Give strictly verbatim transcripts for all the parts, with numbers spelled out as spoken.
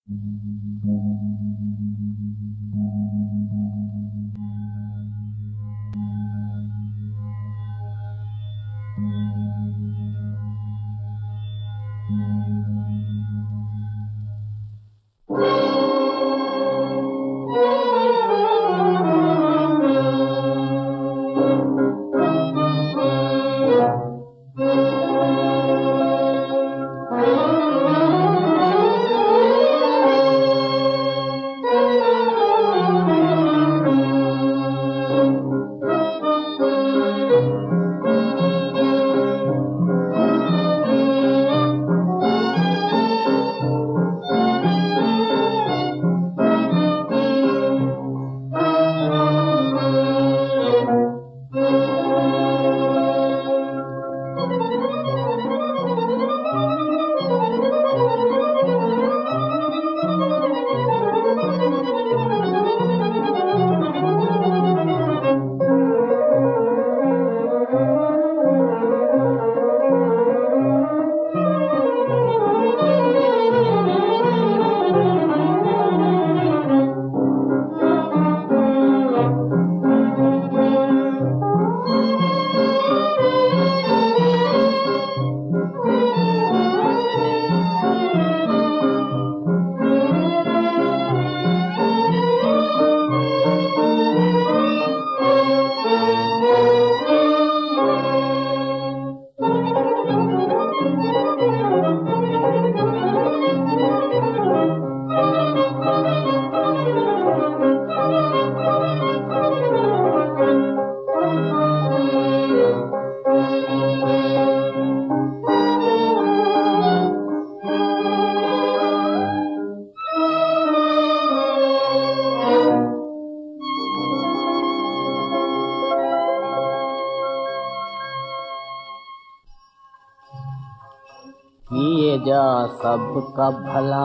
किए जा सबका भला,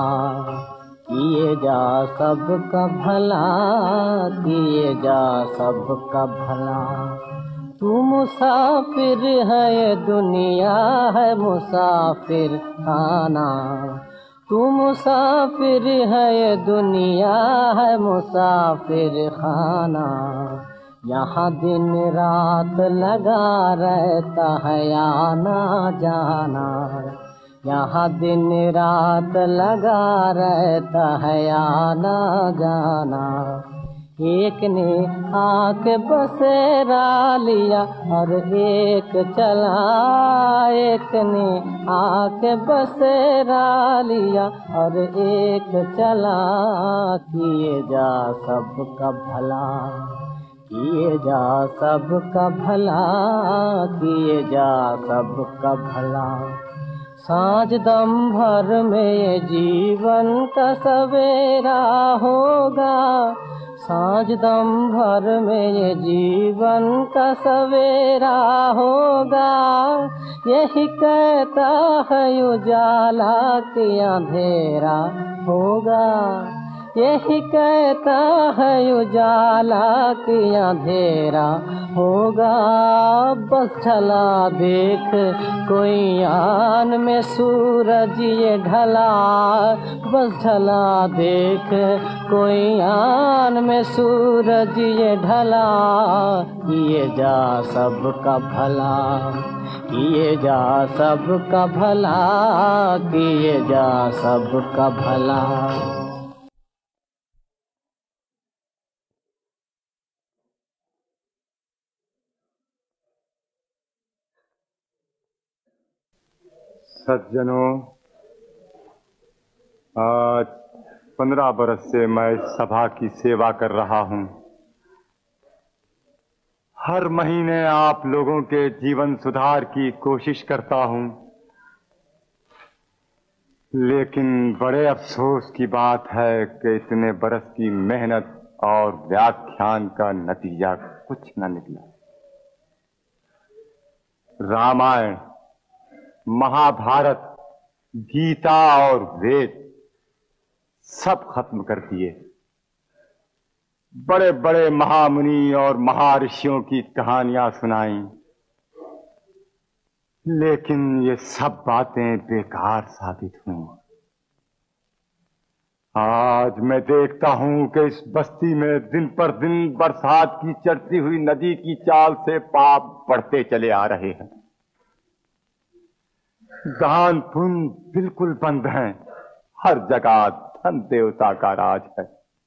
किए जा सबका भला, किए जा सबका भला। तू मुसाफिर है, ये दुनिया है मुसाफिर खाना। तू मुसाफिर है, ये दुनिया है मुसाफिर खाना। यहाँ दिन रात लगा रहता है आना जाना। यहाँ दिन रात लगा रहता है आना जाना। एक ने आके बसेरा लिया और एक चला, एक ने आके बसेरा लिया और एक चला। किए जा सबका भला, किए जा सबका भला, किए जा सबका भला। सांझ दम भर में ये जीवन का सवेरा होगा। सांझ दम भर में ये जीवन का सवेरा होगा। यही कहता है उजाला कि अंधेरा होगा। यही कहता है उजाला कि अंधेरा होगा। बस ढला देख कोई आन में सूरज ये ढला। बस ढला देख कोई आन में सूरज ये ढला। किए जा सबका भला, किए जा सबका भला, किए जा सबका भला। सज्जनों, आज पंद्रह बरस से मैं इस सभा की सेवा कर रहा हूं। हर महीने आप लोगों के जीवन सुधार की कोशिश करता हूं, लेकिन बड़े अफसोस की बात है कि इतने बरस की मेहनत और व्याख्यान का नतीजा कुछ न निकला। रामायण, महाभारत, गीता और वेद सब खत्म कर दिए। बड़े बड़े महामुनि और महर्षियों की कहानियां सुनाई, लेकिन ये सब बातें बेकार साबित हुई। आज मैं देखता हूं कि इस बस्ती में दिन पर दिन बरसात की चढ़ती हुई नदी की चाल से पाप बढ़ते चले आ रहे हैं। दान पुण्य बिल्कुल बंद हैं। हर जगह धन देवता का राज है।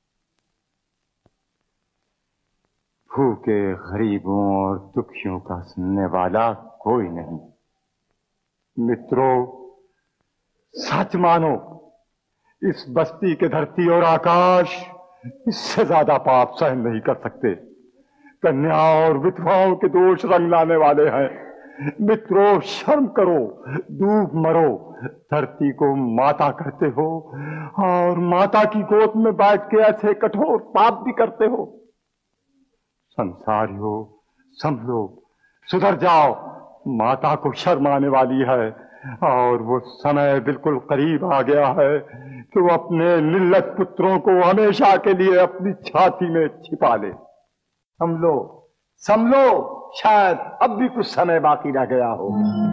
भूखे गरीबों और दुखियों का सुनने वाला कोई नहीं। मित्रों, सच मानो, इस बस्ती के धरती और आकाश इससे ज्यादा पाप सहन नहीं कर सकते। कन्या और विधवाओं के दोष रंग लाने वाले हैं। मित्रों, शर्म करो, डूब मरो। धरती को माता कहते हो और माता की गोद में बैठ के ऐसे कठोर पाप भी करते हो। संसारियों, संभलो, सुधर जाओ। माता को शर्म आने वाली है और वो समय बिल्कुल करीब आ गया है कि वो अपने निर्लज पुत्रों को हमेशा के लिए अपनी छाती में छिपा ले। संभलो, संभलो, शायद अब भी कुछ समय बाकी रह गया हो।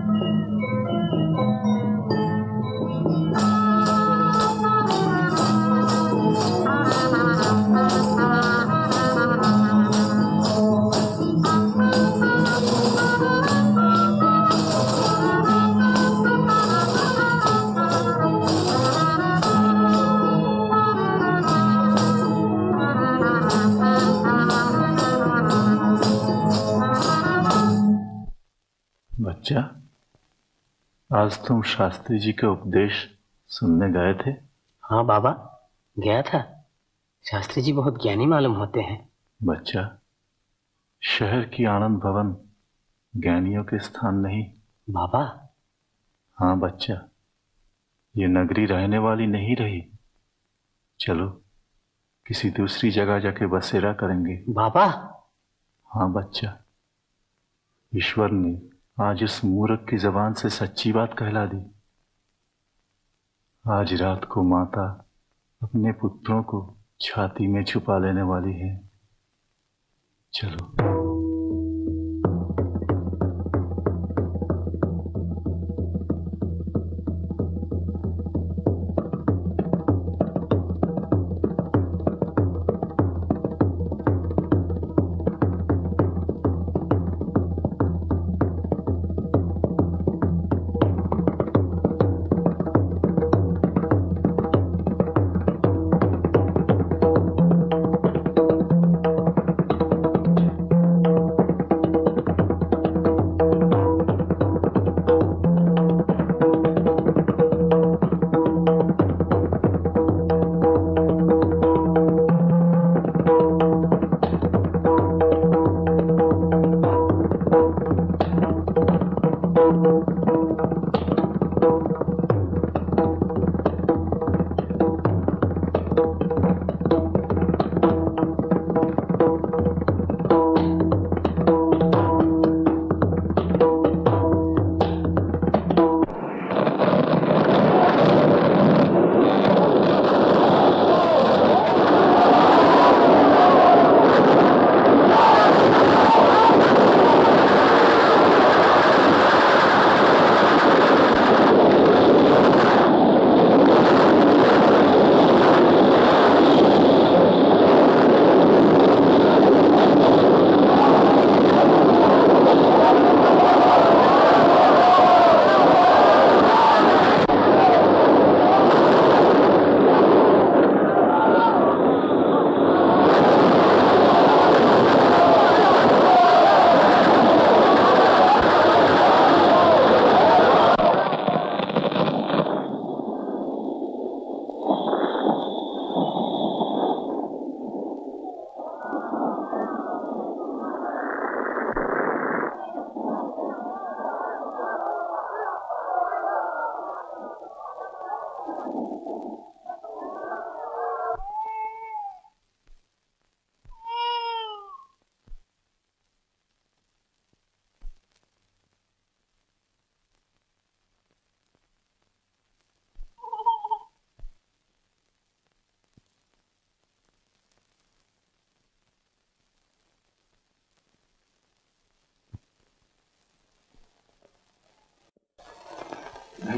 बच्चा, आज तुम शास्त्री जी के उपदेश सुनने गए थे? हाँ बाबा, गया था। शास्त्री जी बहुत ज्ञानी मालूम होते हैं। बच्चा, शहर की आनंद भवन ज्ञानियों के स्थान नहीं। बाबा? हाँ बच्चा, ये नगरी रहने वाली नहीं रही। चलो किसी दूसरी जगह जाके बसेरा करेंगे। बाबा? हाँ बच्चा, ईश्वर ने आज इस मूर्ख की जबान से सच्ची बात कहला दी। आज रात को माता अपने पुत्रों को छाती में छुपा लेने वाली है। चलो।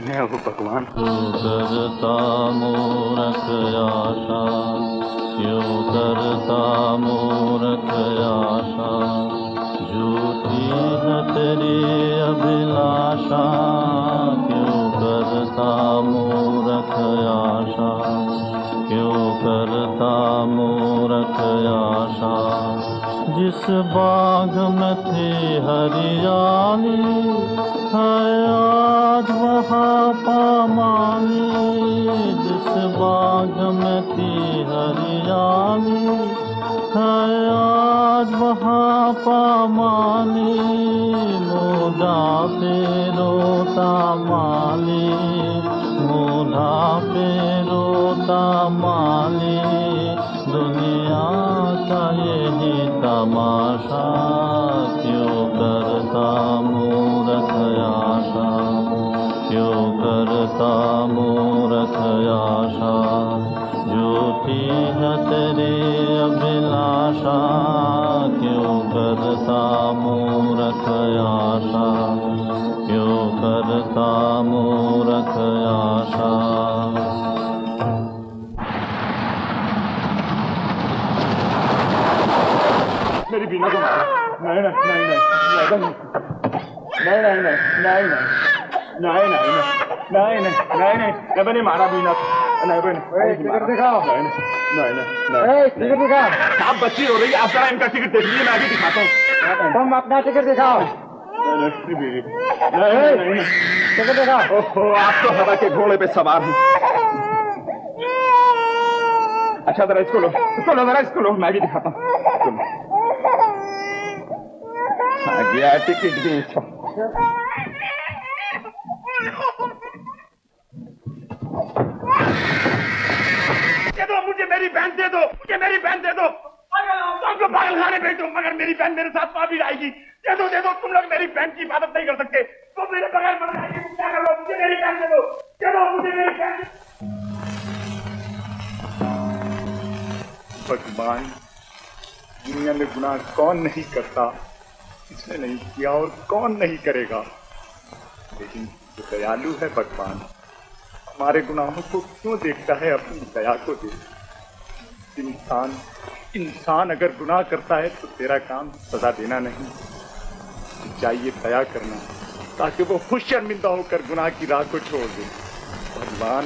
धन्य हो भगवान। करता मूरख आशा, क्यों करता मूरख आशा, झूठी है तेरी अभिलाषा, क्यों करता मूरख आशा, क्यों करता मूरख आशा। जिस बाग में थी हरियाली है आज वहाँ पामानी, जिस बाग में थी हरियाली है आज वहाँ पामानी, मोढ़ा पे रोता माली, मोढ़ा पे रोता माली, दुनिया का यही तमाशा, क्यों करता मूरख आशा, क्यों करता मूरख आशा, झूठी है तेरी अभिलाषा, क्यों करता मूरख आशा, क्यों करता मूरख आशा। मेरी बीना को मारा। नहीं नहीं नहीं नहीं नहीं नहीं नहीं नहीं नहीं नहीं नहीं नहीं नहीं नहीं नहीं मारा बीना को। नहीं नहीं टिकट दिखाओ। नहीं नहीं नहीं टिकट दिखाओ। आप बच्ची रो रही है, आप जरा इनका टिकट देख लीजिए, मैं आगे दिखाता हूँ। तुम अपना टिकट दिखाओ। नहीं नहीं टिकट दिखाओ। ओहो, आप तो हवा के घोड़े पे सवार हैं। अच्छा जरा इसको लो, इसको लो, जरा इसको लो, मैं भी दिखाता हूँ। आ गया टिकट भी। दे दो मुझे, मेरी बहन दे दो, मुझे मेरी बहन दे दो। तुमको पागल खाने भेजो, मगर मेरी बहन मेरे साथ वहां भी आएगी। दे दो दे दो, तुम लोग मेरी बहन की हिफाजत नहीं कर सकते, तो मेरे बगैर मर जाएगी। क्या करो, मुझे मेरी बहन दे दो, दे दो मुझे मेरी बहन। भगवान, दुनिया में गुनाह कौन नहीं करता, इसने नहीं किया और कौन नहीं करेगा, लेकिन जो दयालु है भगवान, हमारे गुनाहों को क्यों देखता है, अपनी दया को देख। इंसान इंसान अगर गुनाह करता है तो तेरा काम सजा देना नहीं, चाहिए दया करना, ताकि वो खुश शर्मिंदा होकर गुनाह की राह को छोड़ दे। भगवान।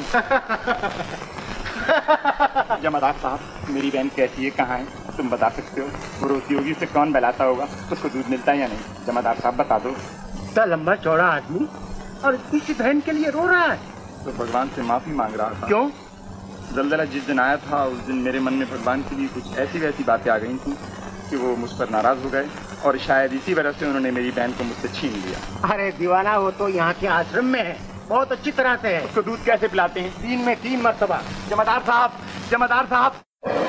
जमादार साहब, मेरी बहन कैसी है, कहाँ है, तुम बता सकते हो? वो रोती होगी, उसे कौन बहलाता होगा, उसको दूध मिलता है या नहीं? जमादार साहब बता दो। इतना लंबा चौड़ा आदमी और इतनी सी बहन के लिए रो रहा है। तो भगवान से माफी मांग रहा था। क्यों? जल्दला जिस दिन आया था उस दिन मेरे मन में भगवान के लिए कुछ ऐसी वैसी बातें आ गई थी कि वो मुझ पर नाराज हो गए, और शायद इसी वजह से उन्होंने मेरी बहन को मुझसे छीन लिया। अरे दीवाना, वो तो यहाँ के आश्रम में है, बहुत अच्छी तरह से है। उसको दूध कैसे पिलाते हैं? दिन में तीन मरतबा। जमादार साहब, जमादार साहब,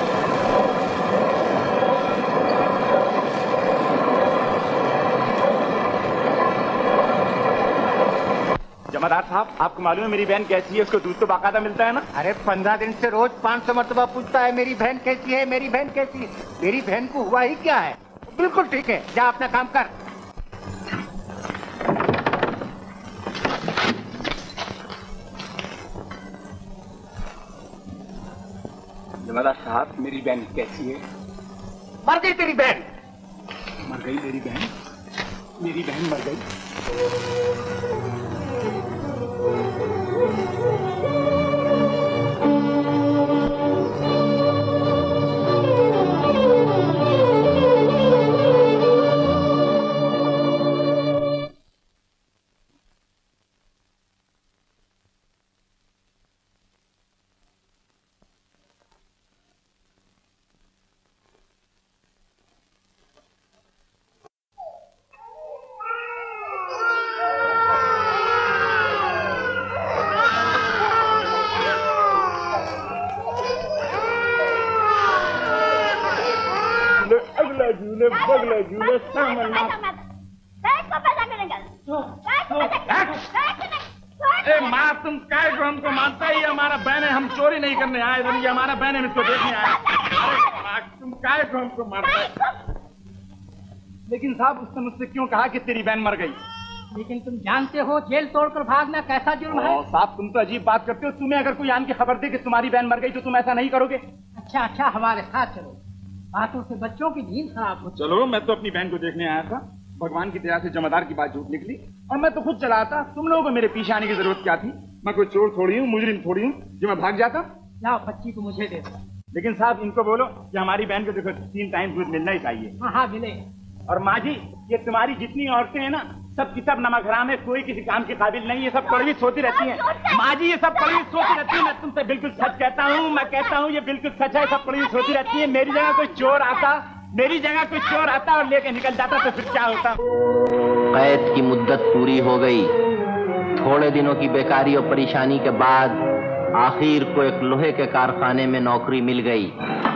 जमादार साहब, आपको मालूम है मेरी बहन कैसी है? उसको दूध तो बाकायदा मिलता है ना? अरे पंद्रह दिन से रोज पाँच सौ मरतबा पूछता है, मेरी बहन कैसी है, मेरी बहन कैसी है। मेरी बहन को हुआ ही क्या है? बिल्कुल ठीक है, जा अपना काम कर। जमादार साहब, मेरी बहन कैसी है? मर गई तेरी बहन। मर गई मेरी बहन? मेरी बहन मर गई? झूले बगले झूले सामन अरे माँ, तुम काय को हमको मानता ही, हमारा बहन है, हम चोरी नहीं करने आए, ये हमारा बहन है, इसको देखने आए। अरे माँ, तुम काय को हमको मारता है? लेकिन साहब, उसने मुझसे क्यों कहा कि तेरी बहन मर गई? लेकिन तुम जानते हो जेल तोड़कर भागना कैसा जुर्म है। साहब तुम तो अजीब बात करते हो। तुम्हें अगर कोई आन की खबर दे कि तुम्हारी बहन मर गई तो तुम ऐसा नहीं करोगे? अच्छा अच्छा हमारे साथ चलो, बातों से बच्चों की नींद खराब हो। चलो, मैं तो अपनी बहन को देखने आया था। भगवान की दया से जमादार की बात झूठ निकली और मैं तो खुद चला था। तुम लोगों को मेरे पीछे आने की जरूरत क्या थी? मैं कोई चोर थोड़ी हूँ, मुजरिम थोड़ी हूँ जो मैं भाग जाता। लाओ बच्ची को मुझे दे दो। लेकिन साहब इनको बोलो कि हमारी बहन को देखो तीन टाइम दूध मिलना ही चाहिए। हाँ हाँ मिले। और माँ जी, ये तुम्हारी जितनी औरतें हैं ना, सब की सब नमक हराम है, कोई किसी काम के काबिल नहीं। ये सब कड़वी सोती रहती हैं। माँ जी, ये सब कड़वी सोती रहती है। मैं तुमसे बिल्कुल सच कहता हूँ, मैं कहता हूँ ये बिल्कुल सच है। सब कड़वी सोती रहती है। मेरी जगह कोई चोर आता मेरी जगह कोई चोर आता और लेके निकल जाता तो फिर क्या होता? कैद की मुद्दत पूरी हो गई। थोड़े दिनों की बेकारी और परेशानी के बाद आखिर को एक लोहे के कारखाने में नौकरी मिल गई।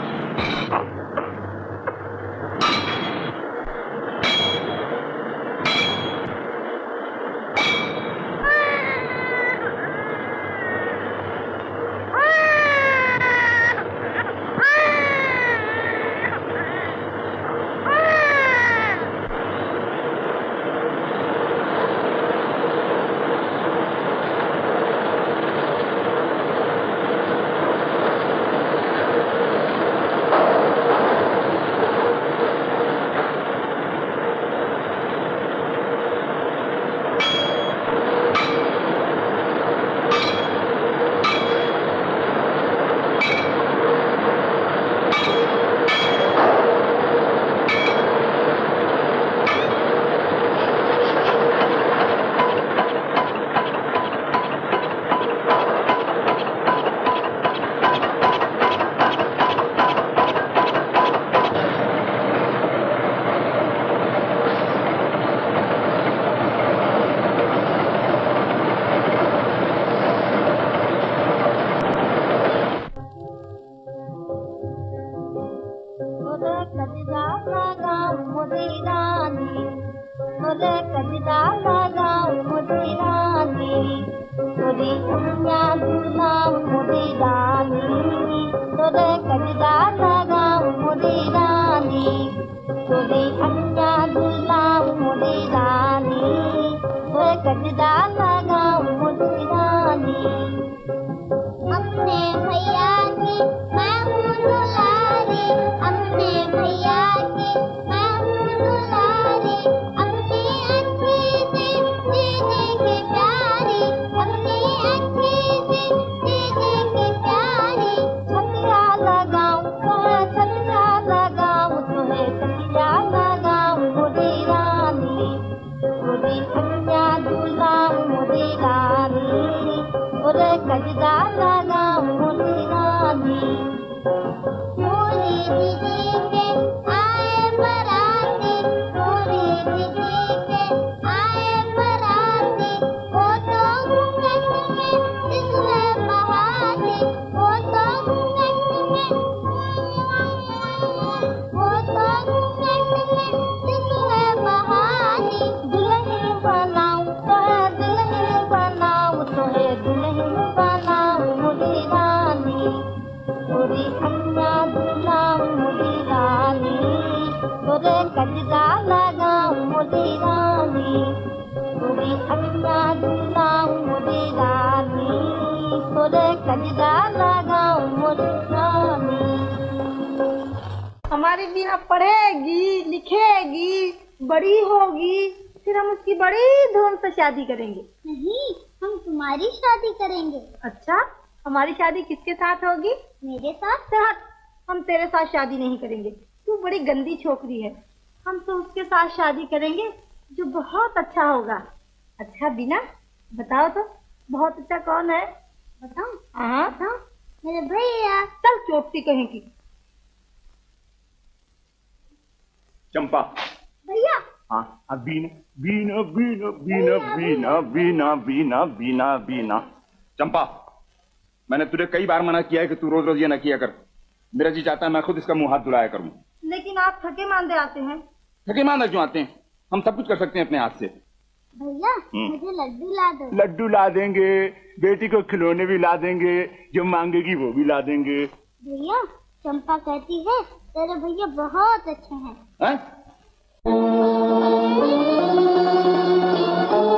हमारी बीना पढ़ेगी लिखेगी बड़ी होगी, फिर हम उसकी बड़ी धूम से शादी करेंगे। नहीं, हम तुम्हारी शादी करेंगे। अच्छा, हमारी शादी किसके साथ होगी? मेरे साथ। साथ हम तेरे साथ शादी नहीं करेंगे, तू बड़ी गंदी छोकरी है। हम तो उसके साथ शादी करेंगे जो बहुत अच्छा होगा। अच्छा बीना, बताओ तो बहुत अच्छा कौन है? बताओ। हाँ बताओ। मेरे भैया। चल चोटती कहेंगी। चंपा। भैया। हाँ, बीना बीना बीना बीना बीना बीना बीना बीना बीना। चंपा, मैंने तुझे कई बार मना किया है कि तू रोज रोज ये न किया कर। मेरा जी चाहता है मैं खुद इसका मुंह हाथ धुलाया करूं। लेकिन आप थके मांदे आते हैं। थके मांदे क्यों आते हैं? हम सब कुछ कर सकते हैं अपने हाथ से। भैया मुझे लड्डू ला दो। लड्डू ला देंगे, बेटी को खिलौने भी ला देंगे, जो मांगेगी वो भी ला देंगे। भैया चंपा कहती है तेरे भैया बहुत अच्छे हैं। है?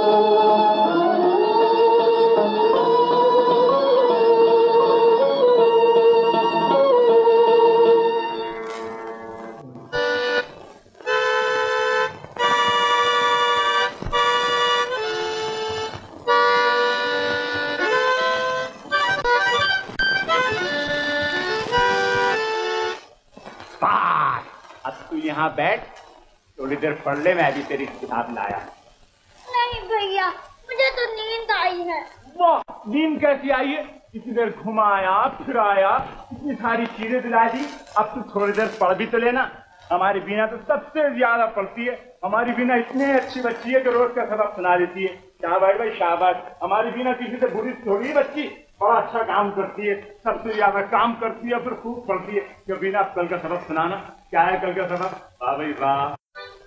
यहाँ बैठ, थोड़ी देर पढ़ ले, मैं अभी तेरी किताब लाया। नहीं भैया, मुझे तो नींद आई है। वाह, नींद कैसी आई है? इतनी देर घुमाया फिराया, इतनी सारी चीजें दिला दी, अब तू थोड़ी देर पढ़ भी तो लेना। हमारी बीना तो सबसे ज्यादा पढ़ती है। हमारी बीना इतनी अच्छी बच्ची है कि रोज का सबक सुना देती है। शाबाश भाई शाबाश, हमारी बीना किसी से बुरी थोड़ी बच्ची, बड़ा अच्छा काम करती है, सबसे ज्यादा काम करती है, फिर खूब पढ़ती है। कि बीना कल का सबक सुनाना। क्या है कल का सबक? वाह भाई वाह।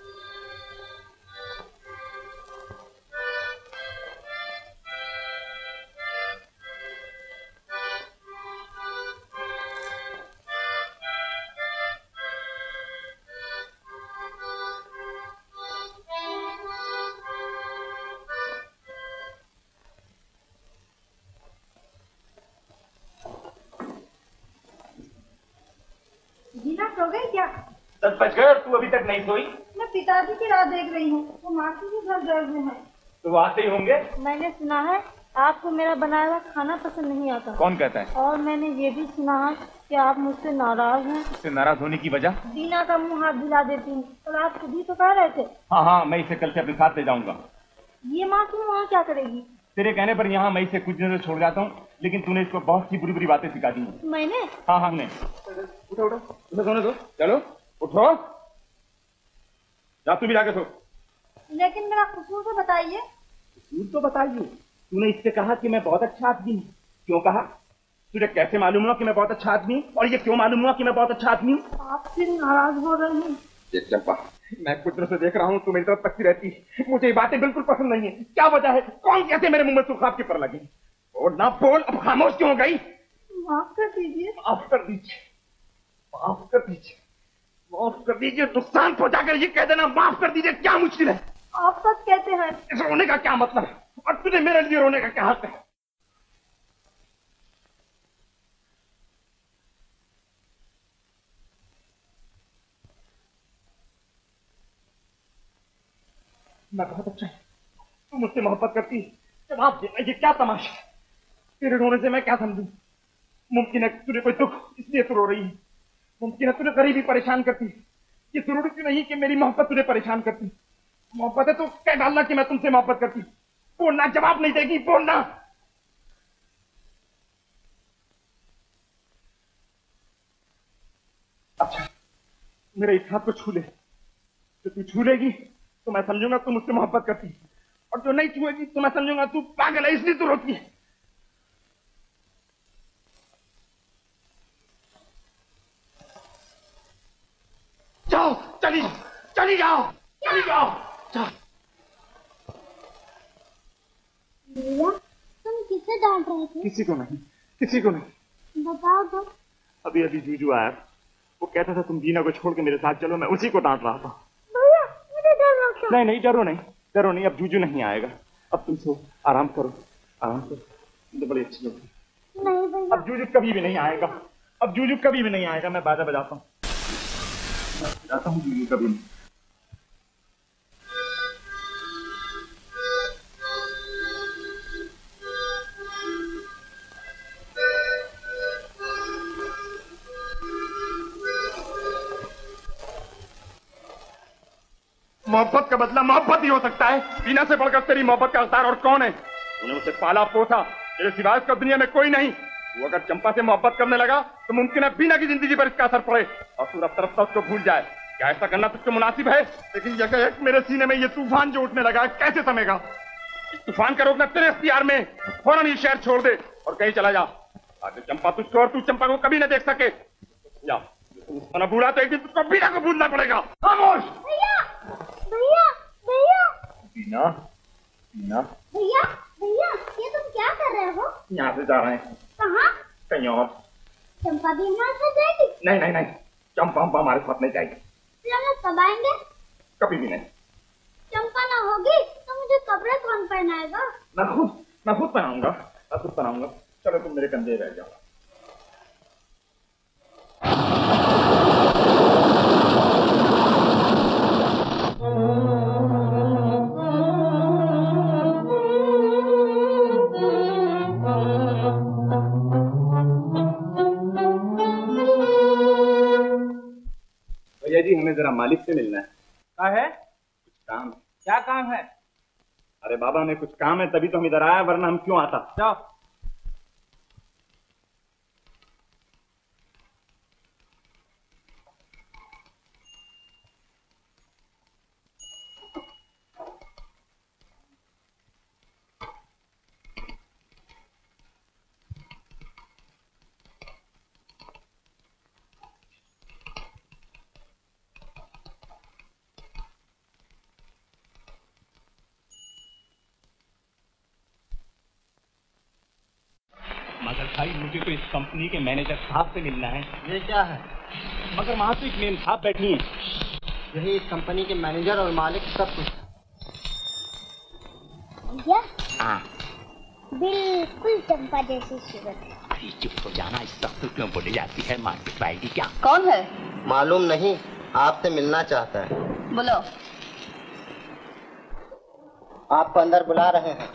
सो गई क्या? दस बज गए और तू अभी तक नहीं सोई? मैं पिताजी की राह देख रही हूँ, वो मासी के घर गए हुए हैं। तो वो आते ही होंगे। मैंने सुना है आपको मेरा बनाया हुआ खाना पसंद नहीं आता। कौन कहता है? और मैंने ये भी सुना है कि आप मुझसे नाराज हैं। उससे नाराज होने की वजह? दीना का मुंह हाथ दिला देती हूँ। और आप खुद ही तो कह रहे थे। हाँ हाँ, मैं इसे कल से अपने साथ ले जाऊंगा। ये मासूम वहाँ क्या करेगी? तेरे कहने पर यहाँ मैं इसे कुछ दिनों से छोड़ जाता हूँ, लेकिन तूने इसको बहुत सी बुरी बुरी बातें सिखा दी हैं। मैंने? हाँ हाँ, हमने। उठो उठो, उठो सोने दो, चलो उठो, जा तू भी जाके सो। लेकिन मेरा कसूर तो बताइए। कसूर तो बताइए। तूने इससे कहा कि मैं बहुत अच्छा आदमी हूँ। क्यों कहा? तुझे कैसे मालूम हुआ कि मैं बहुत अच्छा आदमी हूँ? और ये क्यों मालूम हुआ कि मैं बहुत अच्छा आदमी हूँ? आप फिर नाराज हो रहे हैं। देख चंपा, मैं कुछ दिनों से देख रहा हूँ तू मेरी तरफ तकती रहती है। मुझे ये बातें बिल्कुल पसंद नहीं है। क्या वजह है? कौन कैसे मेरे मुंह में सुखाब की पर लगी? और ना बोल, अब खामोश क्यों हो गई? माफ कर दीजिए। माफ कर दीजिए, माफ कर दीजिए, माफ कर दीजिए। नुकसान पहुंचाकर ये कह देना माफ कर दीजिए, क्या मुश्किल है? आप सच कहते हैं। इस रोने का क्या मतलब है? और तुझे मेरे लिए रोने का क्या हक है? मैं बहुत अच्छा है, तू मुझसे मोहब्बत करती है। जवाब दे, ये क्या तमाशा है? तेरे रोने से मैं क्या समझूं? मुमकिन है तुझे कोई दुख इसलिए तू रो रही है। मुमकिन है तुझे गरीबी परेशान करती है। ये जरूरी नहीं कि मेरी मोहब्बत तुझे परेशान करती। मोहब्बत है तो कह डालना कि मैं तुमसे मोहब्बत करती। बोलना, जवाब नहीं देगी, बोलना। अच्छा, मेरे इस हाथ को छू ले। तो तू छू लेगी तो मैं समझूंगा तू मुझसे मोहब्बत करती है, और जो नहीं छुएगी तो मैं समझूंगा तू पागल है, इसलिए तू रोती है। जाओ, चली जाओ, चली जाओ, चली जाओ, जाओ। भैया, तुम किसे डांट रहे थे? किसी को नहीं, किसी को नहीं। बताओ तो। अभी अभी जूजू आया, वो कहता था तुम दीना को छोड़ के मेरे साथ चलो, मैं उसी को डांट रहा था। भैया, मुझे डर लगता है। नहीं नहीं, डरो नहीं, डरो नहीं, अब जूजू नहीं आएगा। अब तुम सो, आराम करो, आराम करो, तुम तो बड़ी अच्छी लोग। नहीं भैया, अब जूजू कभी भी नहीं आएगा, अब जूजू कभी भी नहीं आएगा। मैं बाजा बजाता हूँ, बजाता हूँ, जूजू कभी नहीं। मोहब्बत का बदला मोहब्बत ही हो सकता है। बीना से बढ़कर तेरी मोहब्बत का हकदार और कौन है? तूने उसे पाला पोसा, तेरे सिवाय इसका दुनिया में कोई नहीं। तू अगर चंपा से मोहब्बत करने लगा तो मुमकिन है बीना की जिंदगी पर इसका असर पड़े और तू रफ्ता रफ्ता उसको भूल जाए। क्या ऐसा करना तुझको मुनासिब है? लेकिन जगह एक मेरे सीने में ये तूफान जो उठने लगा है, कैसे थमेगा? इस तूफान का रोकना तेरे इख्तियार में। फौरन ये शहर छोड़ दे और कहीं चला जा, आगे चंपा तुझको और तू चंपा को कभी न देख सके। जा, ना भूला तो एक दिन तुझको बीना को भूलना पड़ेगा। खामोश। भैया, भैया, भैया, बीना, बीना, भैया, भैया, ये तुम क्या कर रहे हो? यहाँ से जा रहे हैं। कहाँ? कहीं और। चंपा भी हमारे साथ जाएगी? नहीं नहीं नहीं, चंपा हमपा हमारे साथ नहीं जाएगी। फिर हम लोग कब आएंगे? कभी भी नहीं। चंपा ना होगी तो मुझे कपड़े कौन पहनाएगा? मैं खुद मैं खुद पहनाऊंगा, मैं खुद पहनाऊंगा। चलो तुम मेरे कंधे रह जाओ। भैया जी, हमें जरा मालिक से मिलना है। क्या है? कुछ काम। क्या काम है? अरे बाबा हमें कुछ काम है तभी तो हम इधर आया, वरना हम क्यों आता। जाओ। मगर भाई मुझे तो इस कंपनी के मैनेजर साहब से मिलना है। ये क्या है? मगर वहाँ तो एक मेम साहब बैठी हैं। यही इस कंपनी के मैनेजर और मालिक सब कुछ। भैया बिल्कुल चंपा जैसी सूरत। अरे चुप हो जाना, इस वक्त तो क्यों बोली जाती है? मार्केट पाएगी क्या? कौन है? मालूम नहीं, आपसे मिलना चाहता है। बोलो। आपको अंदर बुला रहे हैं।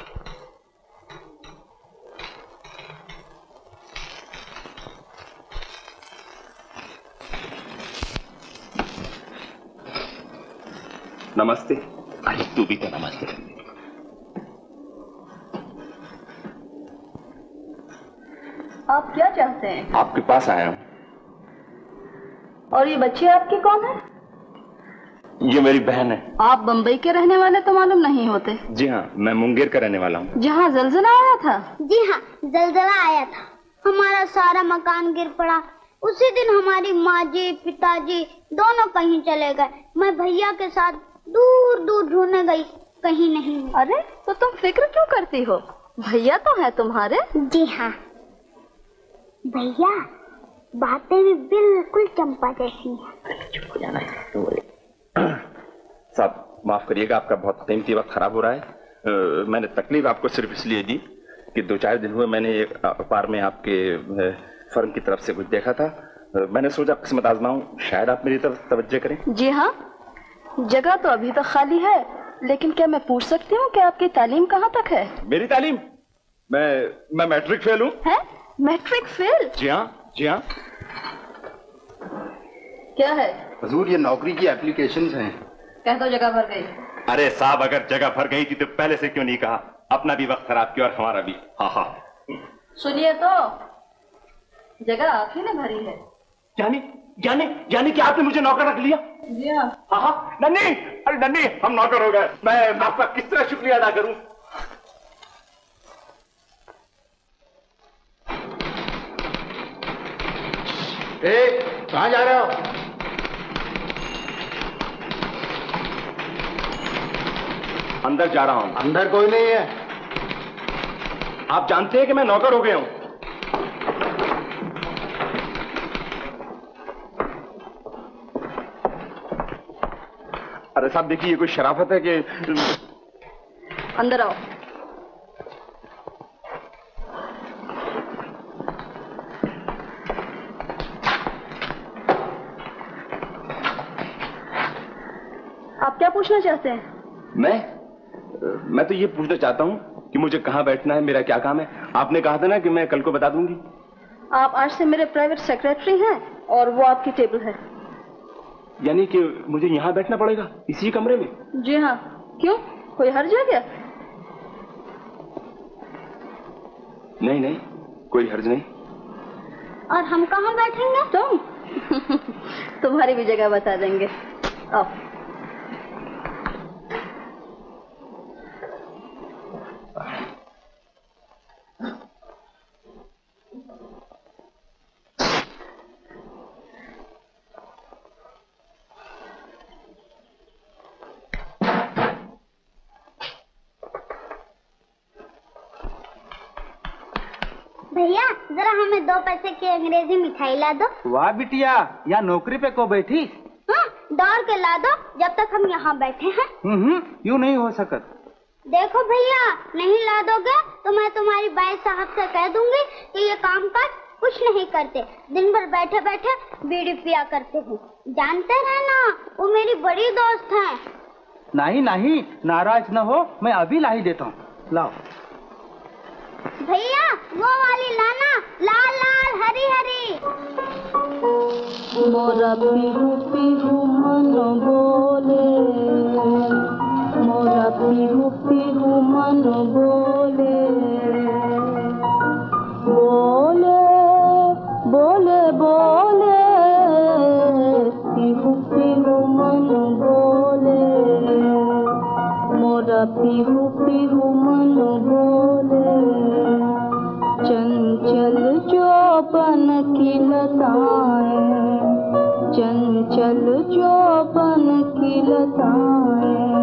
नमस्ते। अरे तू भी तो नमस्ते। आप क्या चाहते हैं? आपके पास आया हूँ। और ये बच्चे आपके कौन है? ये मेरी बहन है। आप बम्बई के रहने वाले तो मालूम नहीं होते। जी हाँ, मैं मुंगेर का रहने वाला हूँ। जहाँ जलजला आया था? जी हाँ, जलजला आया था। हमारा सारा मकान गिर पड़ा। उसी दिन हमारी माँ जी पिताजी दोनों कहीं चले गए। मैं भैया के साथ दूर दूर ढूंढने गई, कहीं नहीं। अरे तो तुम फिक्र क्यों करती हो? भैया तो है तुम्हारे। जी हाँ भैया, बातें भी बिल्कुल चंपा जैसी हैं। चुप हो जाना। तो साहब माफ करिएगा, आपका बहुत कीमती वक्त खराब हो रहा है। आ, मैंने तकलीफ आपको सिर्फ इसलिए दी कि दो चार दिन हुए मैंने एक अखबार में आपके फर्म की तरफ से कुछ देखा था। आ, मैंने सोचा किस्मत आजमाऊं, शायद आप मेरी तरफ तवज्जो करें। जी हाँ, जगह तो अभी तक खाली है, लेकिन क्या मैं पूछ सकती हूँ कि आपकी तालीम कहाँ तक है? मेरी तालीम? मैं मैं मैट्रिक फेल हूँ। है? Matric fail? जी हाँ जी हाँ। क्या है? हुजूर ये नौकरी की एप्लीकेशंस हैं। कह दो जगह भर गई। अरे साहब, अगर जगह भर गई थी तो पहले से क्यों नहीं कहा? अपना भी वक्त खराब किया और हमारा भी। हाँ हाँ सुनिए तो, जगह आप ही ने भरी है। यानी यानी यानी कि आपने मुझे नौकर रख लिया? जी हाँ। हाँ हाँ नन्नी, अरे नन्नी हम नौकर हो गए। मैं आपका किस तरह शुक्रिया अदा करूं? ए, कहाँ जा रहे हो? अंदर जा रहा हूं। अंदर कोई नहीं है। आप जानते हैं कि मैं नौकर हो गया हूं। अरे साहब देखिए, ये कोई शराफत है कि? अंदर आओ। आप क्या पूछना चाहते हैं? मैं मैं तो ये पूछना चाहता हूं कि मुझे कहां बैठना है, मेरा क्या काम है। आपने कहा था ना कि मैं कल को बता दूंगी। आप आज से मेरे प्राइवेट सेक्रेटरी हैं और वो आपकी टेबल है। यानी कि मुझे यहाँ बैठना पड़ेगा, इसी कमरे में? जी हाँ। क्यों, कोई हर्ज है क्या? नहीं नहीं, कोई हर्ज नहीं। और हम कहाँ बैठेंगे? तुम तुम्हारी भी जगह बता देंगे। आओ। भैया जरा हमें दो पैसे की अंग्रेजी मिठाई ला दो। वाह बिटिया, या नौकरी पे को बैठी? हाँ, दौड़ के ला दो जब तक हम यहाँ बैठे हैं। हम्म, यूँ नहीं हो सकत। देखो भैया, नहीं ला दोगे तो मैं तुम्हारी बाई साहब से कह दूंगी कि ये काम काज कुछ नहीं करते, दिन भर बैठे बैठे बीड़ी पिया करते हैं। जानते रहना, वो मेरी बड़ी दोस्त है। नहीं नहीं, नाराज न हो, मैं अभी ला ही देता हूँ। लाओ भैया, वो वाली लाना, लाल लाल हरी हरी। मोरा पीहू पीहू मन बोले, मोरा पीहू पीहू मन बोले, बोले बोले बोले पीहू पीहू मन बोले, मोरा पीहू पीहू मन बोले। चंचल चौपन की लताएं, चंचल चौपन की लताएं,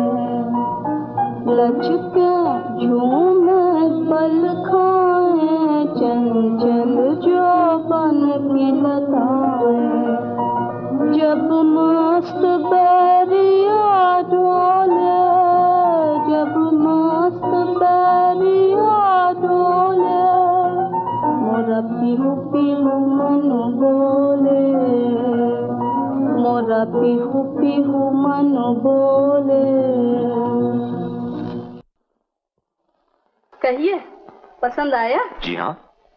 लचके झूमे पल खाए, चंचल चौपन की लताएं। जब मस्त बैरिया डोले, जब मस्त बैरिया डोले, मोरा पीहू पीहू मन बोले, मोरा पीहू पीहू मन बोले। कहिए, पसंद आया? जी हाँ,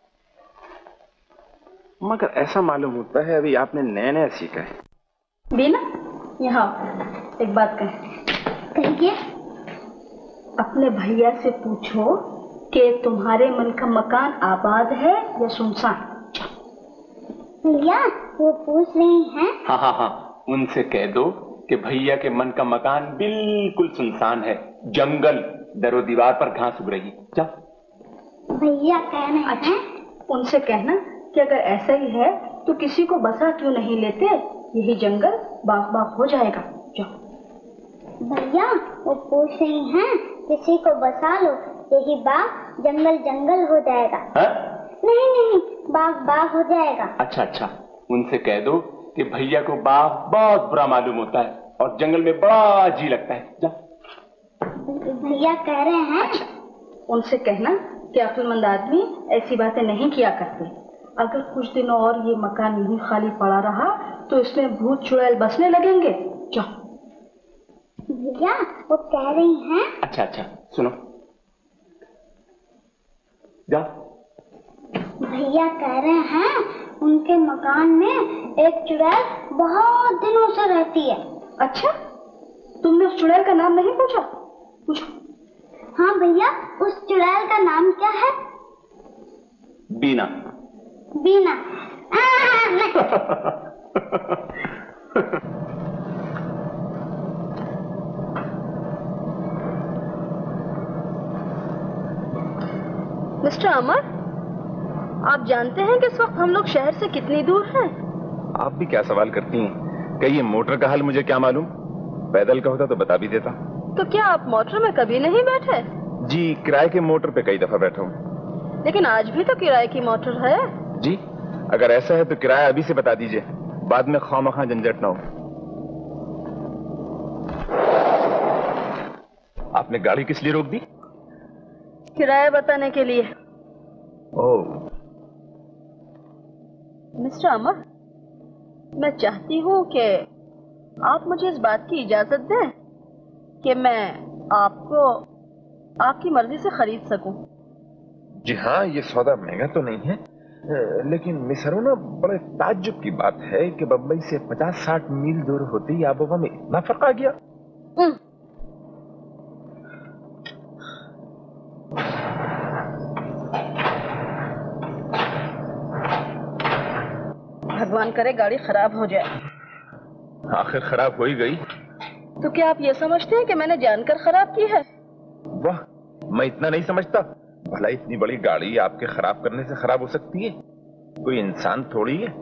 मगर ऐसा मालूम होता है अभी आपने नया नया सीखा है। बीना, यहाँ एक बात कहें। कहिए। अपने भैया से पूछो कि तुम्हारे मन का मकान आबाद है या सुनसान? भैया वो पूछ रही हैं। हाँ हाँ हाँ, उनसे कह दो कि भैया के मन का मकान बिल्कुल सुनसान है, जंगल, दरो दीवार पर घास उग रही। जा। भैया कह रहे हैं। अच्छा, उनसे कहना कि अगर ऐसा ही है तो किसी को बसा क्यों नहीं लेते, यही जंगल बाग बाग हो जाएगा। जाओ। भैया वो पूछ रही हैं, किसी को बसा लो, यही बाग जंगल जंगल हो जाएगा। हा? नहीं नहीं, बाग बाग हो जाएगा। अच्छा अच्छा, उनसे कह दो कि भैया को बाग बहुत बुरा मालूम होता है और जंगल में बड़ा जी लगता है। जा। भैया कह रहे हैं। अच्छा, उनसे कहना कि अक्लमंद आदमी ऐसी बातें नहीं किया करते। अगर कुछ दिनों और ये मकान यूं खाली पड़ा रहा तो इसमें भूत चुड़ैल बसने लगेंगे। जाओ। भैया वो कह रही हैं। अच्छा अच्छा, सुनो। जा। भैया कह रहे हैं उनके मकान में एक चुड़ैल बहुत दिनों से रहती है। अच्छा, तुमने उस चुड़ैल का नाम नहीं पूछा? पूछो। हाँ भैया, उस चुड़ैल का नाम क्या है? बीना। बीना। मिस्टर अमर, आप जानते हैं कि इस वक्त हम लोग शहर से कितनी दूर हैं? आप भी क्या सवाल करती हैं? कहिए, मोटर का हाल मुझे क्या मालूम, पैदल का होता तो बता भी देता। तो क्या आप मोटर में कभी नहीं बैठे? जी, किराए के मोटर पे कई दफा बैठा हूँ। लेकिन आज भी तो किराए की मोटर है। जी, अगर ऐसा है तो किराया अभी से बता दीजिए, बाद में खामखा झंझट ना हो। आपने गाड़ी किस लिए रोक दी? किराया बताने के लिए। ओह। मिस्टर अमर, मैं चाहती हूँ कि आप मुझे इस बात की इजाजत दें कि मैं आपको आपकी मर्जी से खरीद सकूं। जी हाँ, ये सौदा महंगा तो नहीं है, लेकिन मिस अरुणा, बड़े ताज्जुब की बात है कि बम्बई से पचास साठ मील दूर होती ही आबोहवा में इतना फर्क आ गया। भगवान करे गाड़ी खराब हो जाए। आखिर खराब हो ही गई। तो क्या आप ये समझते हैं कि मैंने जानकर खराब की है? वाह, मैं इतना नहीं समझता। भला इतनी बड़ी गाड़ी आपके खराब करने से खराब हो सकती है? कोई इंसान थोड़ी है।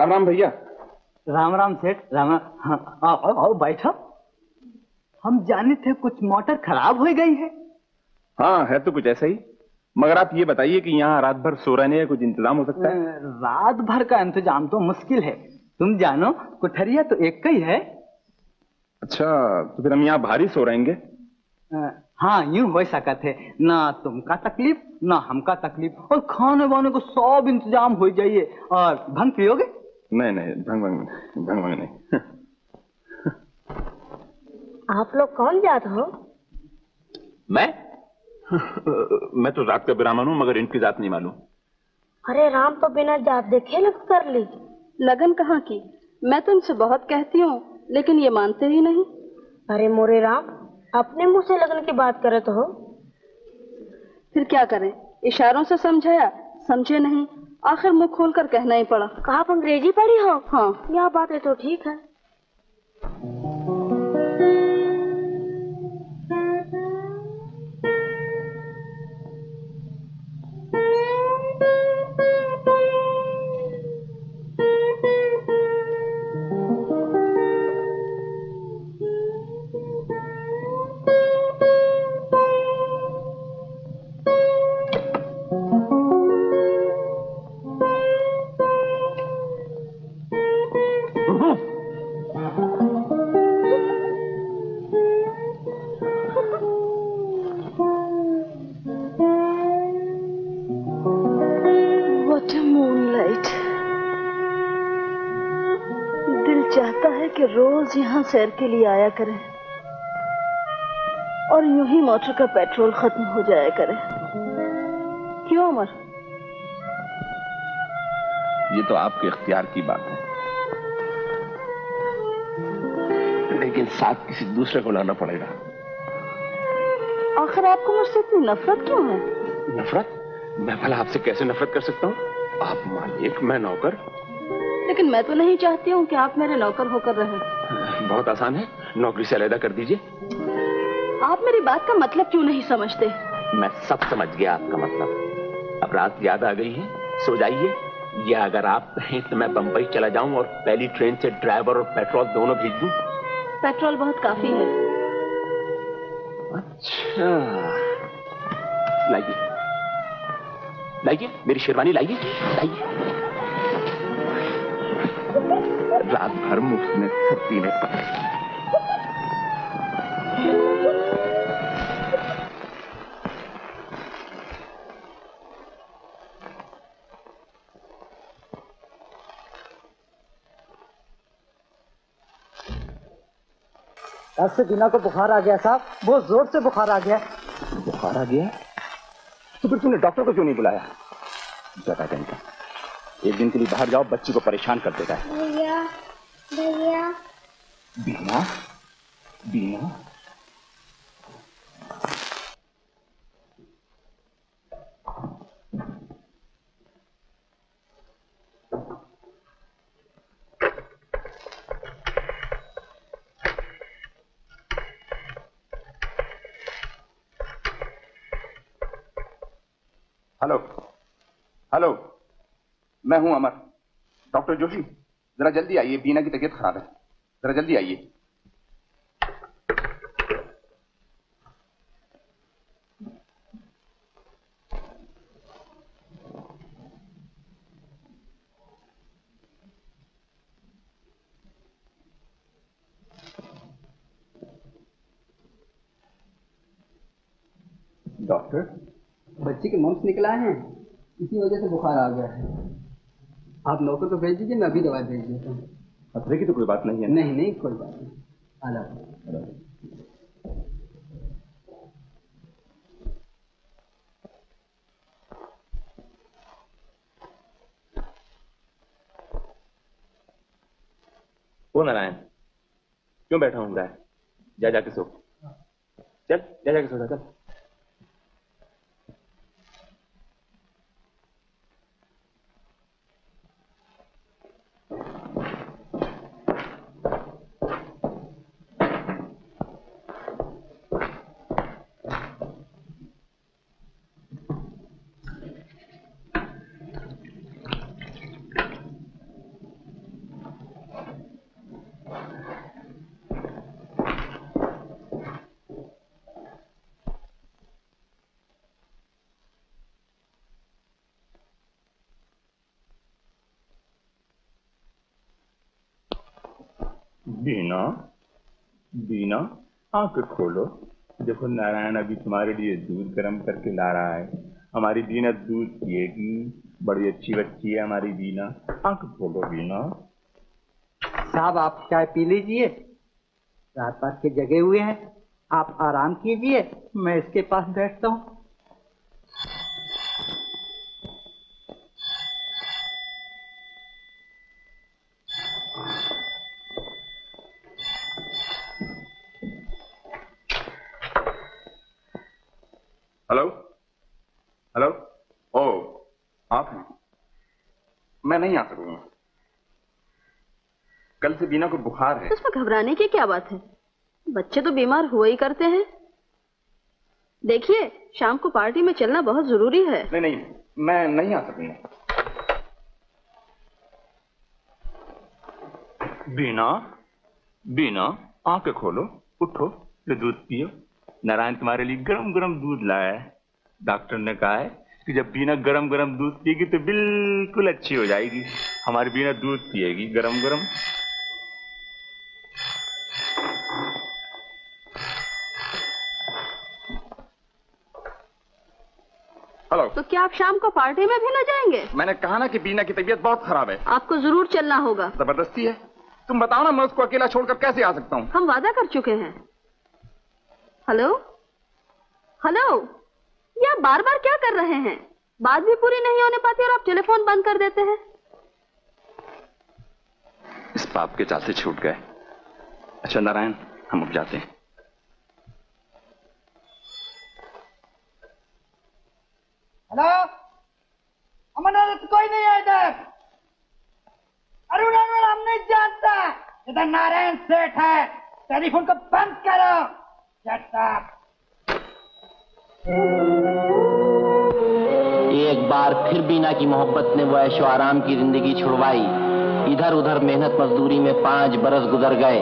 राम राम भैया। राम राम सेठ, राम राम। हाँ, आओ आओ आओ बैठो। हम जाने थे कुछ मोटर खराब हो गई है। हाँ है तो कुछ ऐसा ही, मगर आप ये बताइए कि यहाँ रात भर सो रहने का कुछ इंतजाम हो सकता है? रात भर का इंतजाम तो मुश्किल है, तुम जानो कोठरिया तो एक का ही है। अच्छा, तो फिर हम यहाँ भारी सो रहेंगे? हाँ यूं हो सकत है, ना तुमका तकलीफ ना हमका तकलीफ, और खाने वाने को सब इंतजाम हो जाइए। और भंग पियोगे? नहीं नहीं, भंग भंग भंग भंग नहीं। आप लोग कौन जात हो? मैं मैं तो जात का ब्राह्मण हूँ, मगर इनकी जात नहीं मालूम। अरे राम तो बिना जात देखे लग कर ली। लगन कहाँ की? मैं तो इनसे बहुत कहती हूँ लेकिन ये मानते ही नहीं। अरे मोरे राम, अपने मुंह से लगन की बात करे तो हो। फिर क्या करें, इशारों से समझाया, समझे नहीं, आखिर मुंह खोलकर कहना ही पड़ा। कहा आप अंग्रेजी पढ़ी हो? हाँ। यह बात है तो ठीक है। रोज यहाँ सैर के लिए आया करें और यूं ही मोटर का पेट्रोल खत्म हो जाया करे। क्यों अमर? ये तो आपके इख्तियार की बात है, लेकिन साथ किसी दूसरे को लाना पड़ेगा। आखिर आपको मुझसे इतनी नफरत क्यों है? नफरत? मैं भला आपसे कैसे नफरत कर सकता हूँ? आप मालिक, मैं नौकर। लेकिन मैं तो नहीं चाहती हूँ कि आप मेरे नौकर होकर रहें। बहुत आसान है, नौकरी से अलग कर दीजिए। आप मेरी बात का मतलब क्यों नहीं समझते? मैं सब समझ गया आपका मतलब। अब रात याद आ गई है, सो जाइए, या अगर आप कहें तो मैं बंबई चला जाऊं और पहली ट्रेन से ड्राइवर और पेट्रोल दोनों भेज दूं। पेट्रोल बहुत काफी है। अच्छा, लाइए लाइए मेरी शेरवानी, लाइए लाइए। रात भर मुफ्त में सब पीने पड़े। आज से बिना को बुखार आ गया साहब, बहुत जोर से बुखार आ गया। बुखार आ गया? तो फिर तूने डॉक्टर को क्यों नहीं बुलाया? जगह दिन का एक दिन के लिए बाहर जाओ, बच्ची को परेशान कर देता है। भैया भैया। बीना बीना हेलो हेलो, मैं हूं अमर। डॉक्टर जोशी, जरा जल्दी आइए, बीना की तबीयत खराब है, जरा जल्दी आइए। डॉक्टर, बच्ची के मम्स निकला है, इसी वजह से बुखार आ गया है। आप नौकर को भेज दीजिए, मैं अभी दवाई भेज देता हूँ। खतरे की तो कोई बात नहीं है। नहीं नहीं, कोई बात नहीं। आला ओ नारायण, क्यों बैठा हूँ? रहा है, जा जाके सो। चल जा जाके सो जा, चल। बीना, बीना, आंख खोलो। देखो नारायण अभी तुम्हारे लिए दूध गर्म करके ला रहा है। हमारी बीना दूध पिएगी, बड़ी अच्छी बच्ची है हमारी बीना। आंख खोलो बीना। साहब आप चाय पी लीजिए, रात रात के जगे हुए हैं, आप आराम कीजिए, मैं इसके पास बैठता हूँ। हेलो हेलो, ओ आप हैं? मैं नहीं आ सकूंगा। कल से बीना को बुखार है। इसमें घबराने की क्या बात है, बच्चे तो बीमार हुआ ही करते हैं। देखिए शाम को पार्टी में चलना बहुत जरूरी है। नहीं नहीं, मैं नहीं आ सकूंगा। बीना, बीना, आंखें खोलो, उठो, ले दूध पियो। नारायण तुम्हारे लिए गरम गरम दूध लाया है। डॉक्टर ने कहा है कि जब बीना गरम गरम दूध पिएगी तो बिल्कुल अच्छी हो जाएगी। हमारी बीना दूध पिएगी गरम गरम। हेलो। तो क्या आप शाम को पार्टी में भी न जाएंगे? मैंने कहा ना कि बीना की तबीयत बहुत खराब है। आपको जरूर चलना होगा। जबरदस्ती है? तुम बताओ ना, मैं उसको अकेला छोड़कर कैसे आ सकता हूँ? हम वादा कर चुके हैं। हेलो हेलो, ये आप बार बार क्या कर रहे हैं? बात भी पूरी नहीं होने पाती और आप टेलीफोन बंद कर देते हैं। इस पाप के चाल से छूट गए। अच्छा नारायण, हम अब जाते हैं। हेलो, अमन औरत कोई नहीं है इधर। अरुण अरुण हम नहीं जानता, इधर नारायण सेठ है। टेलीफोन को बंद करो। Shut up. एक बार फिर बीना की मोहब्बत ने वो ऐशो आराम की जिंदगी छुड़वाई। इधर उधर मेहनत मजदूरी में पांच बरस गुजर गए।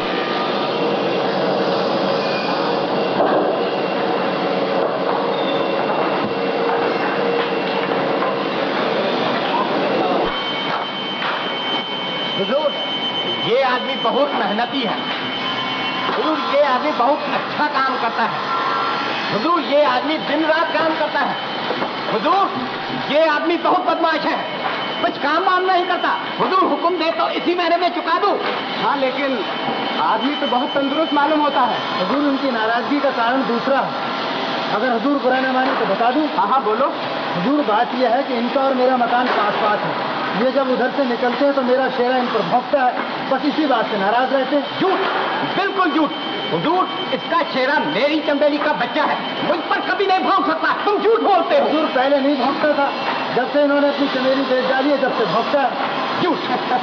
हुजूर, ये आदमी बहुत मेहनती है। हुजूर, ये आदमी बहुत अच्छा काम करता है। हुजूर, ये आदमी दिन रात काम करता है। हुजूर, ये आदमी बहुत बदमाश है, कुछ काम वाम नहीं करता। हुजूर हुक्म दे तो इसी महीने में चुका दूं। हाँ, लेकिन आदमी तो बहुत तंदुरुस्त मालूम होता है। हुजूर, उनकी नाराजगी का कारण दूसरा है। अगर हुजूर बुरा न माने तो बता दूं। हाँ हाँ बोलो। हुजूर, बात यह है कि इनका और मेरा मकान पास पास है। ये जब उधर से निकलते हैं तो मेरा शेरा इन पर भौंकता है। बस इसी बात से नाराज रहते हैं। झूठ, बिल्कुल झूठ। हुजूर, इसका शेरा मेरी चंदेली का बच्चा है, मुझ पर कभी नहीं भौंक सकता। तुम झूठ बोलते हो। हुजूर, पहले नहीं भौंकता था, जब से इन्होंने अपनी चमेली बेच डाली है जब से भौंकता है। झूठ।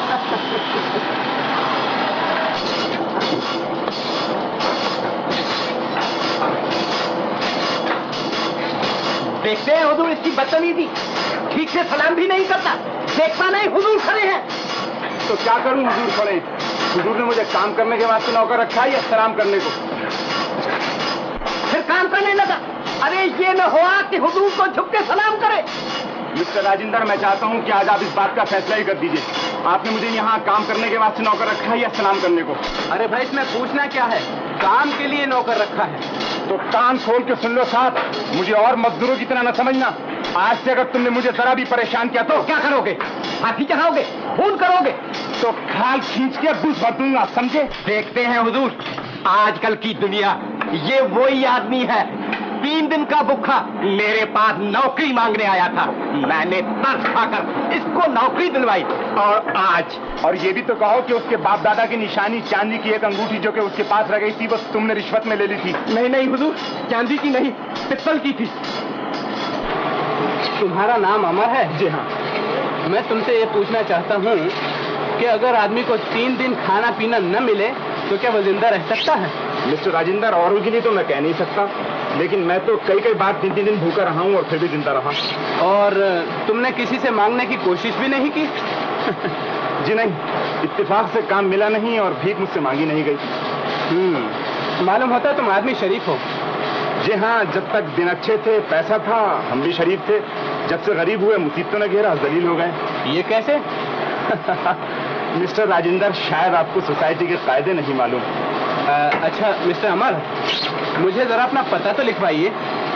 देखते हैं हुजूर इसकी बदतमीजी, ठीक से सलाम भी नहीं करता। देखता नहीं हुजूर खड़े हैं। तो क्या करूं हुजूर खड़े? हुजूर ने मुझे काम करने के वास्ते नौकर रखा है या सलाम करने को? फिर काम करने लगा। अरे ये न हुआ कि हुजूर को झुक के सलाम करे। मिस्टर राजेंद्र, मैं चाहता हूं कि आज आप इस बात का फैसला ही कर दीजिए। आपने मुझे यहाँ काम करने के वास्ते नौकर रखा है या सलाम करने को? अरे भाई, इसमें पूछना क्या है? काम के लिए नौकर रखा है। तो कान खोल के सुन लो साहब, मुझे और मजदूरों की तरह न समझना। आज से अगर तुमने मुझे जरा भी परेशान किया तो क्या करोगे? हाथी चढ़ाओगे? खून करोगे? तो खाल खींच के दूध भर दूंगा, समझे? देखते हैं हुजूर, आजकल की दुनिया, ये वही आदमी है तीन दिन का भूखा मेरे पास नौकरी मांगने आया था। मैंने तरस खाकर इसको नौकरी दिलवाई और आज। और ये भी तो कहो कि उसके बाप दादा की निशानी चांदी की एक अंगूठी जो कि उसके पास रह गई थी, वो तुमने रिश्वत में ले ली थी। नहीं नहीं हुजूर, चांदी की नहीं, पित्तल की थी। तुम्हारा नाम अमर है? जी हाँ। मैं तुमसे ये पूछना चाहता हूँ कि अगर आदमी को तीन दिन खाना पीना न मिले तो क्या वो जिंदा रह सकता है? मिस्टर राजेंद्र, औरों के लिए तो मैं कह नहीं सकता, लेकिन मैं तो कई कई बार तीन तीन दिन भूखा रहा हूँ और फिर भी जिंदा रहा। और तुमने किसी से मांगने की कोशिश भी नहीं की? जी नहीं, इत्तेफाक से काम मिला नहीं और भीख मुझसे मांगी नहीं गई। हम्म, मालूम होता तुम आदमी शरीफ हो। जी हाँ, जब तक दिन अच्छे थे, पैसा था, हम भी शरीफ थे। जब से गरीब हुए, मुसीबतों ने घेरा, जलील हो गए। ये कैसे? मिस्टर राजेंद्र, शायद आपको सोसाइटी के कायदे नहीं मालूम। अच्छा मिस्टर अमर, मुझे जरा अपना पता तो लिखवाइए।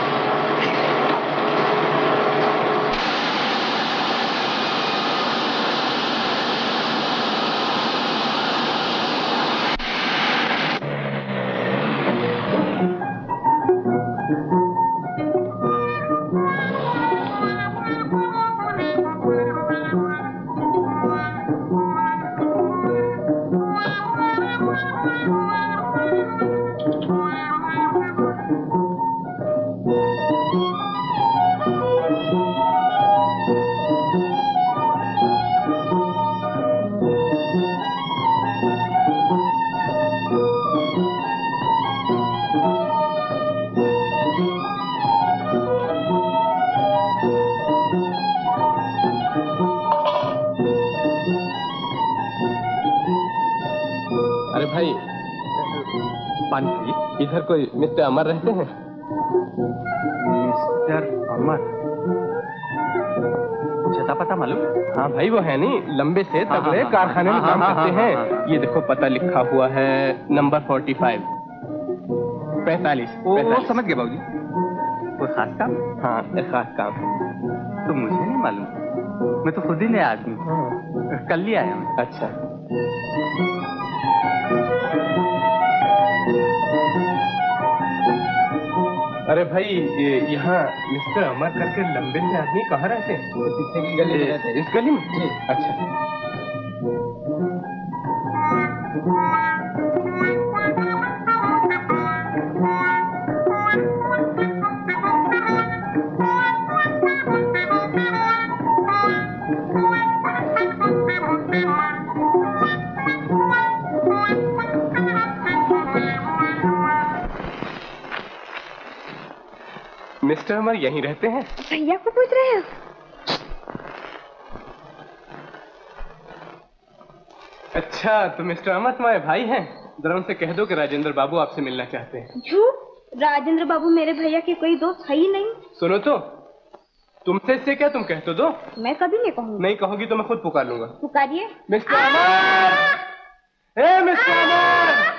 इधर कोई मिस्टर अमर रहते हैं? मिस्टर अमर? छता पता मालूम? हाँ भाई, वो है नहीं, लंबे से तगड़े कारखाने में काम करते हैं। ये देखो पता लिखा हुआ है, नंबर फोर्टी फाइव पैतालीस। वो समझ गए बाबूजी। वो खास काम? हाँ, एक खास काम। तो मुझे नहीं मालूम, मैं तो खुद ही नया आदमी, कल ही आया हूँ। अच्छा। अरे भाई, यहाँ मिस्टर अमर करके लंबे से आदमी कहाँ रहते हैं? पीछे की गली में रहते हैं। इस गली में? अच्छा। मिस्टर अमर यहीं रहते हैं? भैया को पूछ रहे हो? अच्छा, तो मिस्टर अमर तुम्हारे भाई हैं? जरा उनसे कह दो कि राजेंद्र बाबू आपसे मिलना चाहते हैं। झूठ, राजेंद्र बाबू मेरे भैया के कोई दोस्त है ही नहीं। सुनो तो, तुमसे इससे क्या, तुम कह तो दो। मैं कभी नहीं कहूँगी। नहीं कहोगी तो मैं खुद पुकार लूंगा। पुकारिए। मिस्टर अमर! ए मिस्टर अमर!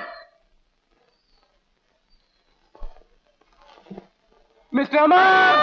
मिस्टर अमर!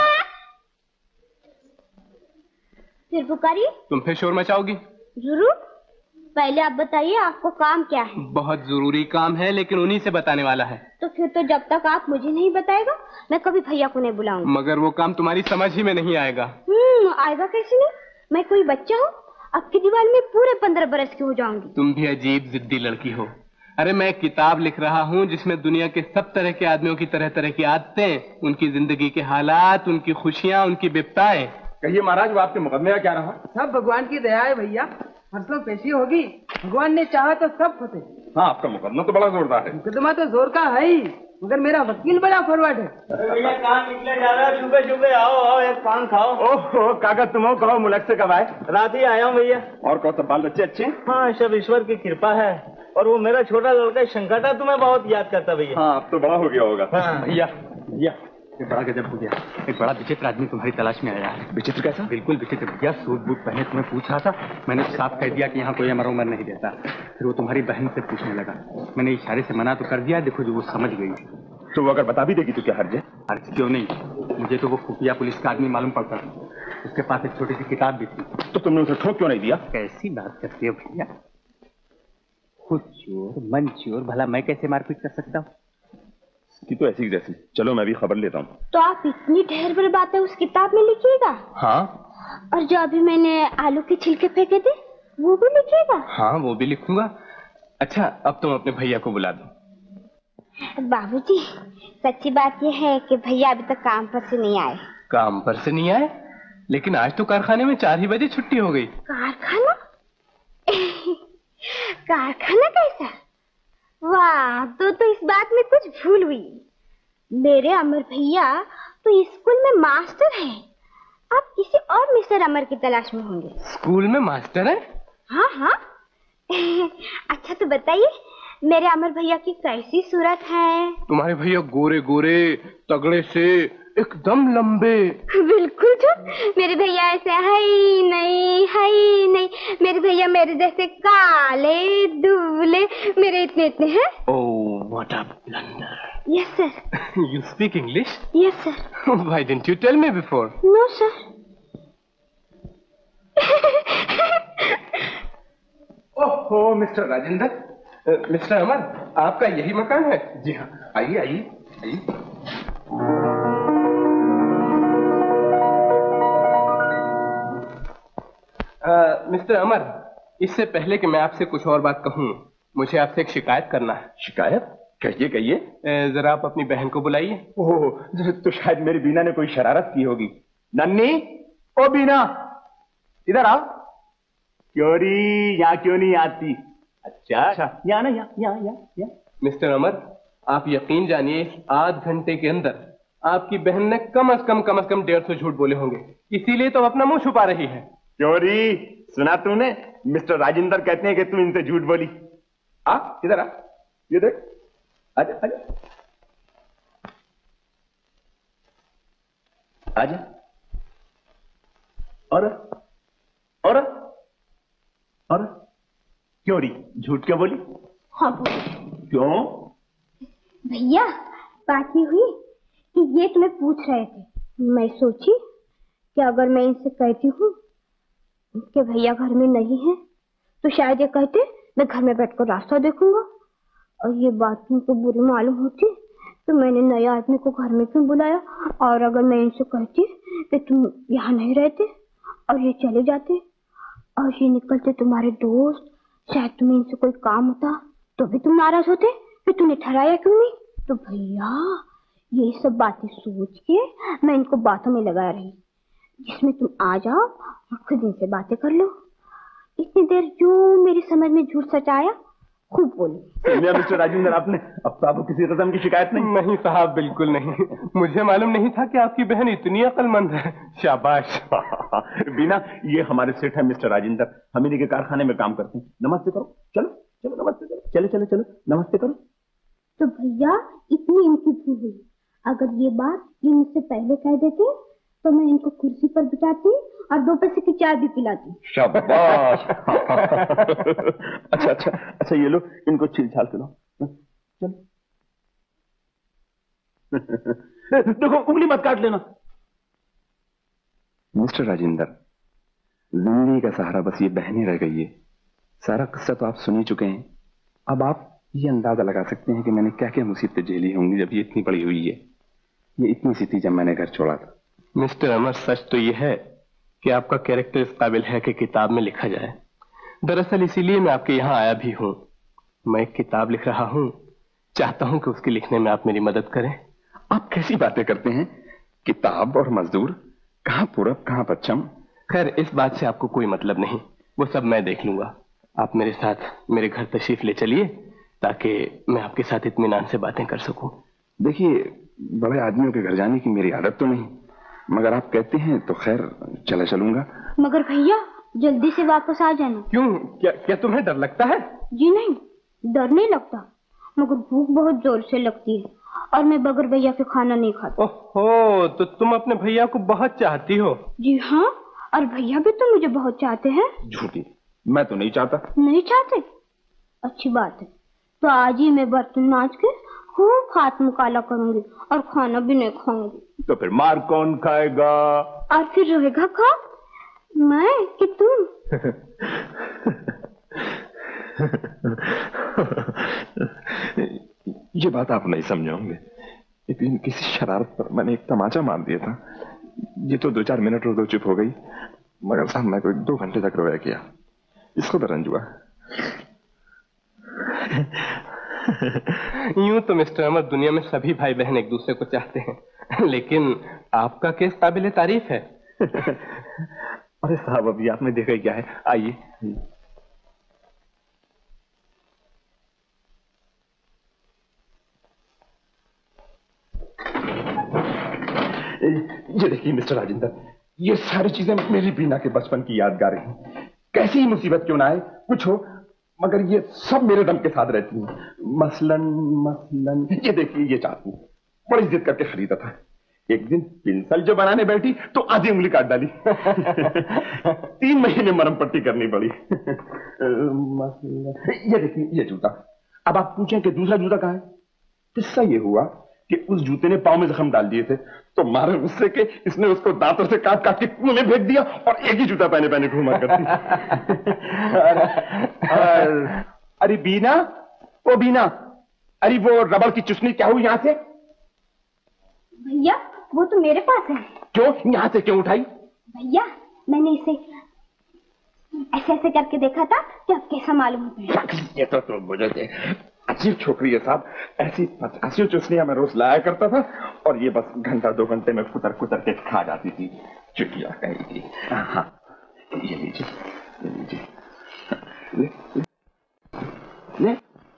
फिर पुकारिए। तुम फिर शोर मचाओगी? जरूर। पहले आप बताइए, आपको काम क्या है? बहुत जरूरी काम है, लेकिन उन्हीं से बताने वाला है। तो फिर तो जब तक आप मुझे नहीं बताएगा, मैं कभी भैया को नहीं बुलाऊंगा। मगर वो काम तुम्हारी समझ ही में नहीं आएगा। हम्म, आएगा कैसे नहीं? मैं कोई बच्चा हूँ? आपकी दीवार में पूरे पंद्रह बरस की हो जाऊंगी। तुम भी अजीब जिद्दी लड़की हो। अरे मैं किताब लिख रहा हूँ जिसमें दुनिया के सब तरह के आदमियों की तरह तरह की आदतें, उनकी जिंदगी के हालात, उनकी खुशियाँ, उनकी विपताएं। कहिए महाराज, वो आपके मुकदमे का क्या रहा? सब भगवान की दया है भैया, फसलों पेशी होगी। भगवान ने चाहा तो सब फते। हाँ, आपका मुकदमा तो बड़ा जोरदार है। मुकदमा तो जोर का है ही, मगर मेरा वकील बड़ा फॉरवर्ड है। भैया कहाँ निकले जा रहा है? सुबह सुबह आओ आओ, एक पान खाओ। ओह कागज, तुम कहो मुल्क से कब आए? रात ही आया हूँ भैया। और कहो, सब बाल बच्चे अच्छे? हाँ, सब ईश्वर की कृपा है। और वो मेरा छोटा लड़का शंकटा तुम्हें बहुत याद करता भैया। हाँ, अब तो बड़ा हो गया होगा। हाँ। भैया भैया, ये बड़ा गजब हो गया। एक बड़ा विचित्र आदमी तुम्हारी तलाश में आया है। विचित्र कैसा? बिल्कुल विचित्र भैया। सूट बूट पहने तुम्हें पूछ रहा था, मैंने साफ कह दिया कि यहाँ कोई अमर उमर नहीं रहता। फिर वो तुम्हारी बहन से पूछने लगा, मैंने इशारे से मना तो कर दिया, देखो जो वो समझ गई। तो वो अगर बता भी देगी तो क्या हर्ज है? हर्ज क्यों नहीं, मुझे तो वो खुफिया पुलिस का आदमी मालूम पड़ता था। उसके पास एक छोटी सी किताब भी थी। तो तुमने उसे ठोक क्यों नहीं दिया? कैसी बात करती है भैया, खुद चोर मन चोर, भला मैं कैसे मारपीट कर सकता हूँ? की तो ऐसी जैसी। चलो मैं भी खबर लेता हूँ। तो आप इतनी ढेर बड़ी बातें उस किताब में लिखिएगा? हाँ। और जो अभी मैंने आलू के छिलके फेंके थे वो भी लिखिएगा? हाँ, वो भी लिखूंगा। अच्छा, अब तुम अपने भैया को बुला दो। बाबूजी, सच्ची बात यह है कि भैया अभी तक काम पर से नहीं आए। काम पर से नहीं आए? लेकिन आज तो कारखाने में चार ही बजे छुट्टी हो गई। कारखाना? कारखाना कैसा? वाह, तो तो इस बात में कुछ भूल हुई। मेरे अमर भैया तो स्कूल में मास्टर हैं। आप किसी और मिस्टर अमर की तलाश में होंगे। स्कूल में मास्टर है? हाँ हाँ। अच्छा तो बताइए, मेरे अमर भैया की कैसी सूरत है? तुम्हारे भैया गोरे गोरे, तगड़े से, एकदम लंबे। बिल्कुल पूछूं? मेरे भैया ऐसे है ही नहीं, है ही नहीं। मेरे भैया मेरे जैसे काले दुबले, मेरे इतने इतने हैं। Oh, what a blunder! Yes, sir. You speak English? Yes, sir. Why didn't you tell me before? No, sir. ओहो मिस्टर राजेंद्र, मिस्टर अमर, आपका यही मकान है? जी हाँ, आइए आइए आइए। मिस्टर अमर, इससे पहले कि मैं आपसे कुछ और बात कहूँ, मुझे आपसे एक शिकायत करना है। शिकायत? कहिए कहिए। जरा आप अपनी बहन को बुलाइए। ओह, तो शायद मेरी बीना ने कोई शरारत की होगी। नन्नी, ओ बीना, इधर आओ। क्यों री, यहाँ क्यों नहीं आती? अच्छा अच्छा, यहाँ ना, यहाँ यहाँ यहाँ। मिस्टर अमर, आप यकीन जानिए इस आध घंटे के अंदर आपकी बहन ने कम अज कम कम अज कम डेढ़ सौ झूठ बोले होंगे, इसीलिए तो अपना मुंह छुपा रही है। क्योरी, सुना तूने? मिस्टर राजेंद्र कहते हैं कि तू इनसे झूठ बोली। आ, इधर आ, ये देख, आजा आजा आजा। और और और क्यों री, झूठ क्यों बोली? हाँ बोली। क्यों? भैया, बात ये हुई कि ये तुम्हें पूछ रहे थे। मैं सोची कि अगर मैं इनसे कहती हूँ कि भैया घर में नहीं है, तो शायद ये कहते मैं घर में बैठकर रास्ता देखूंगा, और ये बात तुमको बुरी मालूम होती तो मैंने नए आदमी को घर में क्यों बुलाया। और अगर मैं इनसे कहती कि तुम यहाँ नहीं रहते और ये चले जाते और ये निकलते तुम्हारे दोस्त, शायद तुम्हें इनसे कोई काम होता तो भी तुम नाराज होते कि तूने ठहराया क्यों नहीं। तो भैया, ये सब बातें सोच के मैं इनको बातों में लगा रही, जिसमें तुम आ जाओ और खुद इनसे बातें कर लो। इतनी देर जो मेरी समझ में झूठ सच आया, खूब बोली। मिस्टर राजेंद्र, आपने अब तो आपको किसी किस्म की शिकायत नहीं? नहीं साहब, बिल्कुल नहीं। मुझे मालूम नहीं था कि आपकी बहन इतनी अक्लमंद है। शाबाश। बीना, ये हमारे सेठ है मिस्टर राजेंद्र, हम इन्हीं के कारखाने में काम करते हैं। नमस्ते करो, चलो चलो नमस्ते करो, चलो चलो चलो नमस्ते करो। तो भैया, इतनी इनकी भूल हुई। अगर ये बात ये मुझसे पहले कह देते तो मैं इनको कुर्सी पर बिठाती और दो पैसे की चाय भी पिलाती। शाबाश। अच्छा अच्छा अच्छा, ये लो, इनको छील छाल के लो। चलो। देखो, उंगली मत काट लेना। मिस्टर राजेंद्र, जिंदगी का सहारा बस ये बहन ही रह गई है। सारा किस्सा तो आप सुन ही चुके हैं। अब आप ये अंदाजा लगा सकते हैं कि मैंने क्या क्या मुसीबतें झेली होंगी जब ये इतनी बड़ी हुई है। ये इतनी सी थी जब मैंने घर छोड़ा था। मिस्टर अमर, सच तो ये है कि आपका कैरेक्टर इस काबिल है कि किताब में लिखा जाए। दरअसल इसीलिए मैं आपके यहाँ आया भी हूँ। मैं एक किताब लिख रहा हूँ, चाहता हूँ कि उसके लिखने में आप मेरी मदद करें। आप कैसी बातें करते हैं? किताब और मजदूर, कहाँ पूरब कहाँ पश्चिम। खैर, इस बात से आपको कोई मतलब नहीं, वो सब मैं देख लूंगा। आप मेरे साथ मेरे घर तशरीफ ले चलिए ताकि मैं आपके साथ इत्मीनान से बातें कर सकूं। देखिए, बड़े आदमियों के घर जाने की मेरी आदत तो नहीं, मगर आप कहते हैं तो खैर चला चलूंगा। मगर भैया, जल्दी से वापस आ जाना। क्यों? क्या क्या तुम्हें डर लगता है? जी नहीं, डर नहीं लगता, मगर भूख बहुत जोर से लगती है और मैं बगैर भैया के खाना नहीं खाती। ओहो, तो तुम अपने भैया को बहुत चाहती हो? जी हाँ, और भैया भी तो मुझे बहुत चाहते हैं। झूठी, मैं तो नहीं चाहता। नहीं चाहते? अच्छी बात है, तो आज ही मैं बर्तन मांज के खूब हाथ मुकाला करूंगी और खाना भी नहीं खाऊंगी। तो फिर मार कौन खाएगा? और फिर रहेगा खा मैं कि तुम? ये बात आप नहीं समझोगे, लेकिन किसी शरारत पर मैंने एक तमाचा मार दिया था। ये तो दो चार मिनट और दो चुप हो गई, मगर साहब मैं कोई दो घंटे तक रोया किया। इसको तो रंज हुआ। यूं तो मिस्टर अहमद, दुनिया में सभी भाई बहन एक दूसरे को चाहते हैं, लेकिन आपका केस काबिल तारीफ है। अरे साहब, अभी आपने देखा क्या है, आइए। ये देखिए मिस्टर राजेंद्र, ये सारी चीजें मेरी बीना के बचपन की यादगार हैं। कैसी ही मुसीबत क्यों ना आए, कुछ हो, मगर ये सब मेरे दम के साथ रहती हैं। मसलन मसलन ये देखिए, ये चाकू बड़ी जिद करके खरीदा था, एक दिन पिंसल जो बनाने बैठी तो आधी उंगली काट डाली। तीन महीने मरम पट्टी करनी पड़ी। ये देखिए ये जूता। अब आप पूछें कि दूसरा जूता कहाँ है? किस्सा ये हुआ कि उस जूते ने पांव में जख्म डाल दिए थे, तो मारे गुस्से के इसने उसको दांतों से काट काट के कुएं में फेंक दिया और एक ही जूता पहने पहने घूमा करती। अरे बीना, ओ बीना, अरे वो रबड़ की चुस्नी क्या हुई यहाँ से? भैया वो तो मेरे पास है। क्यों यहाँ से क्यों उठाई? भैया मैंने इसे ऐसे ऐसे करके देखा था कि अब कैसा मालूम होता है। ये तो, तो मुझे अजीब छोकरी है साहब। ऐसी पचासी चुस्नियां मैं रोज लाया करता था और ये बस घंटा दो घंटे में कुतर कुतर के खा जाती थी। चुटिया कहीं की। हाँ ये लीजिए, ये लीजिए, ले, ले, ले।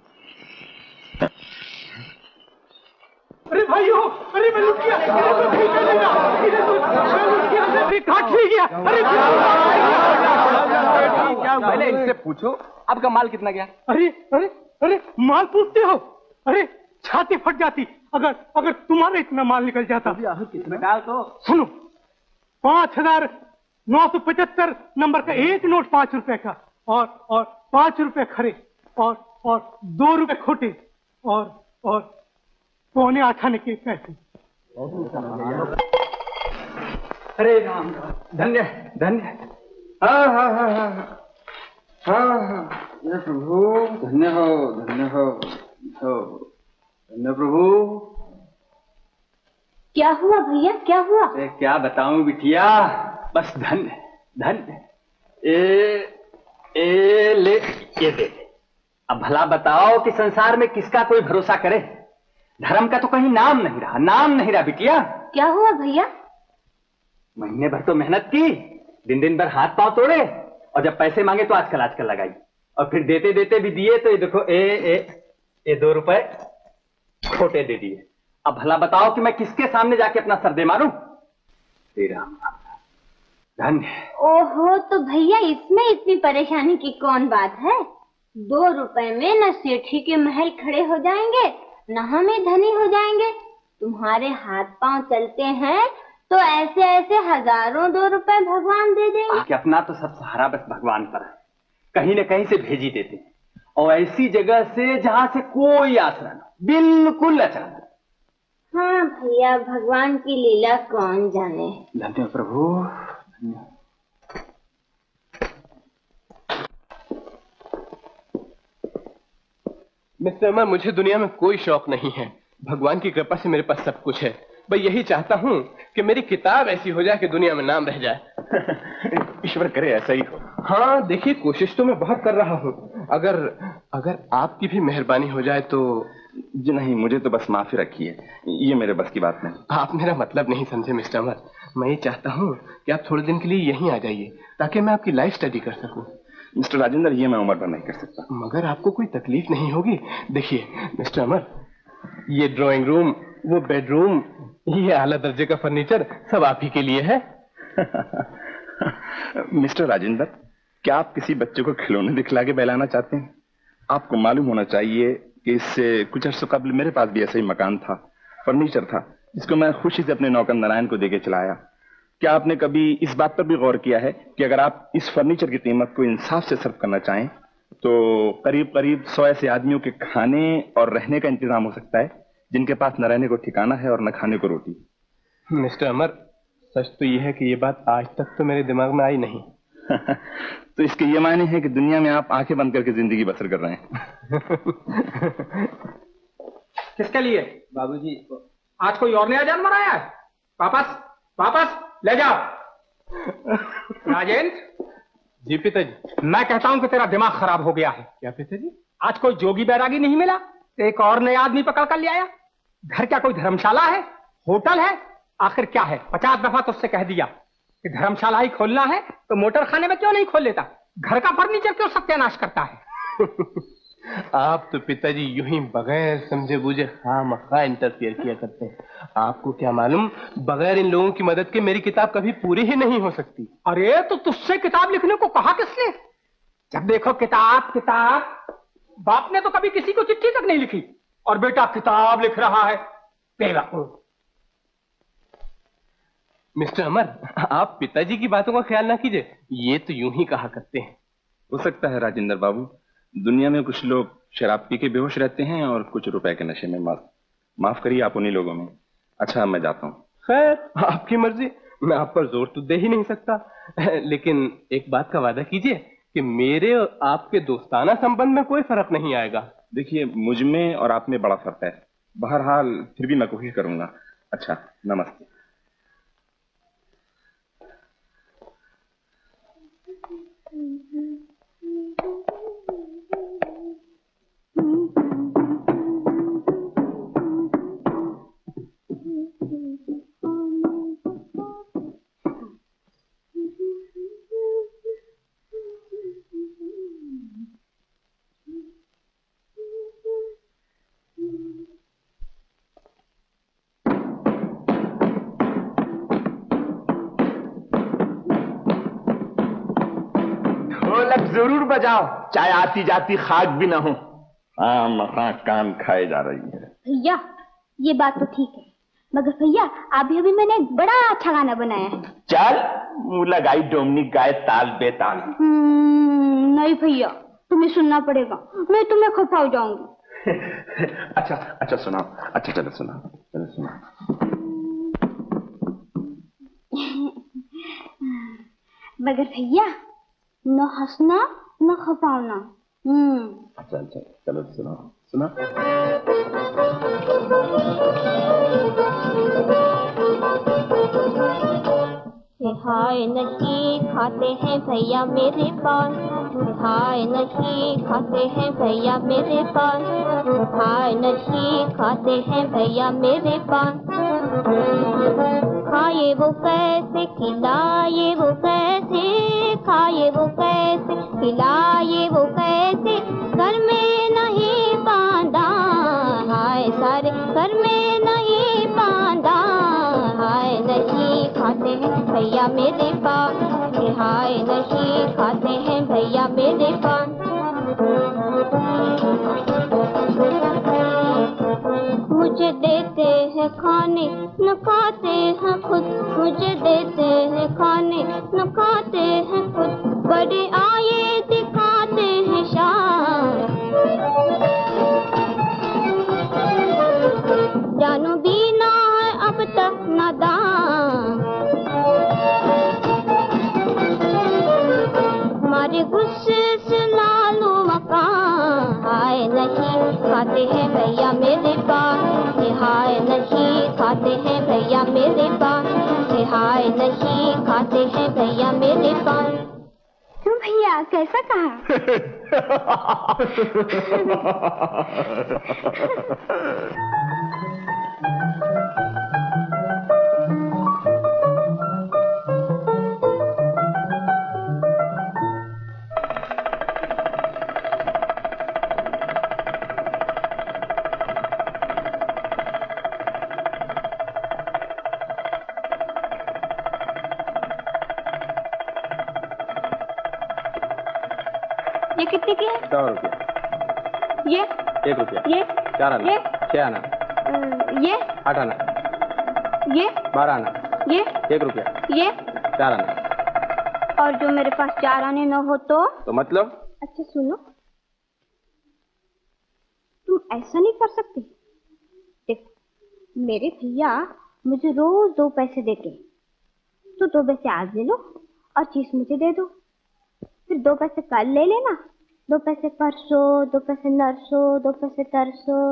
अरे भाइयों, अरे मैं लुट गया, अरे तो ठीक करेगा, मैं लुट गया, अरे काट ले गया, अरे क्या पहले इनसे पूछो आपका माल कितना गया? अरे अरे अरे माल पूछते हो? अरे छाती फट जाती अगर अगर तुम्हारा इतना माल निकल जाता। कितना डाल तो सुनो, पांच हजार नौ सौ पचहत्तर नंबर का एक नोट पांच रुपए का और और पांच रुपए खरे और और दो रुपए खोटे और और पौने आठ आने के पैसे। अरे राम, धन्य धन्य। हाँ हाँ हाँ हाँ हाँ हाँ प्रभु, धन्य हो धन्य हो धन्य प्रभु। क्या हुआ भैया, क्या हुआ? अरे क्या बताऊं बिटिया, बस धन्य धन्य। ए ए ले ये दे। अब भला बताओ कि संसार में किसका कोई भरोसा करे? धर्म का तो कहीं नाम नहीं रहा, नाम नहीं रहा बिटिया। क्या हुआ भैया? महीने भर तो मेहनत की, दिन दिन भर हाथ पांव तोड़े और जब पैसे मांगे तो आजकल आजकल लगाई और फिर देते देते भी दिए तो ये देखो ए ए ए दो रुपए खोटे दे दिए। अब भला बताओ कि मैं किसके सामने जाके अपना सर दे मारूं? तेरा धन्य। ओहो, तो भैया इसमें इतनी परेशानी की कौन बात है? दो रुपए में न सेठी के महल खड़े हो जाएंगे न हम ही धनी हो जाएंगे। तुम्हारे हाथ पांव चलते हैं तो ऐसे ऐसे हजारों दो रुपए भगवान दे देंगे। कि अपना तो सब सहारा बस भगवान पर है, कहीं न कहीं से भेज ही देते हैं और ऐसी जगह से जहां से कोई आसरा न, बिल्कुल अचानक। हाँ भैया, भगवान की लीला कौन जाने। धन्य प्रभु धन्य। मिस्टर अमर, मुझे दुनिया में कोई शौक नहीं है, भगवान की कृपा से मेरे पास सब कुछ है। मैं यही चाहता हूँ कि मेरी किताब ऐसी हो जाए कि दुनिया में नाम रह जाए। ईश्वर करे ऐसा ही हो। हाँ देखिए, कोशिश तो मैं बहुत कर रहा हूँ। अगर अगर आपकी भी मेहरबानी हो जाए तो। जी नहीं, मुझे तो बस माफी रखिए, ये मेरे बस की बात नहीं। आप मेरा मतलब नहीं समझे मिस्टर अमर। मैं ये चाहता हूँ कि आप थोड़े दिन के लिए यहीं आ जाइए ताकि मैं आपकी लाइफ स्टडी कर सकूँ। मिस्टर राजेंद्र, ये मैं उम्र पर नहीं कर सकता। मगर आपको कोई तकलीफ नहीं होगी? देखिए मिस्टर अमर, ये ड्राइंग रूम, वो बेडरूम, ये आला दर्जे का फर्नीचर सब आप ही के लिए है। मिस्टर राजेंद्र, क्या आप किसी बच्चे को खिलौने दिखला के बहलाना चाहते हैं? आपको मालूम होना चाहिए कि इससे कुछ अर्सों कबल मेरे पास भी ऐसा ही मकान था, फर्नीचर था, जिसको मैं खुशी से अपने नौकर नारायण को देके चलाया। क्या आपने कभी इस बात पर भी गौर किया है कि अगर आप इस फर्नीचर की कीमत को इंसाफ से सर्व करना चाहें तो करीब करीब सौ ऐसे आदमियों के खाने और रहने का इंतजाम हो सकता है जिनके पास न रहने को ठिकाना है और न खाने को रोटी। मिस्टर अमर, सच तो यह है कि ये बात आज तक तो मेरे दिमाग में आई नहीं। तो इसके ये मायने हैं कि दुनिया में आप आंखें बंद करके जिंदगी बसर कर रहे हैं। किसके लिए? बाबूजी, आज कोई और नया जानवर आया है? वापस वापस ले जाओ। राजेंद्र। जी पिताजी। मैं कहता हूं कि तेरा दिमाग खराब हो गया है। क्या पिताजी? आज कोई जोगी बैरागी नहीं मिला तो एक और नया आदमी पकड़ कर ले आया। घर क्या कोई धर्मशाला है, होटल है? आखिर क्या है? पचास दफा तो उससे कह दिया कि धर्मशाला ही खोलना है तो मोटर खाने में क्यों नहीं खोल लेता? घर का फर्नीचर क्यों सत्यानाश करता है? आप तो पिताजी यूं ही बगैर समझे बूझे खामखा इंटरफियर किया करते हैं। आपको क्या मालूम, बगैर इन लोगों की मदद के मेरी किताब कभी पूरी ही नहीं हो सकती। अरे तो तुझसे किताब लिखने को कहा किसने? जब देखो किताब किताब। बाप ने तो कभी किसी को चिट्ठी तक नहीं लिखी और बेटा किताब लिख रहा है। बेवकूफ। मिस्टर अमर, आप पिताजी की बातों का ख्याल ना कीजिए, ये तो यूं ही कहा करते हैं। हो सकता है राजेंद्र बाबू, दुनिया में कुछ लोग शराब पी के बेहोश रहते हैं और कुछ रुपए के नशे में मस्त। माफ करिए आप उन्हीं लोगों में। अच्छा मैं जाता हूँ। खैर आपकी मर्जी, मैं आप पर जोर तो दे ही नहीं सकता, लेकिन एक बात का वादा कीजिए कि मेरे और आपके दोस्ताना संबंध में कोई फर्क नहीं आएगा। देखिए मुझ में और आप में बड़ा फर्क है, बहरहाल फिर भी मैं कोशिश करूंगा। अच्छा नमस्ते। जरूर बजाओ, चाहे आती जाती खाक भी ना हो। हाँ महा काम खाए जा रही है। भैया ये बात तो ठीक है, मगर भैया अभी अभी मैंने एक बड़ा अच्छा गाना बनाया है। चल मुंह लगाई डोमनी गाय ताल बेताल। नहीं भैया तुम्हें सुनना पड़ेगा, मैं तुम्हें खपा हो जाऊंगी। अच्छा अच्छा सुनाओ। अच्छा चलो सुनाओ, चलो सुनाओ। मगर भैया न हंसना न खपाना। हम्म अच्छा अच्छा चलो सुनो सुनो। हाय नहीं खाते हैं भैया मेरे पान, हाय नहीं खाते हैं भैया मेरे पान, हाय नहीं खाते हैं भैया मेरे पान। खाए वो कैसे खिलाए वो कैसे, खाए वो कैसे खिलाए वो कैसे, घर में नहीं बांधा, हाय सारे घर में नहीं बांधा। हाय नहीं खाते हैं भैया मेरे पान, हाय नहीं खाते हैं भैया मेरे पान। मुझे देते हैं खाने न खाते हैं खुद, मुझे देते हैं खाने न खाते हैं खुद, बड़े आए दिखाते हैं शान। जानू भी ना है अब तक नादान, हमारे गुस्से से लालू मकान। हाय नहीं खाते हैं भैया मेरे पान, हाय नहीं खाते हैं भैया मेरे पान, हाय नहीं खाते हैं भैया मेरे पान। तुम भैया कैसा कहा? ये कितने की है? सौ रुपया। ये एक रुपया। ये चार आना। ये छह आना। ये आठ आना। ये बारह आना। ये एक रुपया। ये चार आना। और जो मेरे पास चार आने न हो तो? तो मतलब? अच्छा सुनो, तुम ऐसा नहीं कर सकते। देखो मेरे भैया मुझे रोज दो पैसे देते, तो दो पैसे आज ले लो और चीज मुझे दे दो, फिर दो पैसे कल ले लेना, दो पैसे परसों, दो पैसे नरसों, दो पैसे तरसों,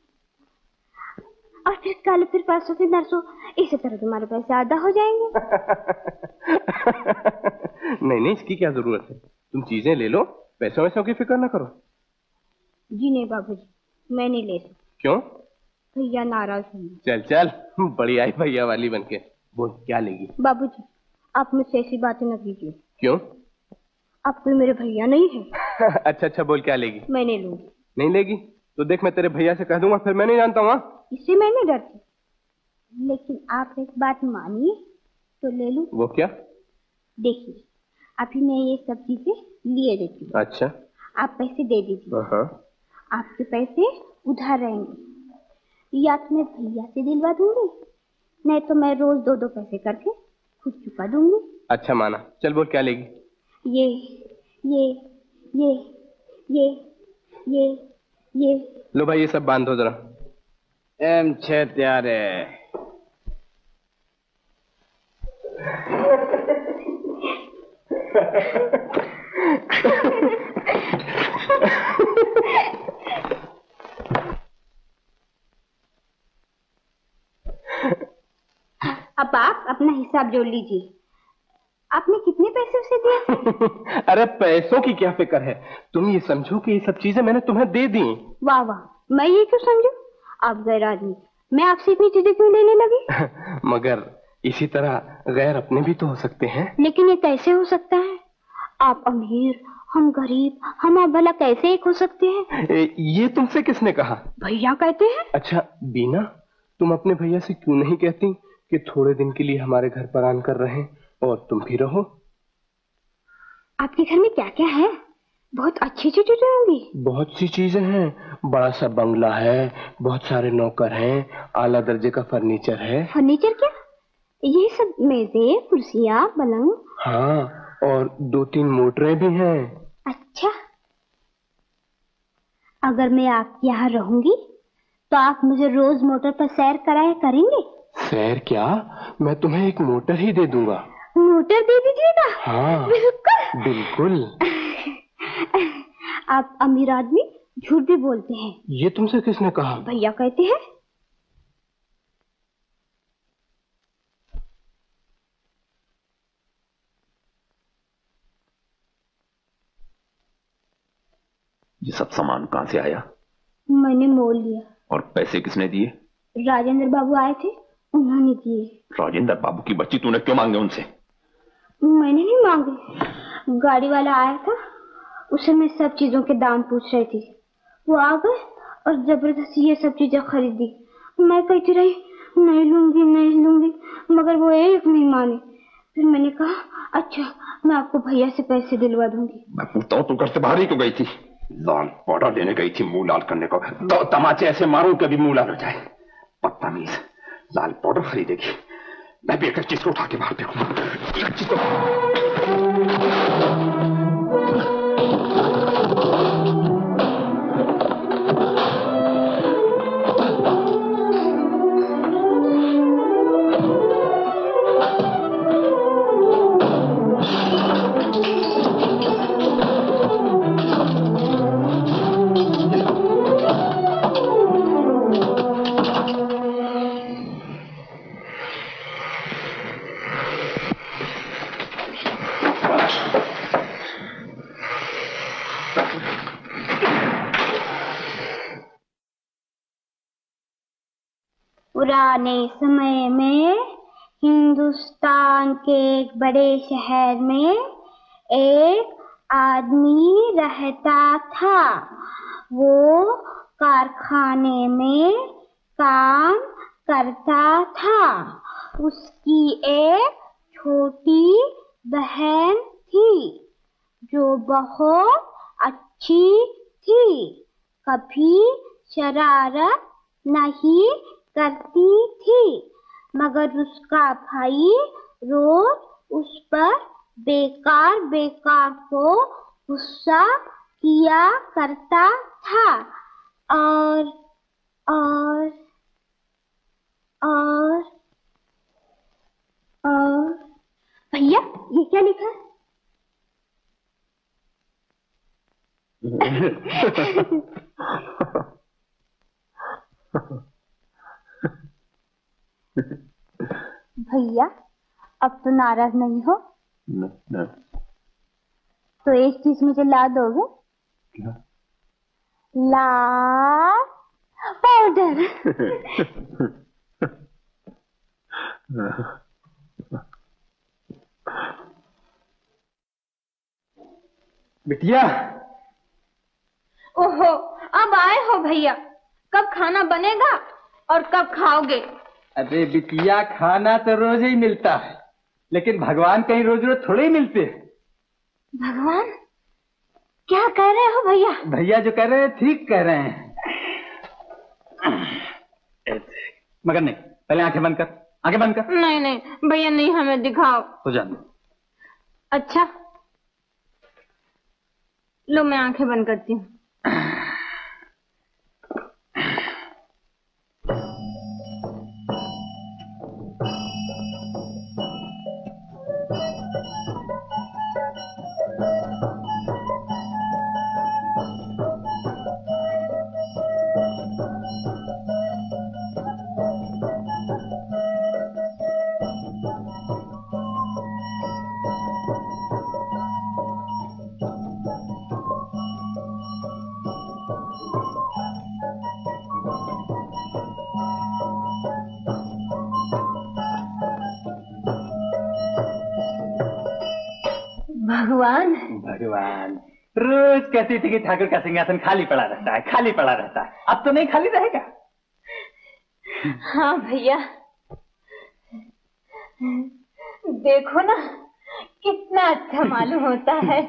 और फिर कल, फिर परसों, फिर नरसों। इसी तरह तुम्हारे पैसे आधा हो जाएंगे। नहीं नहीं, इसकी क्या जरूरत है, तुम चीजें ले लो, पैसों वैसों की फिक्र ना करो। जी नहीं बाबूजी, मैं नहीं ले सकती। क्यों? भैया नाराज होंगे। चल चल, बड़ी आई भैया वाली बनके। बोल क्या लेगी? बाबूजी आप मुझसे ऐसी बातें न कीजिए। क्यों? आप कोई मेरे भैया नहीं है। अच्छा अच्छा, बोल क्या लेगी? मैं नहीं लूंगी। नहीं लेगी तो देख मैं तेरे भैया से कह दूंगा, फिर मैं नहीं जानता हूँ। इससे मैं नहीं डरती, लेकिन आप एक बात मानिए तो ले लूं। वो क्या? देखिए अभी मैं ये सब चीजें लिए देती हूँ। अच्छा, आप पैसे दे दीजिए। हाँ। आपके पैसे उधार रहेंगे, या तो मैं भैया से दिलवा दूंगी, नहीं तो मैं रोज दो दो पैसे करके खुद चुका दूंगी। अच्छा माना, चल बोल क्या लेगी? ये ये ये ये ये ये लो भाई, ये सब बांधो जरा। एम छे त्यारे अब आप अपना हिसाब जोड़ लीजिए। आपने कितने पैसे उसे दिए? अरे पैसों की क्या फिक्र है, तुम ये समझो कि ये सब चीजें मैंने तुम्हें दे दी। वाह वाह, मैं ये क्यों समझू? आप गैर आदमी, मैं आपसे इतनी चीजें क्यों लेने लगी? मगर इसी तरह गैर अपने भी तो हो सकते हैं। लेकिन ये कैसे हो सकता है? आप अमीर, हम गरीब, हम आप भला कैसे एक हो सकते हैं? ए, ये तुमसे किसने कहा? भैया कहते हैं। अच्छा बीना, तुम अपने भैया से क्यों नहीं कहती कि थोड़े दिन के लिए हमारे घर पर आन कर रहें और तुम भी रहो? आपके घर में क्या क्या है? बहुत अच्छी चीजें होंगी। बहुत सी चीजें हैं, बड़ा सा बंगला है, बहुत सारे नौकर हैं, आला दर्जे का फर्नीचर है। फर्नीचर क्या? ये सब मेजें, कुर्सियां, पलंग? हाँ, और दो तीन मोटरें भी हैं। अच्छा, अगर मैं आपके यहाँ रहूंगी तो आप मुझे रोज मोटर पर सैर कराया करेंगे? सैर क्या, मैं तुम्हें एक मोटर ही दे दूंगा। मोटर दे दीजिएगा? हाँ बिल्कुल बिल्कुल। आप अमीर आदमी झूठ भी बोलते हैं। ये तुमसे किसने कहा? भैया कहते हैं। ये सब सामान कहां से आया? मैंने मोल लिया। और पैसे किसने दिए? राजेंद्र बाबू आए थे, उन्होंने दिए। राजेंद्र बाबू की बच्ची तूने क्यों मांगे उनसे? मैंने नहीं मांगे, गाड़ी वाला आया था, उसे मैं सब चीजों के दाम पूछ रही थी। वो आ गए और जबरदस्ती ये सब चीजें खरीदी। मैं कहती रही नहीं लूंगी नहीं लूंगी, मगर वो एक नहीं माने। फिर मैंने कहा अच्छा मैं आपको भैया से पैसे दिलवा दूंगी। मैं पूछता हूँ तू घर से बाहर ही क्यों गई थी? लाल पाउडर लेने गई थी मुंह लाल करने को। दो तमाचे ऐसे मारूं कभी मुंह लाल हो जाए। बदतमीज, लाल पाउडर खरीदेगी, मैं भी एक चीज को उठा के बाहर फेंकूंगा। एक चीज पुराने समय में हिंदुस्तान के एक बड़े शहर में एक आदमी रहता था। वो कारखाने में काम करता था। उसकी एक छोटी बहन थी जो बहुत अच्छी थी, कभी शरारत नहीं करती थी, मगर उसका भाई रोज उस पर बेकार बेकार को गुस्सा किया करता था। और और और और भैया ये क्या लिखा है? भैया अब तो नाराज नहीं हो? न, न। तो एक चीज मुझे ला दोगे? क्या? ला पाउडर। बिटिया। ओहो, अब आए हो भैया, कब खाना बनेगा और कब खाओगे? अरे बिटिया, खाना तो रोज ही मिलता है, लेकिन भगवान कहीं रोज रोज थोड़े ही मिलते हैं। भगवान? क्या कह रहे हो भैया? भैया जो कह रहे हैं ठीक कह रहे हैं, मगर नहीं, पहले आंखें बंद कर। आंखें बंद कर। नहीं नहीं भैया नहीं, हमें दिखाओ। तो जान। अच्छा लो मैं आंखें बंद करती हूँ। भगवान भगवान रोज कहती थी कि ठाकुर का सिंहासन खाली पड़ा रहता है, खाली पड़ा रहता है। अब तो नहीं खाली रहेगा। हाँ भैया देखो ना कितना अच्छा मालूम होता है।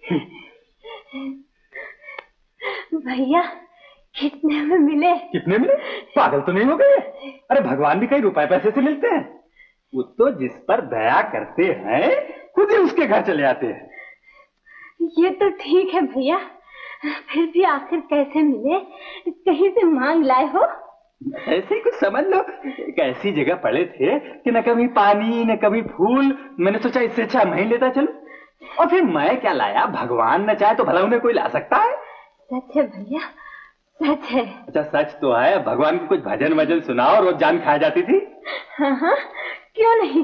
भैया कितने में मिले? कितने मिले? पागल तो नहीं हो गए? अरे भगवान भी कई रुपए पैसे से मिलते हैं। वो तो जिस पर दया करते हैं खुद ही उसके घर चले आते हैं। ये तो ठीक है भैया, फिर भी आखिर कैसे मिले? कहीं से मांग लाए हो? ऐसे ही कुछ समझ लो। एक ऐसी जगह पड़े थे कि न कभी पानी न कभी फूल। मैंने सोचा इससे अच्छा मैं ही लेता चलूं। और फिर मैं क्या लाया, भगवान न चाहे तो भला उन्हें कोई ला सकता है। सच है भैया, सच है। अच्छा सच तो है। भगवान को कुछ भजन वजन सुनाओ, रोज जान खा जाती थी। हाँ हाँ क्यों नहीं।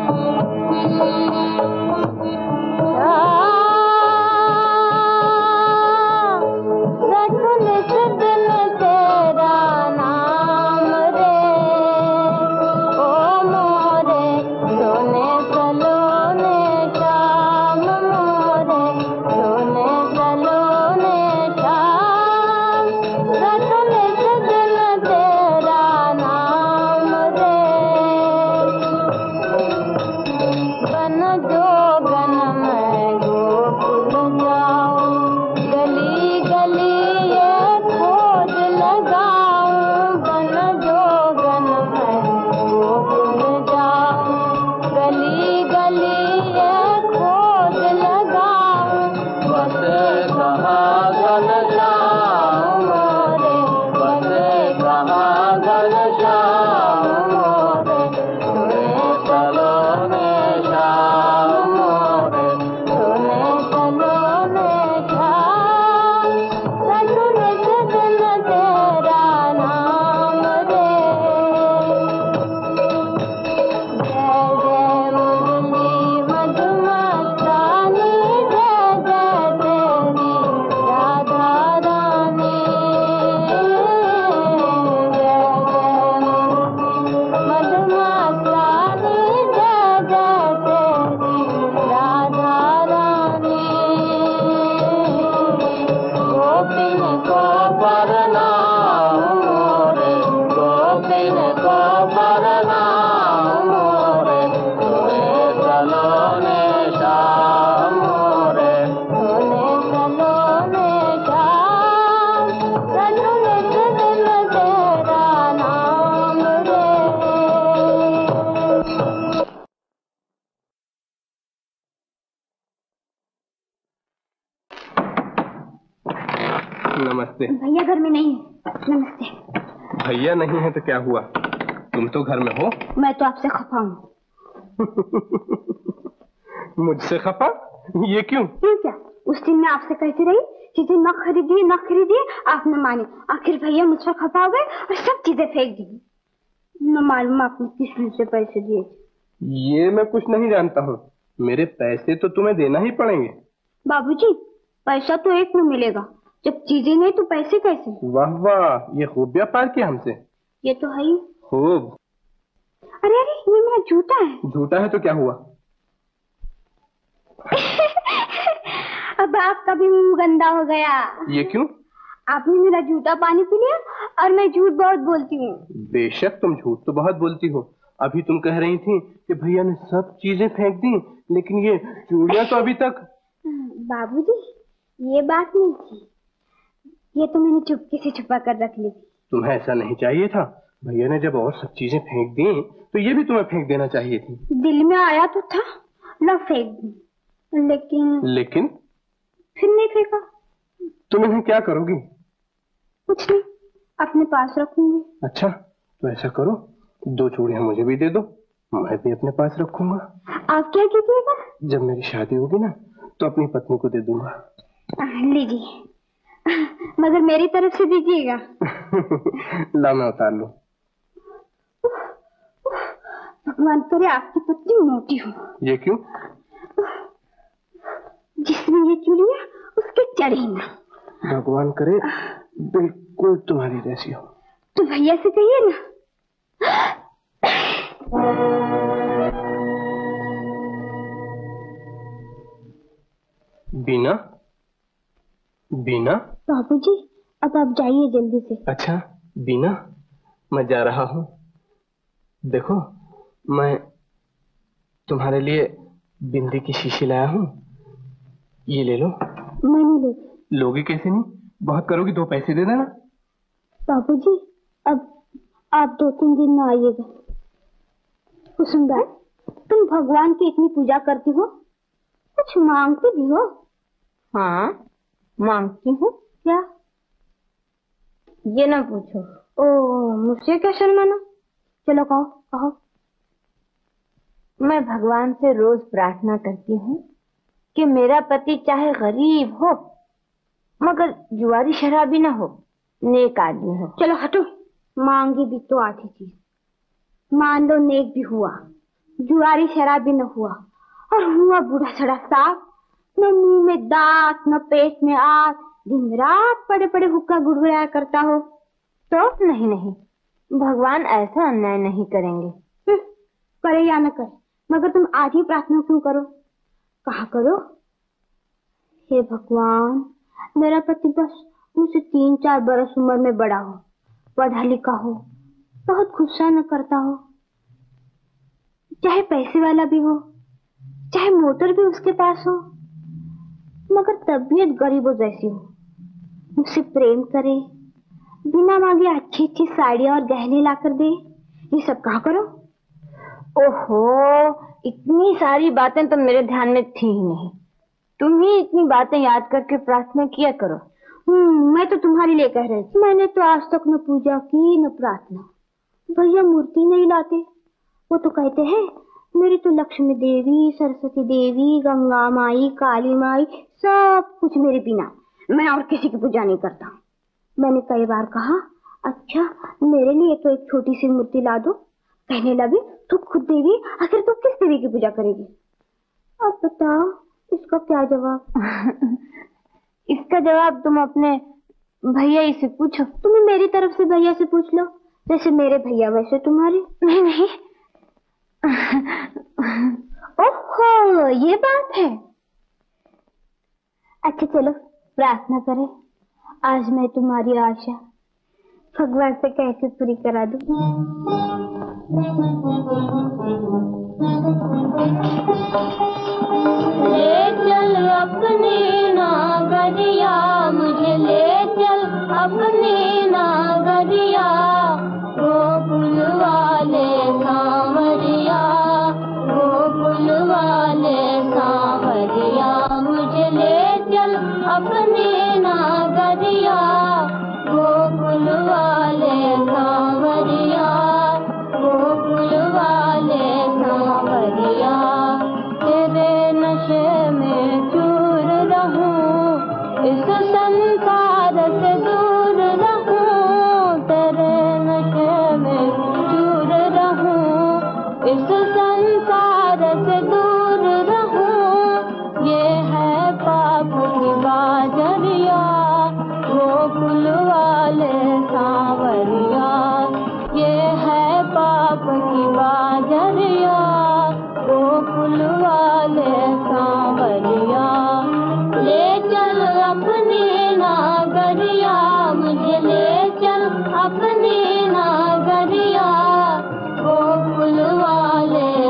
नमस्ते। भैया घर में नहीं है। नमस्ते। भैया नहीं है तो क्या हुआ, तुम तो घर में हो। मैं तो आपसे खफा हूँ। मुझसे खफा? ये क्यों? क्यों क्या, उस दिन मैं आपसे कहती रही चीजें न खरीदिए न खरीदिए, आप न माने। आखिर भैया मुझ पर खफा हो गए और सब चीजें फेंक दी। न मालूम आपने किस लिए से पैसे दिए। ये मैं कुछ नहीं जानता हूँ। मेरे पैसे तो तुम्हें देना ही पड़ेंगे। बाबूजी पैसा तो एक में मिलेगा, जब चीजें नहीं तो पैसे कैसे? वाह वाह, ये खूब व्यापार किया हमसे। ये तो है ही खूब। अरे अरे ये मेरा जूता है। जूता है तो क्या हुआ? अब आपका भी मुंह गंदा हो गया। ये क्यों? आपने मेरा जूता पानी पी लिया और मैं झूठ बहुत बोलती हूँ। बेशक तुम झूठ तो बहुत बोलती हो। अभी तुम कह रही थी कि भैया ने सब चीजें फेंक दी, लेकिन ये चूड़ियां तो अभी तक। बाबूजी ये बात नहीं थी, ये तो मैंने चुपके से छुपा कर रख ली थी। तुम्हें ऐसा नहीं चाहिए था। भैया ने जब और सब चीजें फेंक दी तो ये भी तुम्हें फेंक देना चाहिए थी। दिल में आया तो था न फेंक दी, लेकिन लेकिन फिर नहीं फेंका। तुम इन्हें क्या करोगी? कुछ नहीं, अपने पास रखूंगी। अच्छा तो ऐसा करो, दो चूड़ियां मुझे भी दे दो, मैं भी अपने पास रखूंगा। आप क्या कीजिएगा? जब मेरी शादी होगी ना तो अपनी पत्नी को दे दूंगा। लीजिए, मगर मेरी तरफ से दीजिएगा। ला मैं उतार लूं। भगवान करे आपकी पत्नी मोटी हो। ये क्यों? जिसमें ये चूड़ियां उसके चढ़ी ना। भगवान करे बिल्कुल तुम्हारी जैसी हो। तो भैया से कहिए ना। बीना, बीना। बाबूजी अब आप जाइए जल्दी से। अच्छा बीना, मैं जा रहा हूँ। देखो मैं तुम्हारे लिए बिंदी की शीशी लाया हूँ, ये ले लो। मैं नहीं लेती। लोगे कैसे नहीं? बहुत करोगी, दो पैसे दे देना। बाबूजी अब आप दो तीन दिन में आइएगा। कुसुमदार, तुम भगवान की इतनी पूजा करती हो, कुछ मांगती भी हो? हाँ मांगती हूँ। क्या? ये ना पूछो। ओ मुझसे क्या शर्माना। चलो कहो कहो। मैं भगवान से रोज प्रार्थना करती हूँ कि मेरा पति चाहे गरीब हो मगर जुआरी शराबी ना हो, नेक आदमी हो। चलो हटो, मांगी भी तो आधी चीज। मान लो नेक भी हुआ, जुआरी शराबी न हुआ, और हुआ बूढ़ा सड़ा साफ, न मुंह में दांत न पेट में आग, दिन रात पड़े पड़े हुक्का गुड़गुड़ाया करता हो तो? नहीं नहीं, भगवान ऐसा अन्याय नहीं करेंगे। करे या न करे, मगर तुम आज ही प्रार्थना क्यों करो? कहा करो, हे भगवान मेरा पति बस मुझसे तीन चार बरस उम्र में बड़ा हो, पढ़ा लिखा हो, बहुत गुस्सा न करता हो, चाहे पैसे वाला भी हो, चाहे मोटर भी उसके पास हो, मगर तबीयत गरीबों जैसी हो, मुझसे प्रेम करे, बिना मांगे अच्छी अच्छी साड़ियां और गहने लाकर दे। ये सब कहा करो। ओहो, इतनी सारी बातें तो मेरे ध्यान में थी ही नहीं। तुम ही इतनी बातें याद करके प्रार्थना किया करो। हम्म, मैं तो तुम्हारे लिए कह रही थी। मैंने तो आज तक न पूजा की न प्रार्थना। भैया मूर्ति नहीं लाते, वो तो कहते हैं मेरी तो लक्ष्मी देवी, सरस्वती देवी, गंगा माई, काली माई, सब कुछ मेरे बिना, मैं और किसी की पूजा नहीं करता। मैंने कई बार कहा अच्छा मेरे लिए तो एक छोटी सी मूर्ति ला दो, कहने लगी तू खुद देवी, आखिर तू किस देवी की पूजा करेगी? अब बताओ इसका क्या जवाब? इसका जवाब तुम अपने भैया ही से पूछो। तुम्हें मेरी तरफ से भैया से पूछ लो, जैसे मेरे भैया वैसे तुम्हारे। नहीं नहीं। ओहो ये बात है। अच्छा चलो प्रार्थना करें। आज मैं तुम्हारी आशा भगवान से कैसे पूरी करा दूं। ले चल अपनी नागरिया, मुझे ले चल अपनी नागरिया, गोकुल वाले सांवरिया, गोकुल वाले सांवरिया, मुझे ले चल अपनी नागरिया, गोकुल वाले सांवरिया, गोकुल वाले सांवरिया, तेरे नशे में चूर रहूं, इस संसार से दूर रहूं, तेरे नशे में चूर रहूं, इस संसार से दूर रहूं, ये है पाप की बाजरिया, गोकुल वाले सांवरिया, ये है पाप की बाजरिया, गोकुल वाले सांवरिया, ले चल अपनी नागरिया, मुझे ले चल अपनी नागरिया, गोकुल वाले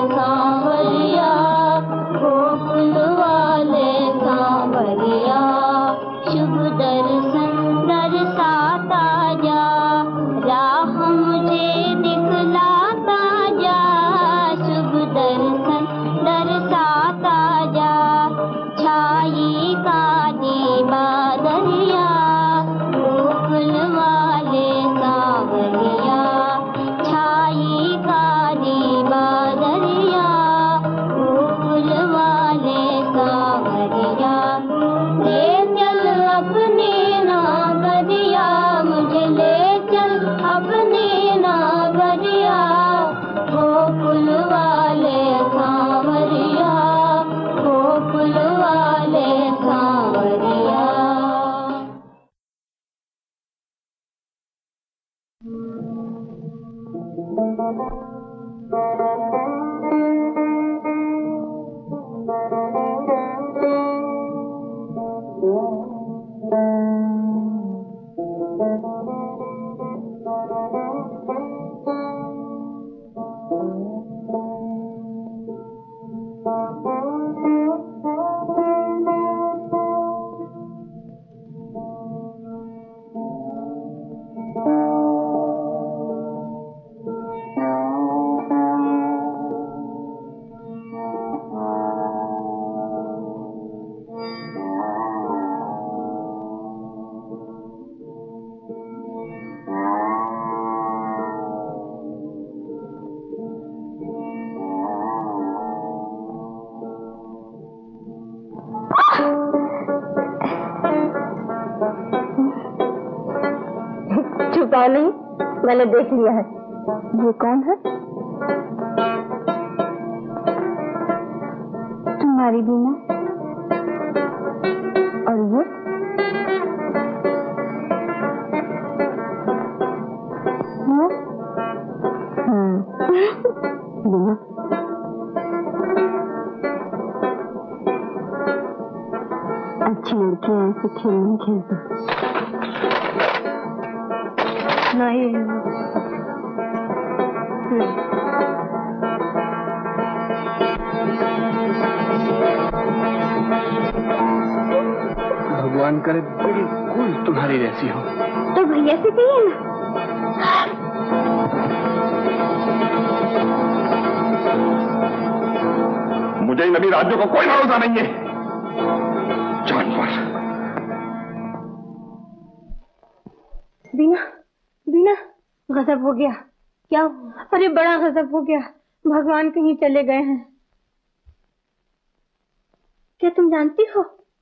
छुपाओ नहीं, मैंने देख लिया है। ये कौन है? तुम्हारी बीना। और ये? ये? हम्म बीना। अच्छी लड़कियां ऐसे खेल नहीं खेलती। नहीं भगवान करे बिल्कुल तुम्हारी जैसी हो। तो भैया से कहिए ना। मुझे इन अभी राज्यों को कोई भरोसा नहीं है। जानवर। बीना, बीना, गजब हो गया। क्या? अरे बड़ा गजब हो गया। भगवान कहीं चले गए हैं। क्या तुम जानती हो?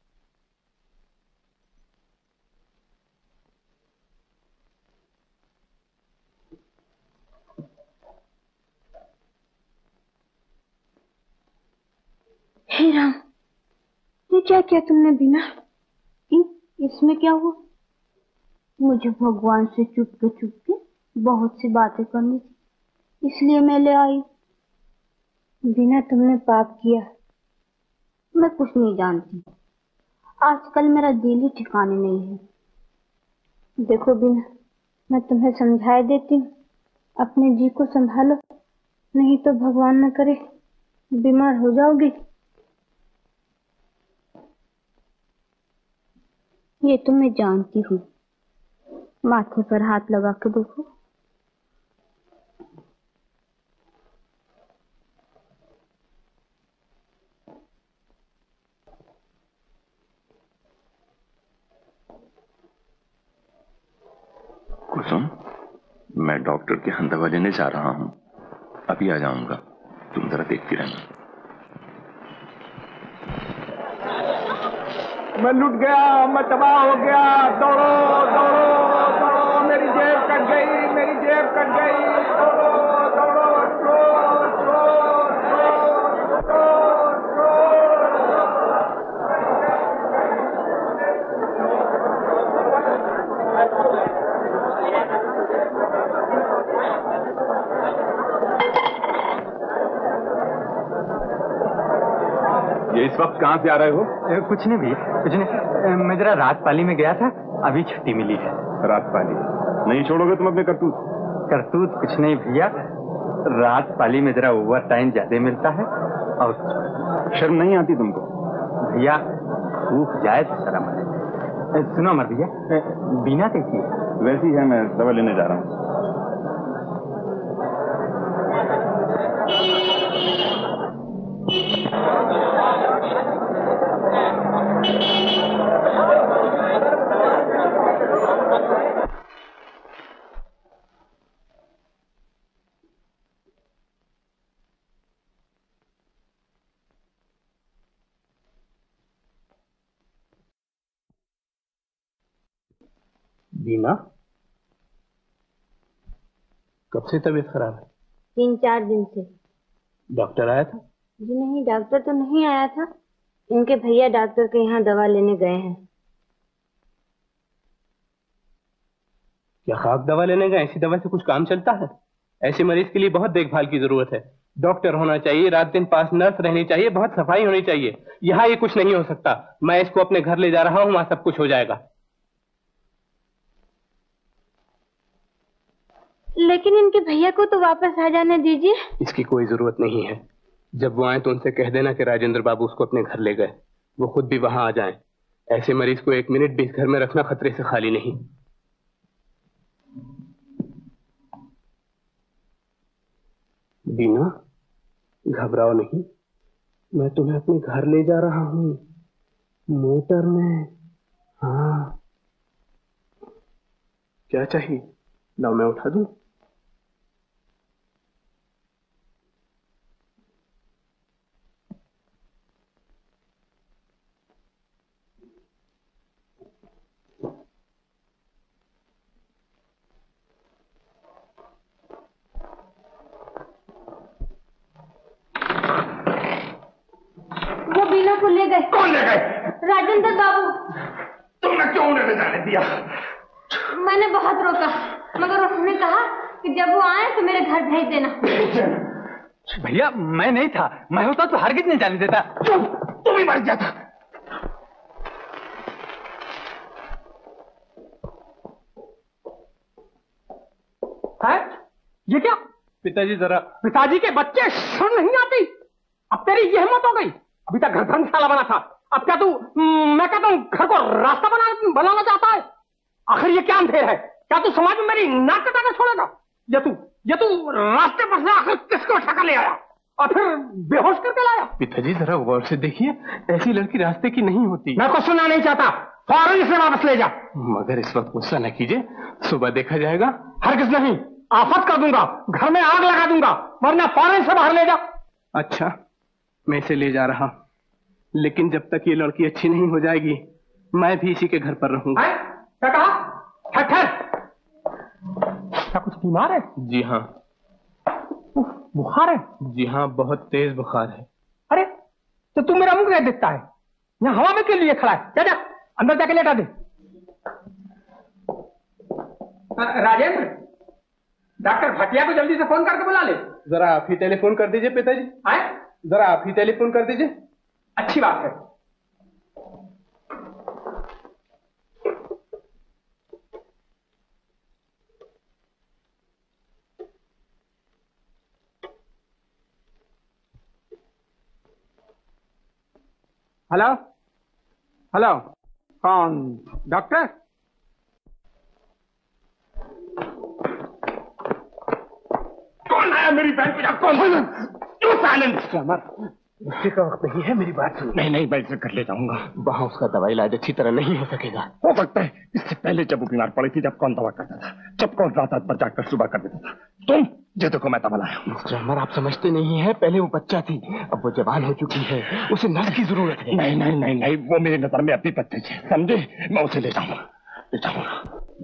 हे राम, ये क्या किया तुमने बीना? इसमें क्या हुआ? मुझे भगवान से चुपके चुपके बहुत सी बातें करनी थी, इसलिए मैं ले आई। बीना, तुमने पाप किया। मैं कुछ नहीं जानती। आजकल मेरा दिल ही ठिकाने नहीं है। देखो बीना, मैं तुम्हें समझा देती हूँ, अपने जी को संभालो, नहीं तो भगवान न करे बीमार हो जाओगी। ये तो मैं जानती हूँ। माथे पर हाथ लगा के देखो। कुसुम, मैं डॉक्टर के यहाँ दवा लेने जा रहा हूँ, अभी आ जाऊंगा, तुम जरा देखती रहना। मैं लुट गया, मैं तबाह हो गया। दौड़ो दौड़ो दौड़ो, मेरी जेब कट गई, मेरी जेब कट गई। दौड़ो दौड़ो, चोर चोर चोर ये इस वक्त कहाँ से आ रहे हो? ए, कुछ नहीं भैया, कुछ नहीं। मैं जरा रात पाली में गया था, अभी छुट्टी मिली है। रात पाली नहीं छोड़ोगे तुम अपने करतूत? करतूत कुछ नहीं भैया, रात पाली में जरा ओवर टाइम ज्यादा मिलता है। और शर्म नहीं आती तुमको? भैया सूख जाए तो शर्म आए। सुनो मत भैया, बीना कैसी है? वैसी है, मैं दवा लेने जा रहा हूँ। बीना, कब से तबीयत खराब है? तीन चार दिन से। डॉक्टर आया था? जी नहीं, डॉक्टर तो नहीं आया था। इनके भैया डॉक्टर के यहाँ दवा लेने गए हैं। क्या खाक दवा लेने गए? ऐसी दवा से कुछ काम चलता है? ऐसे मरीज के लिए बहुत देखभाल की जरूरत है। डॉक्टर होना चाहिए, रात दिन पास नर्स रहनी चाहिए, बहुत सफाई होनी चाहिए। यहाँ ये कुछ नहीं हो सकता। मैं इसको अपने घर ले जा रहा हूँ, वहां सब कुछ हो जाएगा। लेकिन इनके भैया को तो वापस आ जाने दीजिए। इसकी कोई जरूरत नहीं है। जब वो आए तो उनसे कह देना कि राजेंद्र बाबू उसको अपने घर ले गए। वो खुद भी वहां आ जाएं। ऐसे मरीज को एक मिनट भी इस घर में रखना खतरे से खाली नहीं। बीना, घबराओ नहीं, मैं तुम्हें अपने घर ले जा रहा हूं, मोटर में। हाँ, क्या चाहिए? लाओ मैं उठा दूं। को ले गए। कौन ले गए? राजेंद्र बाबू। तुमने क्यों उन्हें ले जाने दिया? मैंने बहुत रोका, मगर उन्होंने कहा कि जब वो आए तो मेरे घर भेज देना। भैया मैं नहीं था, मैं होता तो हरगिज नहीं जाने देता। तुम तुम ही मर जाता। है? ये क्या? पिताजी जरा। पिताजी के बच्चे शर्म नहीं आती? अब तेरी ये हिम्मत हो गई? अभी तक घर धर्मशाला बना था, अब क्या तू मैं कहता हूँ घर को रास्ता बना बनाना चाहता है? आखिर ये क्या अंधेर है? क्या तू समाज में मेरी नाक कटा कर छोड़ेगा? ये तू ये तू रास्ते पर से आखिर किसको उठा कर ले आया और फिर बेहोश करके लाया? पिताजी जरा गौर से देखिए, ऐसी लड़की रास्ते की नहीं होती। मैं कुछ सुनना नहीं चाहता, फौरन इसे वापस ले जा। मगर इस वक्त गुस्सा न कीजिए, सुबह देखा जाएगा। हरगिज नहीं, आफत कर दूंगा, घर में आग लगा दूंगा, वरना फौरन से बाहर ले जा। अच्छा, मैं इसे ले जा रहा, लेकिन जब तक ये लड़की अच्छी नहीं हो जाएगी मैं भी इसी के घर पर रहूंगा। क्या कहा? ठहर, क्या कुछ बीमार है? जी हाँ। बुखार है? जी हाँ, बहुत तेज बुखार है। अरे तो तू मेरा मुंह क्या देखता है? यहाँ हवा में के लिए खड़ा है? जा जा अंदर जाके लेटा दे। राजेंद्र, डॉक्टर भटिया को जल्दी से फोन करके बुला ले। जरा आप ही टेलीफोन कर दीजिए पिताजी। आए? जरा आप ही टेलीफोन कर दीजिए। अच्छी बात है। हेलो हेलो, कौन? डॉक्टर? कौन आया मेरी बहन को? कौन? क्यों साइलेंस? गुस्से का वक्त नहीं है, मेरी बात सुनो। नहीं नहीं, मैं इसे घर ले जाऊंगा। वहां उसका दवाई इलाज अच्छी तरह नहीं हो सकेगा। हो सकता है, इससे पहले जब वो बीमार पड़ी थी तब कौन दवा करता था, जब कौन रात रात पर जाकर सुबह कर देता था। तुम ये देखो मैं दवा लाया। मिस्टर अमर, आप समझते नहीं है, पहले वो बच्चा थी, अब वो जवान हो चुकी है, उसे नर्स की जरूरत है। नहीं नहीं नहीं नहीं, वो मेरी नजर में अभी बच्चे थे, समझे? मैं उसे ले जाऊंगा, ले जाऊंगा।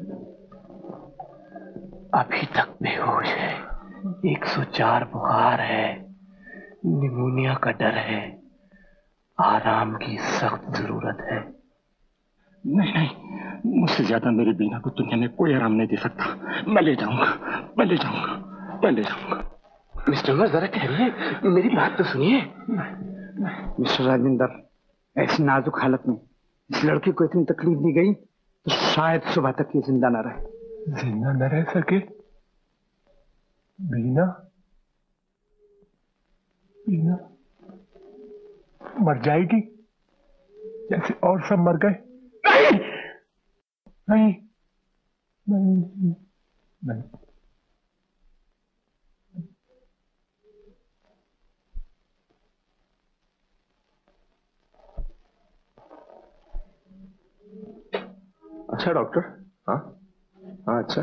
अभी तक बेहोश है, एक सौ चार बुखार है, निमोनिया का डर है, आराम की सख्त जरूरत है। नहीं नहीं, मुझसे ज्यादा मेरी बीना को दुनिया में कोई आराम नहीं दे सकता। मैं ले जाऊंगा, मैं ले जाऊंगा, मैं ले जाऊंगा। मिस्टर अमर जरा ठहरिए, मेरी बात तो सुनिए। मिस्टर राजेंद्र, ऐसी नाजुक हालत में इस लड़की को इतनी तकलीफ दी गई तो शायद सुबह तक ये जिंदा न रहे। जिंदा न रह सके? बीना बीना मर जाएगी जैसे और सब मर गए? नहीं नहीं नहीं नहीं। अच्छा डॉक्टर। हाँ हाँ, अच्छा।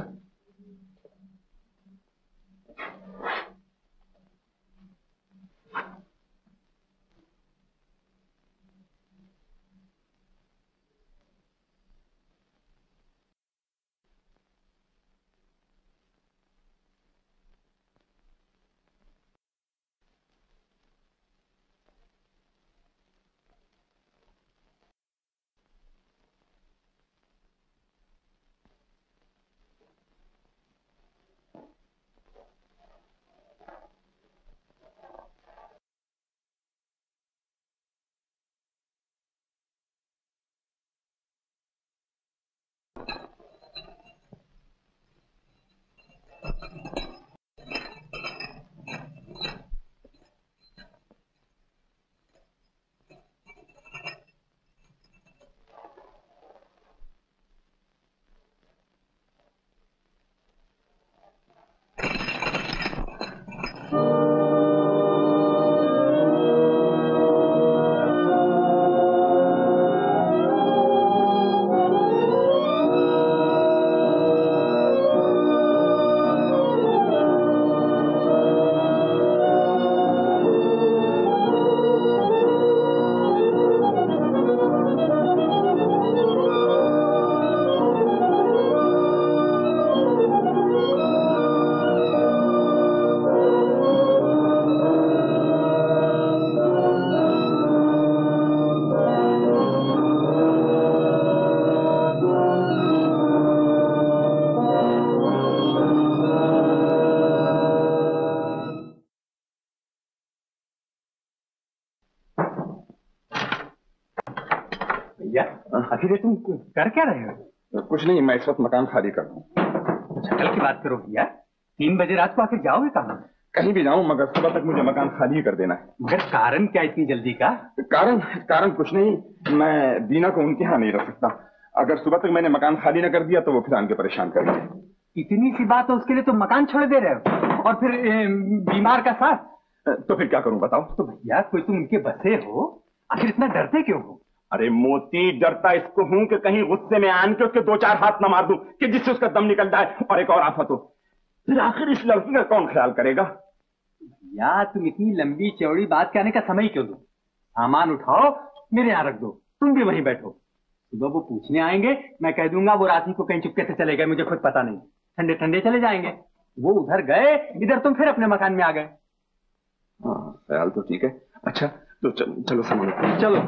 भैया आखिर तुम कर क्या रहे हो? कुछ नहीं, मैं इस वक्त मकान खाली कर रहा हूँ। कल की बात करो भैया, तीन बजे रात को आखिर जाओगे कहाँ? कहीं भी जाऊं मगर सुबह तक मुझे मकान खाली ही कर देना है। मगर कारण क्या इतनी जल्दी का? कारण कारण कुछ नहीं, मैं बीना को उनके यहाँ नहीं रख सकता। अगर सुबह तक मैंने मकान खाली न कर दिया तो वो फिर आके परेशान करेंगे। इतनी सी बात है उसके लिए तुम मकान छोड़ दे रहे हो, और फिर ए, बीमार का साथ? तो फिर क्या करूं बताओ? तो भैया कोई तुम उनके बसे हो, आखिर इतना डरते क्यों हो? अरे मोती, डरता इसको हूं कि कहीं गुस्से में आन के उसके दो चार हाथ न मार दूं कि जिससे उसका दम निकल जाए और एक और आफत हो। फिर आखिर इस लड़की का कौन ख्याल करेगा? भैया तुम इतनी लंबी चौड़ी बात कहने का समय क्यों दो? सामान उठाओ, मेरे यहाँ रख दो, तुम भी वहीं बैठो। सुबह वो पूछने आएंगे, मैं कह दूंगा वो रात ही को कहीं चुपके से चले गए, मुझे खुद पता नहीं। ठंडे ठंडे चले जाएंगे। वो उधर गए, इधर तुम फिर अपने मकान में आ गए। हाँ ख्याल तो ठीक है। अच्छा तो चल, चलो सामान चलो।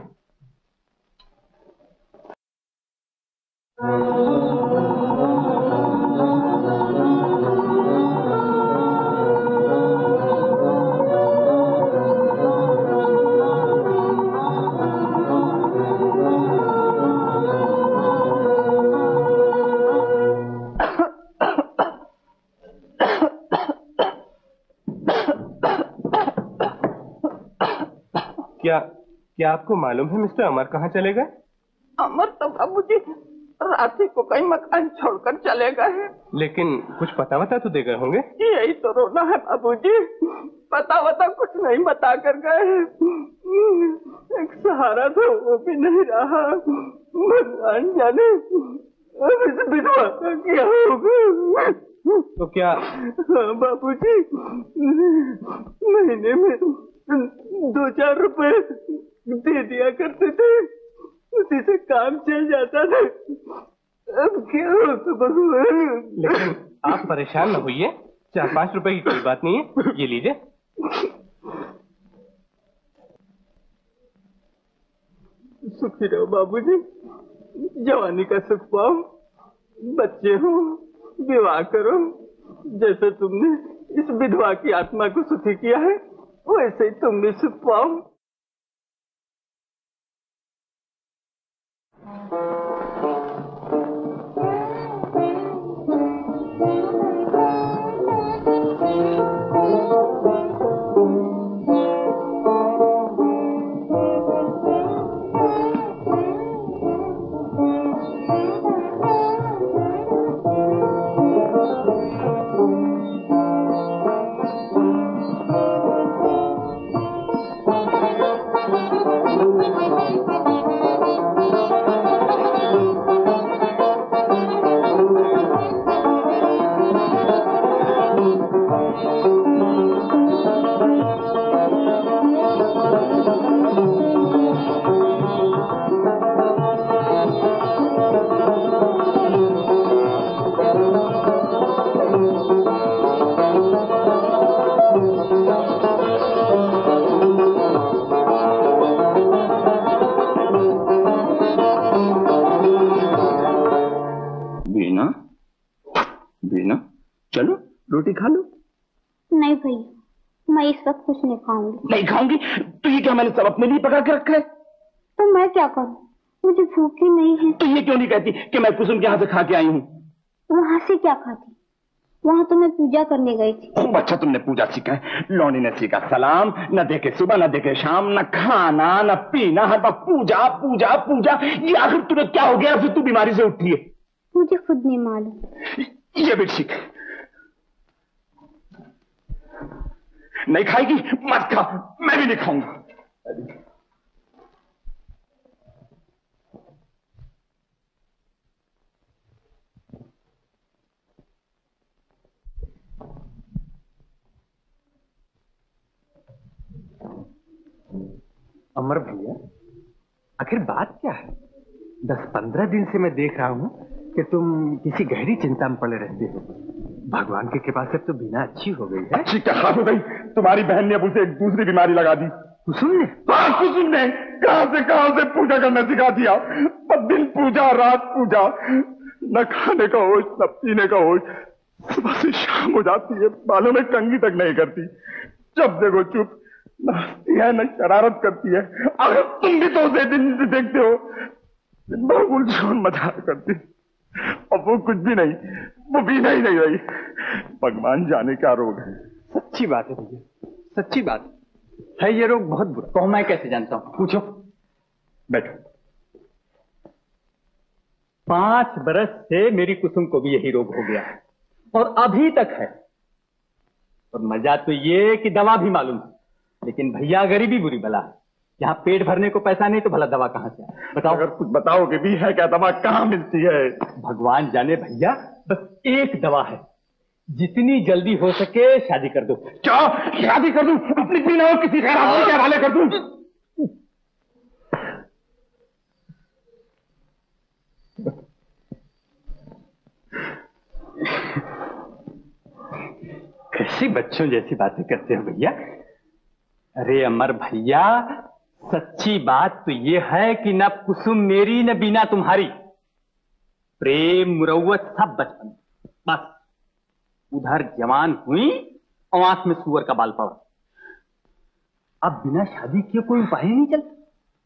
क्या क्या आपको मालूम है मिस्टर अमर कहाँ चले गए? अमर तो बाबूजी रात ही को कहीं मकान छोड़कर चले गए। लेकिन कुछ पता वता तो दे गए होंगे? यही तो रोना है बाबूजी, पता वता कुछ नहीं बता कर गए। एक सहारा था वो भी नहीं रहा। भगवान जाने अब इस विधवा का क्या होगा। तो क्या? हाँ बाबूजी, महीने में दो चार रुपए दे दिया करते थे, उसी से काम चल जाता था। अब क्या होगा भगवान। लेकिन आप परेशान न होइए, चार पांच रुपए की कोई बात नहीं है, ये लीजिए। सुखी रहो बाबूजी, जवानी का सुख पाओ, बच्चे हो, विवाह करो। जैसे तुमने इस विधवा की आत्मा को सुखी किया है, वैसे ही तुम भी सुख पाओ। रोटी खा लो। नहीं भैया, मैं इस वक्त कुछ नहीं खाऊंगी। नहीं खाऊंगी? तो ये क्या मैंने सब अपने लिए पका के रखा है? तो मैं क्या करूं, मुझे भूख ही नहीं है। तो ये क्यों नहीं कहती कि मैं कुसुम के यहाँ से खा के आई हूँ? वहाँ से क्या खाती, वहाँ तो मैं पूजा करने गई थी। खूब अच्छा तुमने पूजा सीखा है। लौंडी ने सीखा सलाम, न देखे सुबह न देखे शाम, न खाना न पीना, हर वक्त पूजा पूजा पूजा। ये आखिर तुम्हें क्या हो गया, फिर तू बीमारी से उठी है? मुझे खुद नहीं मालूम। ये भी ठीक है। नहीं खाएगी मत खा, मैं भी नहीं खाऊंगा। अमर भैया, आखिर बात क्या है? दस पंद्रह दिन से मैं देख रहा हूँ कि तुम किसी गहरी चिंता में पड़े रहते हो। भगवान की कृपा से तो बीना अच्छी हो गई है। अच्छी क्या हो गई? तुम्हारी बहन ने अब उसे एक दूसरी बीमारी लगा दी। कुसुम ने? हाँ कुसुम ने। कहां से कहां से पूजा करना सिखा दिया। दिन पूजा रात पूजा, न खाने का होश न पीने का होश। सुबह से शाम हो जाती है, बालों में कंघी तक नहीं करती। जब देखो चुप, नाचती है न शरारत करती है। अगर तुम भी तो उसे दिन से देखते हो, दिन भर गुलछोन मजाक करती, और वो कुछ भी नहीं, वो भी नहीं नहीं रही। भगवान जाने क्या रोग है। सच्ची बात है भैया, सच्ची बात है, ये रोग बहुत बुरा। कहो मैं कैसे जानता हूँ, पूछो। बैठो। पांच बरस से मेरी कुसुम को भी यही रोग हो गया है और अभी तक है। और मजा तो ये कि दवा भी मालूम है, लेकिन भैया गरीबी बुरी बला है। यहाँ पेट भरने को पैसा नहीं तो भला दवा कहाँ से आए? बताओ। अगर कुछ बताओगे भी है क्या, दवा कहाँ मिलती है? भगवान जाने भैया, बस एक दवा है, जितनी जल्दी हो सके शादी कर दो। क्या शादी कर दूं? अपनी बीना हो किसी गैर आदमी के हवाले कर दूं? कैसी बच्चों जैसी बातें करते हो भैया। अरे अमर भैया, सच्ची बात तो ये है कि न कुसुम मेरी न बीना तुम्हारी। प्रेम मुरव्वत सब बचपन, बस उधर जवान हुई और आंख में सुअर का बाल पड़ा। अब बिना शादी किए कोई उपाय ही नहीं चलता,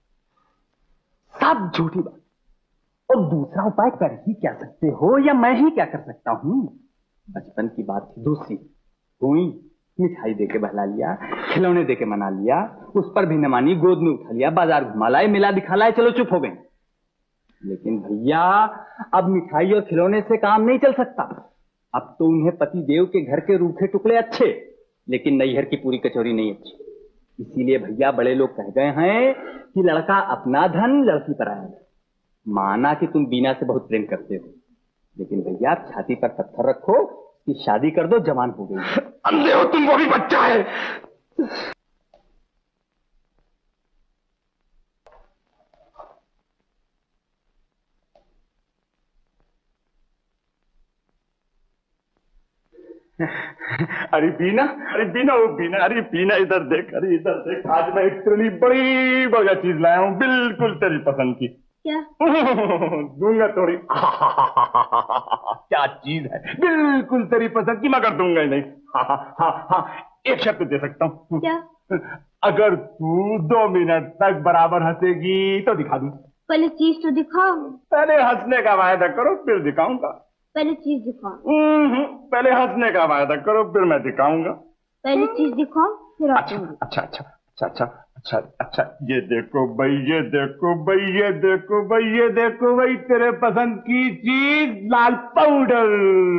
सब झूठी बात। और दूसरा उपाय कर ही क्या सकते हो, या मैं ही क्या कर सकता हूं? बचपन की बात थी दूसरी, हुई मिठाई देके बहला लिया, खिलौने देके मना लिया, उस पर भी न मानी, गोद में उठा लिया, बाजार घुमा लाए, मेला दिखा लाए, चलो चुप हो गए। लेकिन भैया अब मिठाई और खिलौने से काम नहीं चल सकता। अब तो उन्हें पति देव के घर के रूखे टुकड़े अच्छे, लेकिन नैहर की पूरी कचौरी नहीं अच्छी। इसीलिए भैया बड़े लोग कह गए हैं कि लड़का अपना धन लड़की पर आया। माना कि तुम बीना से बहुत प्रेम करते हो, लेकिन भैया छाती पर पत्थर रखो कि शादी कर दो, जवान हो गई। अंधे हो तुम, वो भी बच्चा है। अरे बीना, अरे बीना, वो बीना, अरे बीना इधर देख, अरे इधर देख, आज मैं एक तेरे लिए बड़ी बढ़िया चीज लाया हूँ, बिल्कुल तेरी पसंद की। क्या? दूंगा थोड़ी। क्या चीज है, बिल्कुल तेरी पसंद की, मगर दूंगा ही नहीं। हाँ हाँ हाँ हाँ, एक शर्त दे सकता हूँ। क्या? अगर तू दो मिनट तक बराबर हंसेगी तो दिखा दूं। पहले चीज तो दिखाओ। पहले हंसने का वायदा करो, फिर दिखाऊंगा। पहले चीज दिखाओ। पहले हंसने का वायदा करो, फिर मैं दिखाऊंगा। पहले चीज दिखाओ, फिर अच्छा अच्छा अच्छा अच्छा अच्छा अच्छा अच्छा, ये देखो भाई, ये देखो भाई, ये देखो भाई, ये देखो भाई, तेरे पसंद की चीज, लाल पाउडर।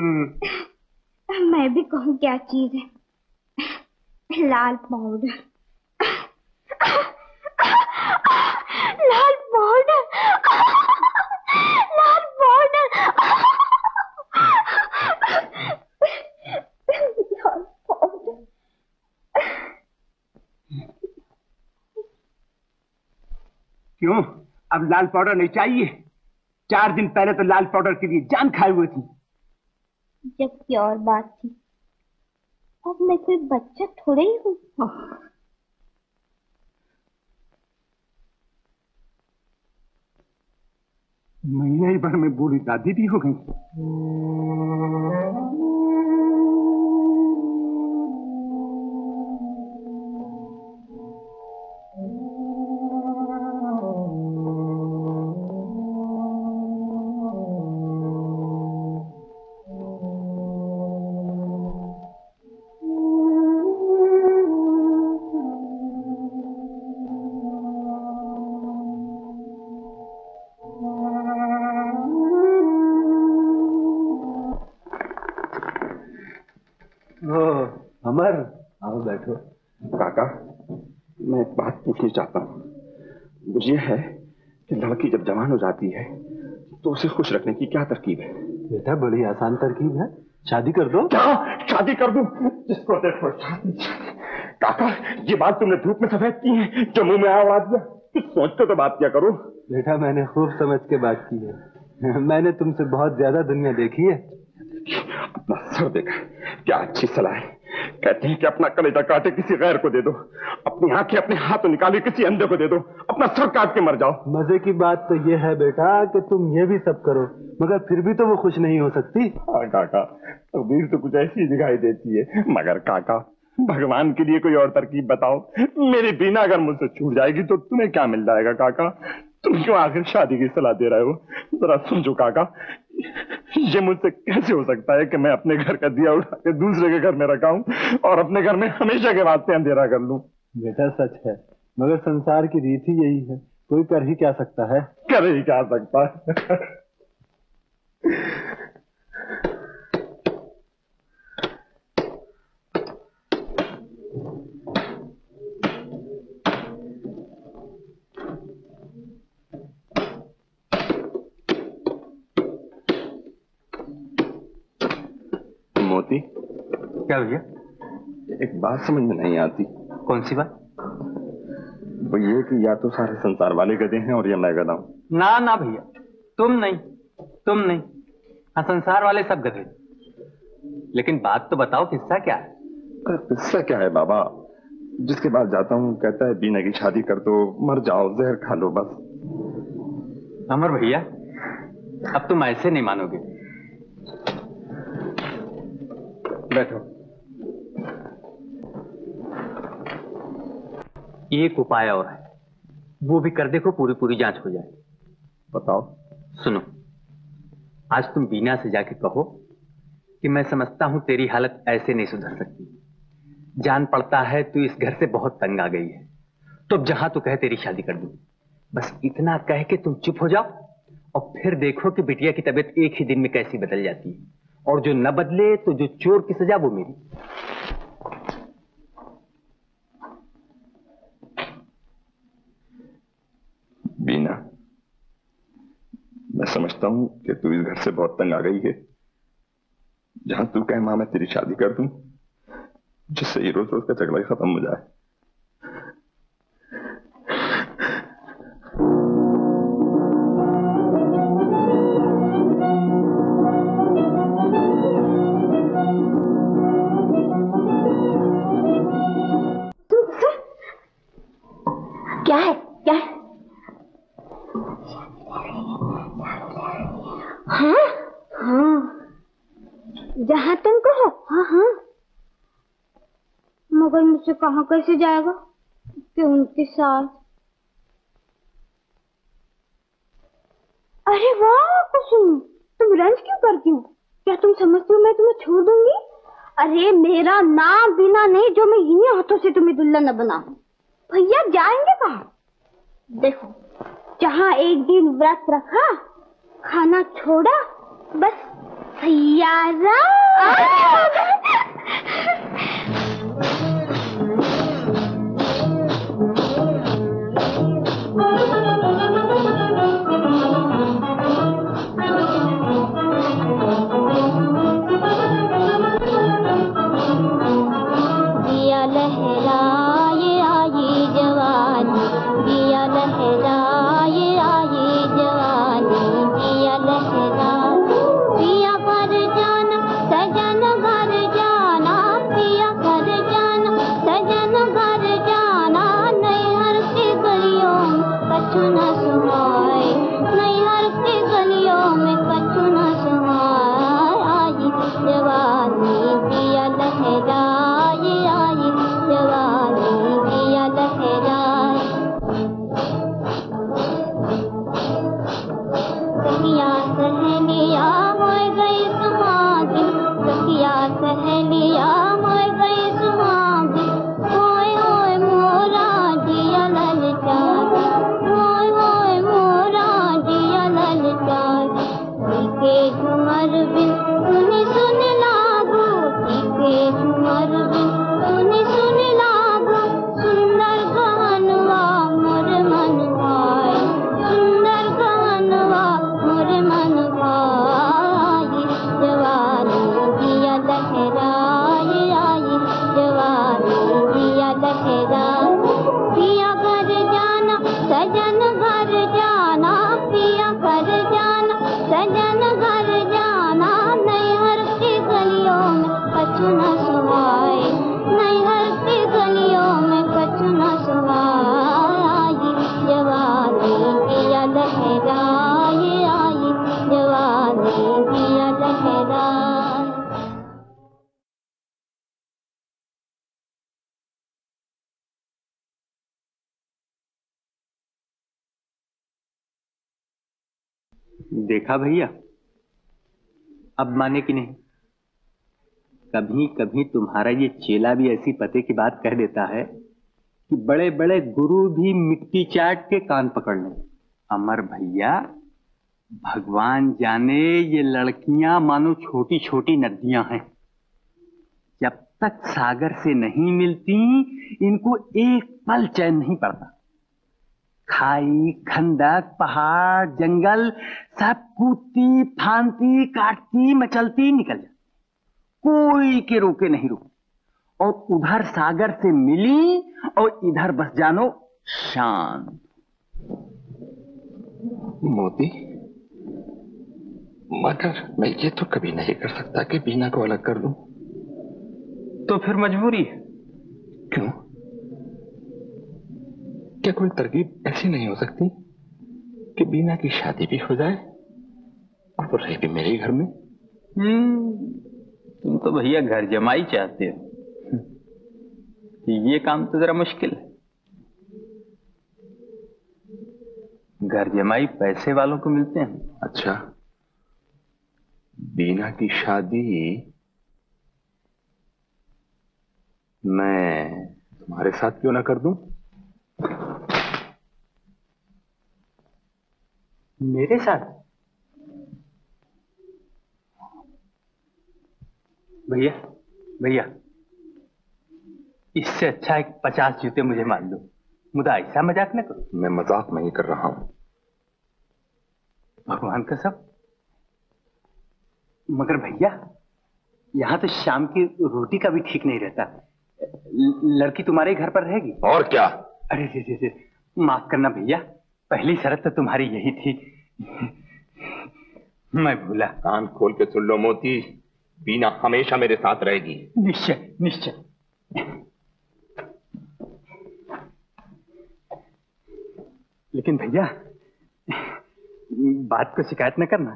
मैं भी कहूँ क्या चीज है? लाल पाउडर। लाल पाउडर, लाल पाउडर। लाल पाउडर। क्यों, अब लाल पाउडर नहीं चाहिए? चार दिन पहले तो लाल पाउडर के लिए जान खाई हुई थी। जब की और बात थी, अब मैं कोई बच्चा थोड़े ही हूँ। महीने भर में बूढ़ी दादी भी हो गई। अमर, आओ बैठो। काका, मैं एक बात पूछनी चाहता हूँ। मुझे है कि लड़की जब जवान हो जाती है तो उसे खुश रखने की क्या तरकीब है? बेटा बड़ी आसान तरकीब है, शादी कर दो। क्या शादी कर दूं? जिसको देखो शादी। काका, ये बात तुमने धूप में सफेद की है जो मुंह में आवाज दिया? कुछ सोच के तो बात क्या करो। बेटा मैंने खूब समझ के बात की है, मैंने तुमसे बहुत ज्यादा दुनिया देखी है। अपना सर देखा, क्या अच्छी सलाह है। कहते हैं कि अपना कलेजा काटे किसी गैर को दे दो, अपनी आंखें अपने हाथों निकाले किसी अंधे को दे दो, अपना सर काट के मर जाओ। मजे की बात तो ये है बेटा कि तुम ये भी सब करो, मगर फिर भी तो वो खुश नहीं हो सकती। हाँ काका, तकदीर तो कुछ ऐसी दिखाई देती है। मगर काका, भगवान के लिए कोई और तरकीब बताओ। मेरी बीना अगर मुझसे छूट जाएगी तो तुम्हें क्या मिल जाएगा काका? तुम क्यों आखिर शादी की सलाह दे रहे हो? जरा समझो काका, ये मुझसे कैसे हो सकता है कि मैं अपने घर का दिया उठा के दूसरे के घर में रखाऊं और अपने घर में हमेशा के वास्ते अंधेरा कर लूं? बेटा सच है, मगर संसार की रीत ही यही है, कोई कर ही क्या सकता है? कर ही क्या सकता है? मोती, क्या भैया? एक बात समझ में नहीं आती। कौन सी बात? वो ये कि या तो सारे संसार वाले गधे हैं और या मैं गधा हूं। ना ना भैया, तुम नहीं, तुम नहीं, हाँ संसार वाले सब गधे। लेकिन बात तो बताओ, किस्सा क्या है? किस्सा क्या है बाबा? जिसके पास जाता हूँ कहता है बीना की शादी कर दो, मर जाओ, जहर खा लो बस। अमर भैया, अब तुम ऐसे नहीं मानोगे। बैठो। एक उपाय और है, वो भी कर देखो, पूरी पूरी जांच हो जाए। बताओ। सुनो, आज तुम बीना से जाके कहो कि मैं समझता हूं तेरी हालत ऐसे नहीं सुधर सकती, जान पड़ता है तू इस घर से बहुत तंग आ गई है, तो अब जहां तू कहे तेरी शादी कर दूं। बस इतना कह के तुम चुप हो जाओ और फिर देखो कि बिटिया की तबीयत एक ही दिन में कैसी बदल जाती है, और जो न बदले तो जो चोर की सजा वो मेरी। बीना, मैं समझता हूं कि तू इस घर से बहुत तंग आ गई है। जहां तू कहे मां मैं तेरी शादी कर दूं, जिससे ये रोज रोज का झगड़ा खत्म हो जाए। क्या है क्या है? हाँ हाँ, जहाँ तुम कहो। हाँ हाँ, मगर मुझसे कहाँ कैसे जाएगा कि उनके साथ। अरे वाह कुसुम, तुम रंज क्यों करती हो? क्या तुम समझती हो मैं तुम्हें छोड़ दूंगी? अरे मेरा नाम बिना नहीं जो मैं इन्हीं हाथों से तुम्हें दुल्हन न बनाऊं। भैया जाएंगे कहाँ? देखो, जहाँ एक दिन व्रत रखा, खाना छोड़ा, बस भैया दिया लहराए आई जवानी, दिया लहराए आई जवानी, दिया लहरा पिया घर जाना, सजन घर जाना, पिया घर देखा भैया, अब माने कि नहीं? कभी कभी तुम्हारा ये चेला भी ऐसी पते की बात कह देता है कि बड़े बड़े गुरु भी मिट्टी चाट के कान पकड़ लें। अमर भैया, भगवान जाने ये लड़कियां मानो छोटी छोटी नदियां हैं, जब तक सागर से नहीं मिलती इनको एक पल चैन नहीं पड़ता। खाई, खंडक, पहाड़, जंगल सब कूदती फांती काटती मचलती निकल जाती, कोई के रोके नहीं रुकती। और उधर सागर से मिली और इधर बस जानो शांत। मोती, मगर मैं ये तो कभी नहीं कर सकता कि बीना को अलग कर दूं। तो फिर मजबूरी है। क्यों? क्या कोई तरकीब ऐसी नहीं हो सकती कि बीना की शादी भी हो जाए और वो रहे भी मेरे घर में? हम्म, तुम तो भैया घर जमाई चाहते हो। ये काम तो जरा मुश्किल है। घर जमाई पैसे वालों को मिलते हैं। अच्छा, बीना की शादी मैं तुम्हारे साथ क्यों ना कर दूं? मेरे साथ? भैया भैया, इससे अच्छा एक पचास जूते मुझे मान दो, मुझे ऐसा मजाक न करो। मैं मजाक नहीं कर रहा हूं। भगवान का सब। मगर भैया, यहां तो शाम की रोटी का भी ठीक नहीं रहता। लड़की तुम्हारे घर पर रहेगी? और क्या? अरे रे रे रे, माफ करना भैया, पहली शर्त तो तुम्हारी यही थी। मैं भूला। कान खोल के सुन लो मोती, बीना हमेशा मेरे साथ रहेगी। निश्चय निश्चय। लेकिन भैया, बात को शिकायत न करना।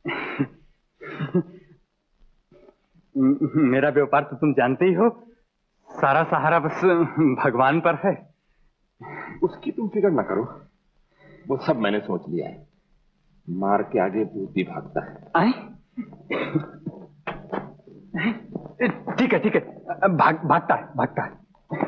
मेरा व्यापार तो तुम जानते ही हो, सारा सहारा बस भगवान पर है। उसकी तुम फिक्र न करो, वो सब मैंने सोच लिया है। मार के आगे भूत भी भागता है। आए? ठीक है ठीक है, भाग भागता है भागता है।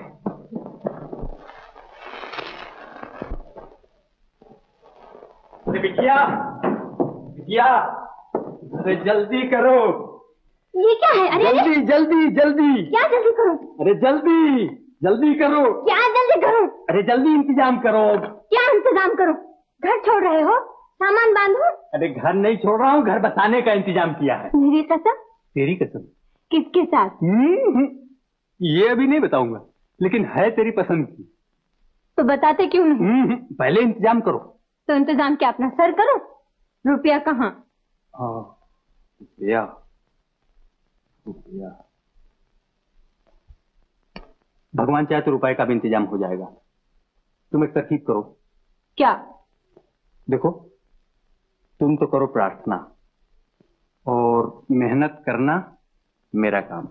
बिटिया बिटिया, अरे जल्दी करो। ये क्या है? अरे जल्दी जल्दी जल्दी। क्या जल्दी करो? अरे जल्दी जल्दी करो। क्या जल्दी करो? अरे जल्दी इंतजाम करो। क्या इंतजाम करो? घर छोड़ रहे हो? सामान बांधो। अरे घर नहीं छोड़ रहा हूँ, घर बसाने का इंतजाम किया है। मेरी कसम? तेरी कसम। किसके साथ? ये अभी नहीं बताऊंगा, लेकिन है तेरी पसंद की। तो बताते क्यों नहीं? पहले इंतजाम करो। तो इंतजाम क्या अपना सर करो? रुपया कहाँ? रुपया रुपया भगवान चाहे तो रुपए का भी इंतजाम हो जाएगा। तुम एक तरकीब करो। क्या? देखो, तुम तो करो प्रार्थना और मेहनत करना मेरा काम।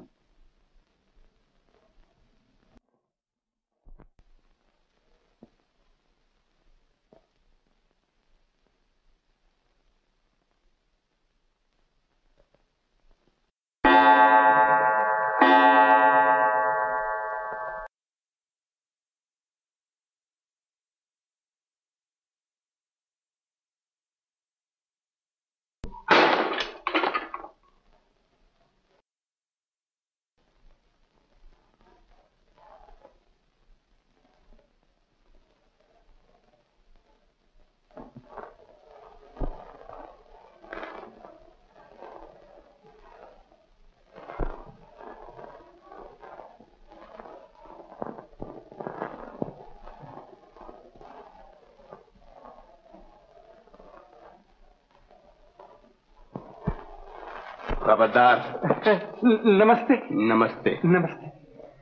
खबरदार। नमस्ते। नमस्ते। नमस्ते।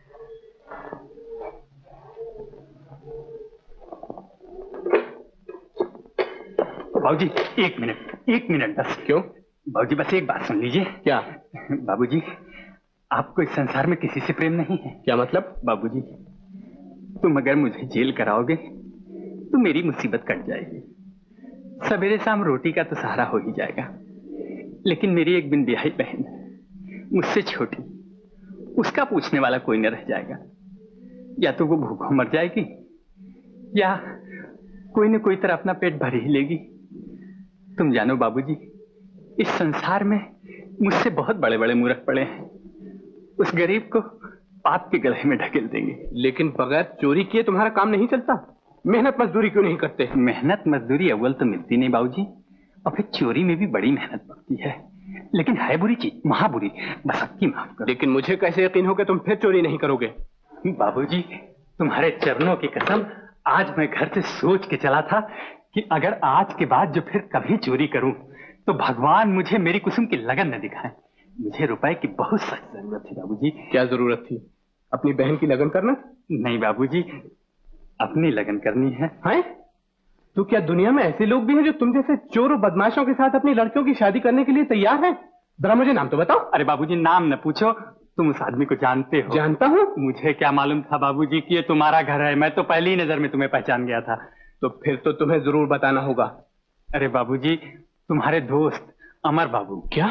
बाबूजी एक मिनट एक मिनट बस। क्यों? बाबूजी बस एक बात सुन लीजिए। क्या? बाबूजी, आपको इस संसार में किसी से प्रेम नहीं है? क्या मतलब? बाबूजी, तुम अगर मुझे जेल कराओगे तो मेरी मुसीबत कट जाएगी। सवेरे शाम रोटी का तो सहारा हो ही जाएगा, लेकिन मेरी एक बिन ब्याही बहन मुझसे छोटी, उसका पूछने वाला कोई न रह जाएगा। या तो वो भूखों मर जाएगी या कोई न कोई तरह अपना पेट भर ही लेगी। तुम जानो बाबूजी, इस संसार में मुझसे बहुत बड़े बड़े मूर्ख पड़े हैं, उस गरीब को पाप के गले में ढकेल देंगे। लेकिन बगैर चोरी किए तुम्हारा काम नहीं चलता। मेहनत मजदूरी क्यों नहीं करते? मेहनत मजदूरी अव्वल तो मिलती नहीं बाबूजी, और फिर चोरी में भी बड़ी मेहनत पड़ती है, लेकिन है बुरी चीज, महाबुरी, बस अक्की माफ करो। लेकिन मुझे कैसे यकीन हो कि तुम फिर चोरी नहीं करोगे? बाबूजी, तुम्हारे चरणों की कसम, आज मैं घर से सोच के चला था कि अगर आज के बाद जो फिर कभी चोरी करूं तो भगवान मुझे मेरी कुसुम की लगन न दिखाए। मुझे रुपए की बहुत सख्त जरूरत थी बाबूजी। क्या जरूरत थी? अपनी बहन की लगन करना? नहीं बाबूजी, अपनी लगन करनी है। हैं? तो क्या दुनिया में ऐसे लोग भी हैं जो तुम जैसे चोर और बदमाशों के साथ अपनी लड़कियों की शादी करने के लिए तैयार हैं? जरा मुझे नाम तो बताओ। अरे बाबूजी, नाम न पूछो, तुम उस आदमी को जानते हो। जानता हूँ। मुझे क्या मालूम था बाबूजी कि ये तुम्हारा घर है, मैं तो पहली नजर में तुम्हें पहचान गया था। तो फिर तो तुम्हें जरूर बताना होगा। अरे बाबूजी, तुम्हारे दोस्त अमर बाबू। क्या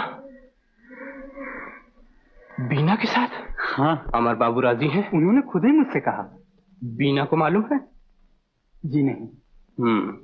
बीना के साथ? हाँ। अमर बाबू राजी हैं? उन्होंने खुद ही मुझसे कहा। बीना को मालूम है? जी नहीं। हम्म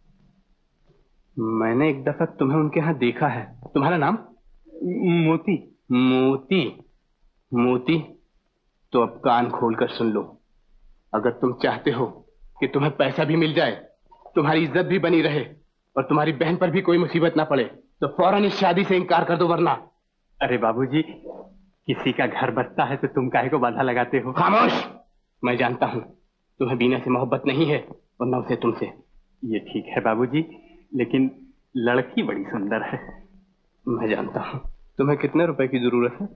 मैंने एक दफा तुम्हें उनके यहाँ देखा है। तुम्हारा नाम? मोती। मोती? मोती, तो अब कान खोलकर सुन लो। अगर तुम चाहते हो कि तुम्हें पैसा भी मिल जाए, तुम्हारी इज्जत भी बनी रहे और तुम्हारी बहन पर भी कोई मुसीबत ना पड़े, तो फौरन इस शादी से इनकार कर दो, वरना। अरे बाबूजी, किसी का घर बसता है तो तुम काहे को बाधा लगाते हो? खामोश। मैं जानता हूं तुम्हें बीना से मोहब्बत नहीं है और न उसे तुमसे। ये ठीक है बाबूजी, लेकिन लड़की बड़ी सुंदर है। मैं जानता हूं। तुम्हें कितने रुपए की जरूरत है?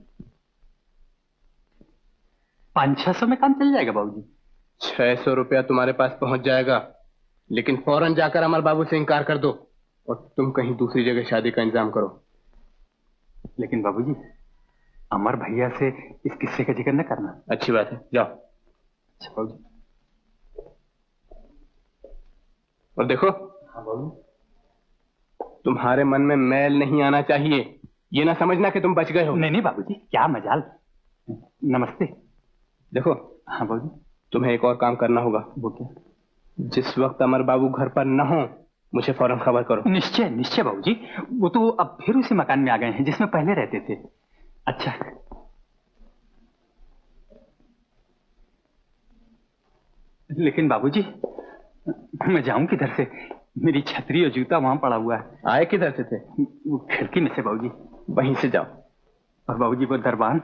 पाँच छह सौ में काम चल जाएगा बाबूजी। छह सौ रुपया तुम्हारे पास पहुंच जाएगा, लेकिन फौरन जाकर अमर बाबू से इनकार कर दो और तुम कहीं दूसरी जगह शादी का इंतजाम करो। लेकिन बाबूजी, अमर भैया से इस किस्से का जिक्र न करना। अच्छी बात है, जाओ। अच्छा बाबूजी। और देखो, हाँ बाबू, तुम्हारे मन में मैल नहीं आना चाहिए। ये ना समझना कि तुम बच गए हो। नहीं नहीं बाबूजी, क्या मजाल। नमस्ते। देखो। हाँ बाबू, तुम्हें एक और काम करना होगा। वो क्या? जिस वक्त अमर बाबू घर पर न हो, मुझे फौरन खबर करो। निश्चय निश्चय बाबूजी। वो तो अब फिर उसी मकान में आ गए हैं जिसमें पहले रहते थे। अच्छा। लेकिन बाबूजी, मैं जाऊं किधर से? मेरी छतरी और जूता वहां पड़ा हुआ है। आए किधर से थे? वो खिड़की में से बाबूजी। वहीं से जाओ। और बाबूजी वो दरबान?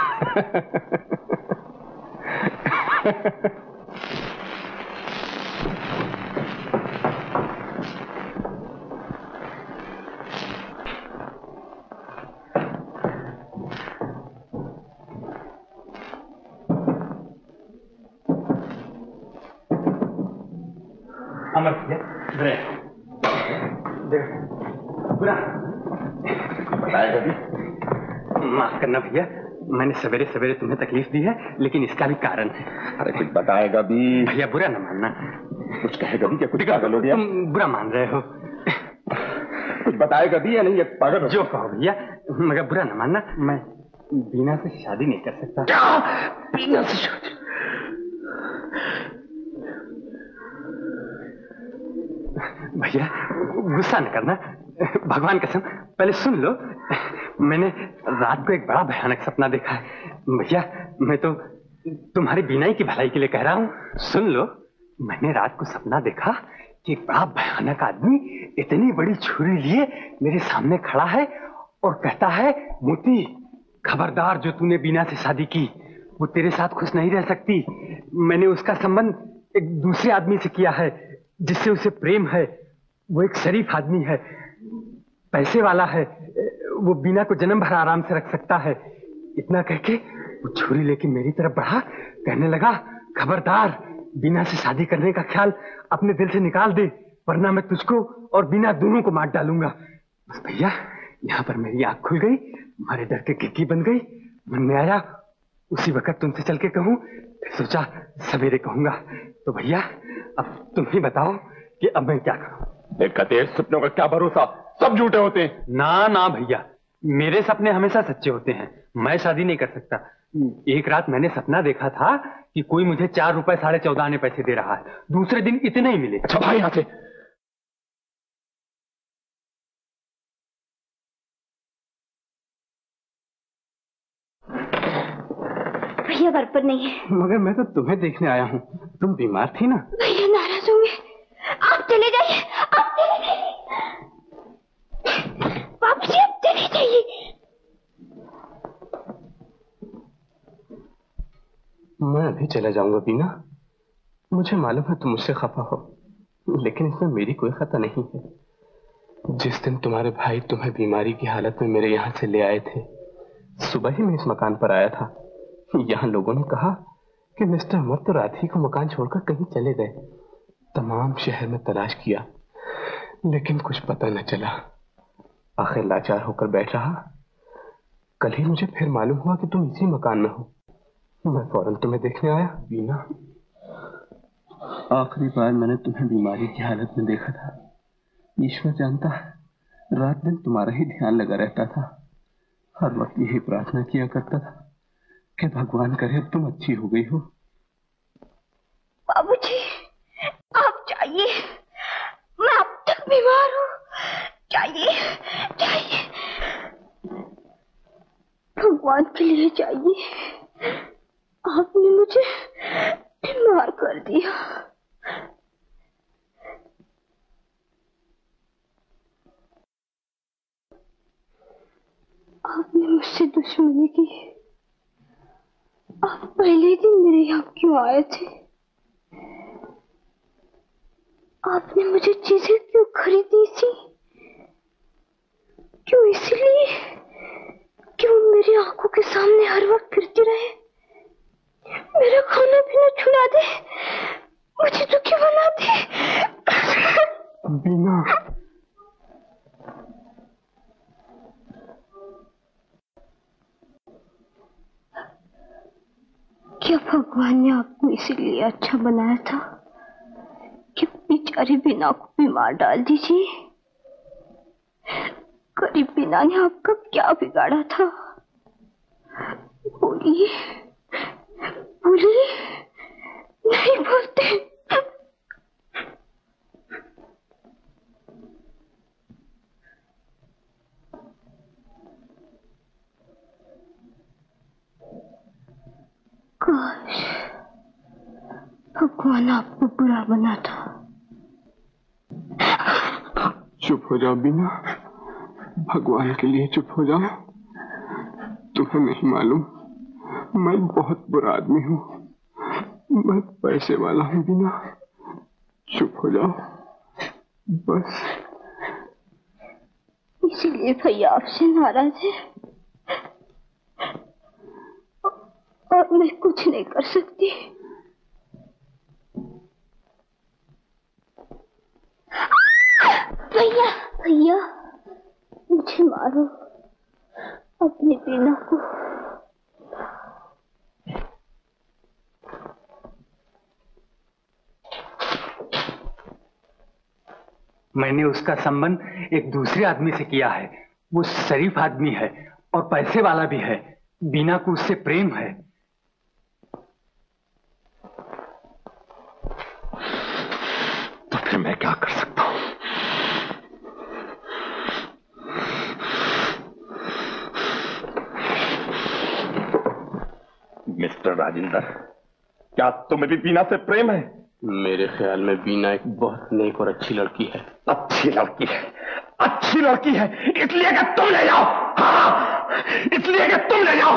अमर भैया, बुरा बताएगा भी? माफ करना भैया, मैंने सवेरे सवेरे तुम्हें तकलीफ दी है, लेकिन इसका भी कारण है। अरे कुछ बताएगा भी? भैया बुरा न मानना। कुछ कहेगा भी क्या? कुछ पागल हो गया? तुम बुरा मान रहे हो। कुछ बताएगा भी या नहीं? एक पागल हो? जो कहो भैया, मगर बुरा न मानना, मैं बीना से शादी नहीं कर सकता। क्या? बीना से शादी? भैया गुस्सा न करना, भगवान कसम, पहले सुन लो। मैंने रात को एक बड़ा भयानक सपना देखा है। भैया मैं तो तुम्हारी बीनाई की भलाई के लिए कह रहा हूँ, सुन लो। मैंने रात को सपना देखा कि एक बड़ा भयानक आदमी इतनी बड़ी छुरी लिए मेरे सामने खड़ा है और कहता है, मोती खबरदार, जो तूने बीना से शादी की वो तेरे साथ खुश नहीं रह सकती। मैंने उसका संबंध एक दूसरे आदमी से किया है जिससे उसे प्रेम है। वो एक शरीफ आदमी है, पैसे वाला है, वो बीना को जन्म भर आराम से रख सकता है। इतना कह के वो छुरी लेके मेरी तरफ बढ़ा, कहने लगा, खबरदार, बीना से शादी करने का ख्याल अपने दिल से निकाल दे, वरना मैं तुझको और बीना दोनों को मार डालूंगा। बस भैया यहाँ पर मेरी आंख खुल गई, हमारे डर के गिग्गी बन गई। मन में आया उसी वक्त तुमसे चल के कहूं, फिर सोचा सवेरे कहूंगा। तो भैया अब तुम ही बताओ कि अब मैं क्या करूं। देखते सपनों का क्या भरोसा, सब झूठे होते हैं। ना ना भैया, मेरे सपने हमेशा सच्चे होते हैं। मैं शादी नहीं कर सकता। एक रात मैंने सपना देखा था कि कोई मुझे चार रुपए साढ़े चौदह आने पैसे दे रहा है, दूसरे दिन इतने ही मिले। अच्छा भाई, यहाँ से भैया घर पर नहीं है। मगर मैं तो तुम्हें देखने आया हूँ, तुम बीमार थी ना। भैया नाराज होंगे, आप चले जाइए, आप चले जाइए, बाबूजी आप चले जाइए। मैं अभी चला जाऊंगा बीना। मुझे मालूम है तुम मुझसे खफा हो, लेकिन इसमें मेरी कोई खता नहीं है। जिस दिन तुम्हारे भाई तुम्हें बीमारी की हालत में मेरे यहाँ से ले आए थे, सुबह ही मैं इस मकान पर आया था। यहाँ लोगों ने कहा कि मिस्टर अमर तो रात ही को मकान छोड़कर कहीं चले गए। तमाम शहर में तलाश किया, लेकिन कुछ पता न चला। आखिर लाचार होकर बैठ रहा। कल ही मुझे फिर मालूम हुआ कि तुम इसी मकान में हो। मैं फौरन तुम्हें देखने आया। बीना, आखिरी बार मैंने तुम्हें बीमारी की हालत में देखा था। ईश्वर जानता है, रात दिन तुम्हारा ही ध्यान लगा रहता था। हर वक्त यही प्रार्थना किया करता था कि भगवान करे अब तुम अच्छी हो गई हो। बाबूजी आप जाइए, मैं अब तक बीमार हूँ। जाइए जाइए, भगवान के लिए जाइए। आपने मुझे बीमार कर दिया। आपने मुझसे दुश्मनी की। आप पहले दिन मेरे यहाँ क्यों आए थे? आपने मुझे चीजें क्यों खरीदी थी? क्यों? इसलिए क्यों मेरी आंखों के सामने हर वक्त फिरती रहे, मेरा खाना पीना छुड़ा दे, मुझे दुखी बना दे। बीना, क्या भगवान ने आपको इसीलिए अच्छा बनाया था कि बेचारी बीना को बीमार डाल दीजिए? गरीब बीना ने आपका क्या बिगाड़ा था? बोलिए बोलिए, नहीं बोलते। काश भगवान आपको बुरा बना था। चुप हो जाओ बीना, भगवान के लिए चुप हो जाओ। तुम्हें नहीं मालूम मैं बहुत बुरा आदमी हूँ, मैं पैसे वाला हूँ बीना। चुप हो जाओ बस। इसीलिए भैया आपसे नाराज है और मैं कुछ नहीं कर सकती। भैया भैया मुझे मारो, अपनी बीना को। मैंने उसका संबंध एक दूसरे आदमी से किया है। वो शरीफ आदमी है और पैसे वाला भी है। बीना को उससे प्रेम है। तो फिर मैं क्या कर सकता हूं? मिस्टर राजेंद्र, क्या तुम्हें भी बीना से प्रेम है? मेरे ख्याल में बीना एक बहुत नेक और अच्छी लड़की है। अच्छी लड़की है, अच्छी लड़की है, इसलिए कि तुम ले जाओ। हाँ, इसलिए कि तुम ले जाओ।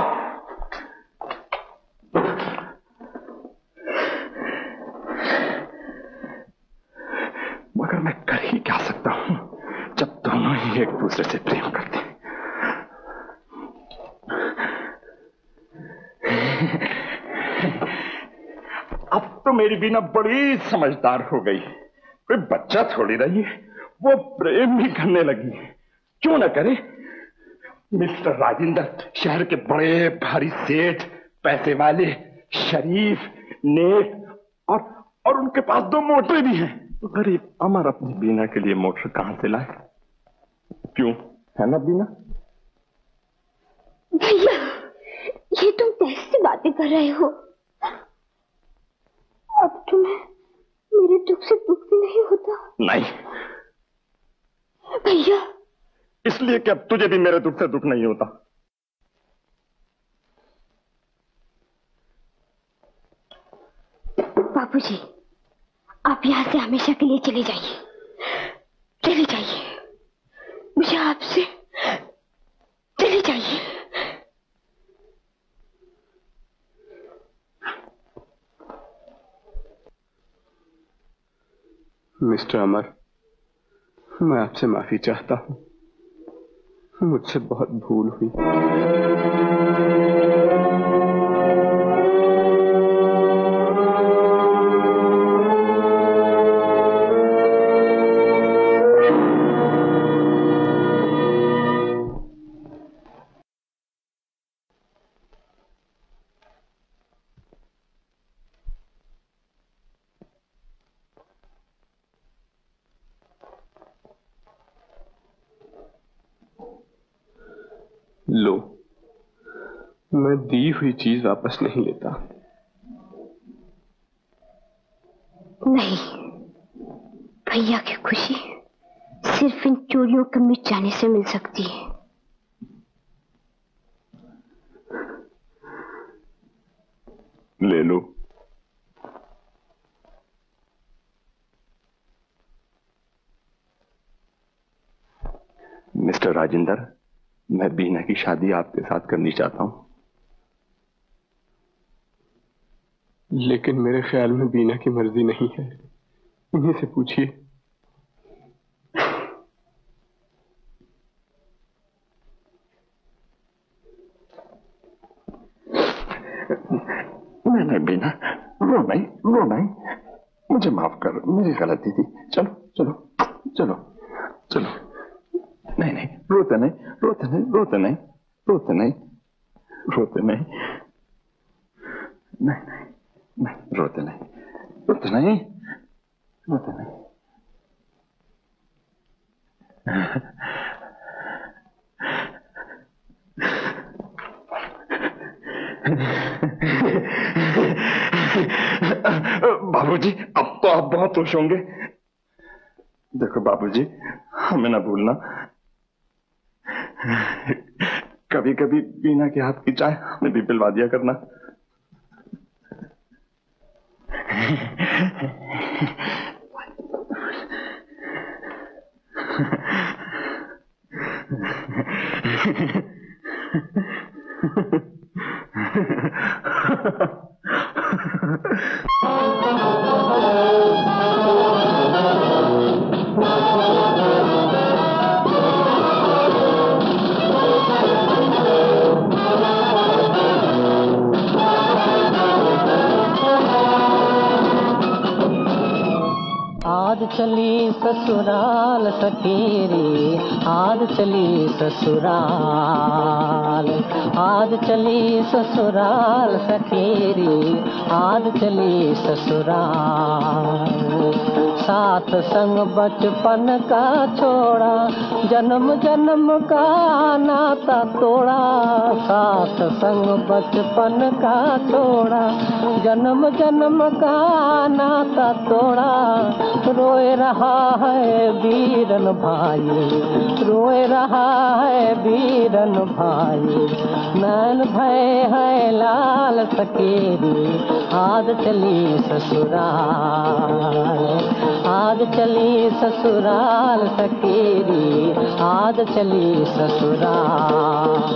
मगर मैं कर ही क्या सकता हूं जब दोनों ही एक दूसरे से प्रेम करते हैं। अब तो मेरी बीना बड़ी समझदार हो गई, कोई बच्चा थोड़ी रही है, वो प्रेम भी करने लगी। क्यों ना करे? मिस्टर राजेंद्र शहर के बड़े भारी सेठ, पैसे वाले, शरीफ, नेक और और उनके पास दो मोटरे भी हैं। गरीब अमर अपनी बीना के लिए मोटर कहां से लाए? क्यों, है ना बीना? भैया, ये तुम कैसी बातें कर रहे हो? अब तुम्हें मेरे दुख से दुख भी नहीं होता? नहीं भैया, इसलिए कि अब तुझे भी मेरे दुख से दुख नहीं होता। बाबूजी, आप यहाँ से हमेशा के लिए चले जाइए, चले जाइए, मुझे आपसे चले जाइए। मिस्टर अमर, मैं आपसे माफी चाहता हूं, मुझसे बहुत भूल हुई। लो, मैं दी हुई चीज वापस नहीं लेता। नहीं, भैया की खुशी सिर्फ इन चोरियों के मिट जाने से मिल सकती है। ले लो। मिस्टर राजेंद्र, मैं बीना की शादी आपके साथ करनी चाहता हूं। लेकिन मेरे ख्याल में बीना की मर्जी नहीं है, उन्हीं से पूछिए। नहीं नहीं बीना, रो नहीं, रो नहीं, मुझे माफ कर, मेरी गलती थी। चलो चलो चलो चलो। नहीं नहीं, रोते नहीं, रोते नहीं, रोते नहीं, रोते नहीं, रोते नहीं, नहीं नहीं नहीं, रोते नहीं, रोते नहीं, रोते नहीं। बाबूजी, अब तो आप बहुत खुश होंगे। देखो बाबूजी, हमें ना भूलना, कभी कभी बीना के हाथ की चाय हमें भी पिलवा दिया करना। आज चली ससुराल सखेरी, आज चली ससुराल, आज चली ससुराल सखेरी, आज चली ससुराल। साथ संग बचपन का छोड़ा, जन्म जन्म का नाता तोड़ा। साथ संग बचपन का छोड़ा, जन्म जन्म का नाता तोड़ा। रोए रहा है वीरन भाई, रोए रहा है वीरन भाई। नैन भय है लाल सकेरी, आज चली ससुराल, आज चली ससुराल सकेरी, आज चली ससुराल।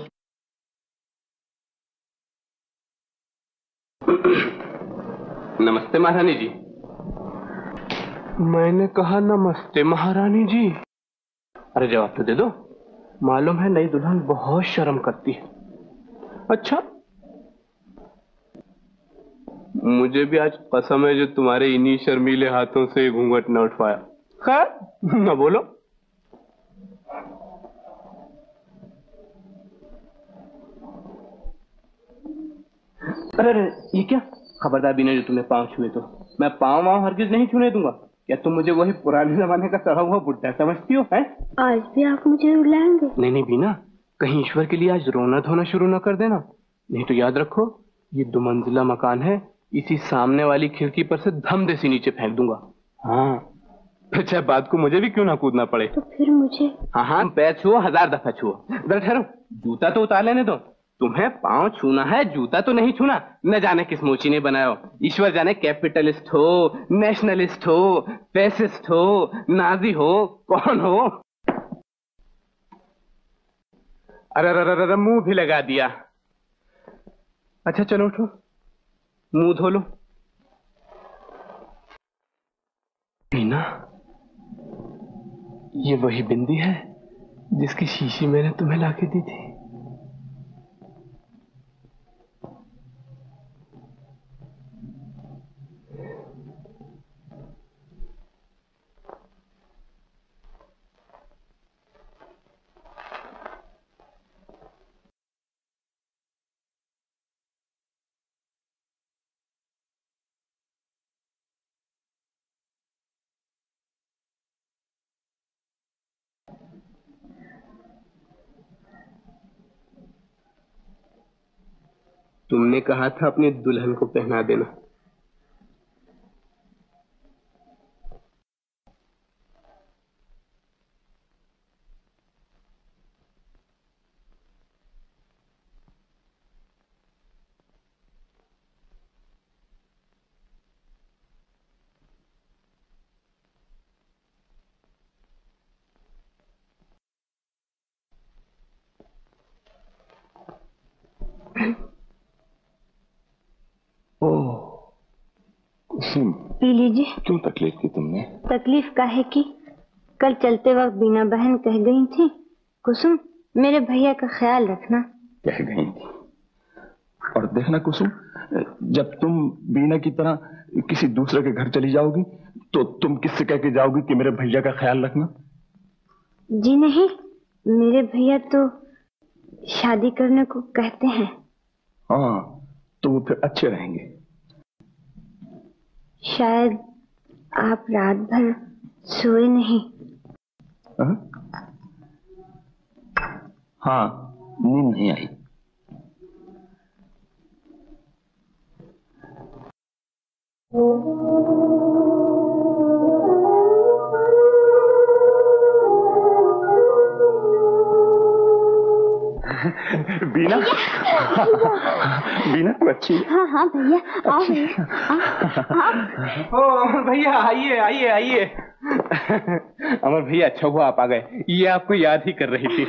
नमस्ते महारानी जी। मैंने कहा नमस्ते महारानी जी। अरे जवाब तो दे दो। मालूम है नई दुल्हन बहुत शर्म करती है। अच्छा, मुझे भी आज कसम है जो तुम्हारे इन्हीं शर्मीले हाथों से घूंघट न उठवाया। खैर न बोलो। अरे अरे ये क्या? खबरदार बीना, जो तुमने पांव छुए तो मैं पांव वाँव हरगिज नहीं छूने दूंगा। क्या तुम मुझे वही पुराने जमाने का चढ़ा हुआ बुढ़ा समझती हो? है आज भी आप मुझे रुलाएंगे? नहीं नहीं बीना, कहीं ईश्वर के लिए आज रोना धोना शुरू न कर देना, नहीं तो याद रखो ये दो मंजिला मकान है, इसी सामने वाली खिड़की पर से धम देसी नीचे फेंक दूंगा। हाँ, फिर चाहे बात को मुझे भी क्यों ना कूदना पड़े। तो फिर मुझे? हाँ हाँ, पैर छुओ, हजार दफा छुओ। जरा ठहरो, जूता तो उतार लेने दो। तुम्हें पांव छूना है, जूता तो नहीं छूना। न जाने किस मोची ने बनाया हो, ईश्वर जाने कैपिटलिस्ट हो, नेशनलिस्ट हो, फैसिस्ट हो, नाजी हो, कौन हो। अरे अरे अरे मुंह भी लगा दिया। अच्छा चलो उठो, मुंह धो लो। बीना, ये वही बिंदी है जिसकी शीशी मैंने तुम्हें लाके दी थी। तुमने कहा था अपनी दुल्हन को पहना देना। पी लीजिए। क्यों तकलीफ की तुमने? तकलीफ का है कि कल चलते वक्त बीना बहन कह गई थी, कुसुम मेरे भैया का ख्याल रखना। कह गई थी? और देखना कुसुम, जब तुम बीना की तरह किसी दूसरे के घर चली जाओगी तो तुम किससे कह के जाओगी कि मेरे भैया का ख्याल रखना? जी नहीं, मेरे भैया तो शादी करने को कहते हैं। हाँ, तो वो फिर अच्छे रहेंगे। शायद आप रात भर सोए नहीं। हाँ, हाँ, नींद नहीं आई। बीना, बीना तू अच्छी? हाँ हाँ भैया, आओ भैया। ओ भैया, आइए आइए आइए। अमर भैया, अच्छा हुआ आप आ गए, ये आपको याद ही कर रही थी।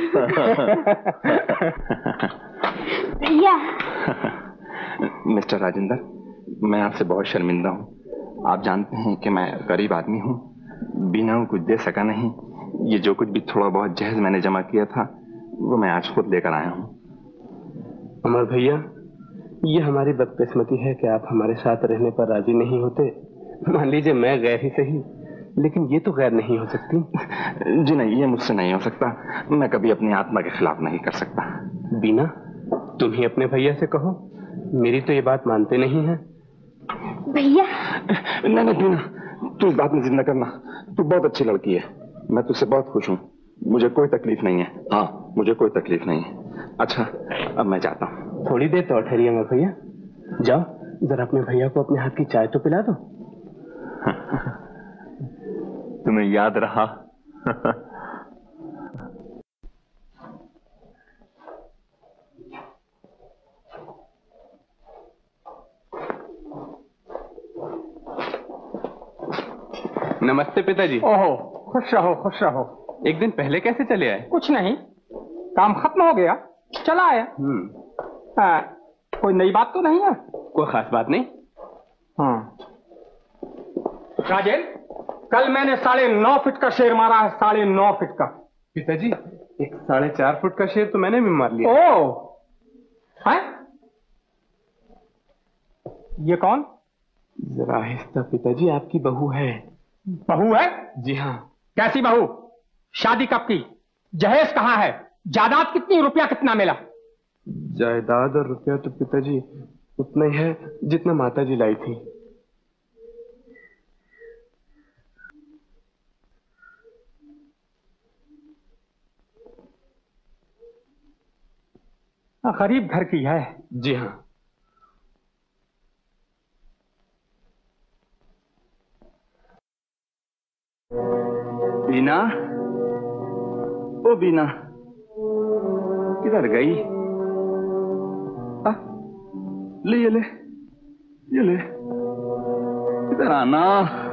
भैया। मिस्टर राजेंद्र, मैं आपसे बहुत शर्मिंदा हूँ। आप जानते हैं कि मैं गरीब आदमी हूँ, बीना को कुछ दे सका नहीं। ये जो कुछ भी थोड़ा बहुत जहेज मैंने जमा किया था वो मैं आज खुद लेकर आया हूँ। अमर भैया, ये हमारी बदकिस्मती है कि आप हमारे साथ रहने पर राजी नहीं होते। मान लीजिए मैं गैर ही सही, लेकिन ये तो गैर नहीं हो सकती। जी नहीं, ये मुझसे नहीं हो सकता। मैं कभी अपनी आत्मा के खिलाफ नहीं कर सकता। बीना, तुम ही अपने भैया से कहो, मेरी तो ये बात मानते नहीं है। भैया। नहीं नहीं बीना, तू इस बात में जिद न करना। तू बहुत अच्छी लड़की है, मैं तुझसे बहुत खुश हूँ। मुझे कोई तकलीफ नहीं है। हाँ, मुझे कोई तकलीफ नहीं है। अच्छा, अब मैं जाता हूँ। थोड़ी देर तो और ठहरिए अमर भैया। जाओ जरा अपने भैया को अपने हाथ की चाय तो पिला दो। तुम्हें याद रहा? नमस्ते पिताजी। ओहो, खुश रहो खुश रहो। एक दिन पहले कैसे चले आए? कुछ नहीं, काम खत्म हो गया, चला आया। हाँ, कोई नई बात तो नहीं है? कोई खास बात नहीं। हाँ राजेन, कल मैंने साढ़े नौ फीट का शेर मारा है, साढ़े नौ फीट का। पिताजी, एक साढ़े चार फुट का शेर तो मैंने भी मार लिया। ओ, है? ये कौन? जरा आहिस्ता पिताजी, आपकी बहू है। बहू है? जी हाँ। कैसी बहू? शादी कब की? जहेज कहाँ है? जायदाद कितनी, रुपया कितना मिला? जायदाद और रुपया तो पिताजी उतना ही है जितना माता जी लाई थी। गरीब घर की है। जी हाँ। बीना, ओ बीना, किधर गई? आ, ले ये ले, ये ले, इधर आना।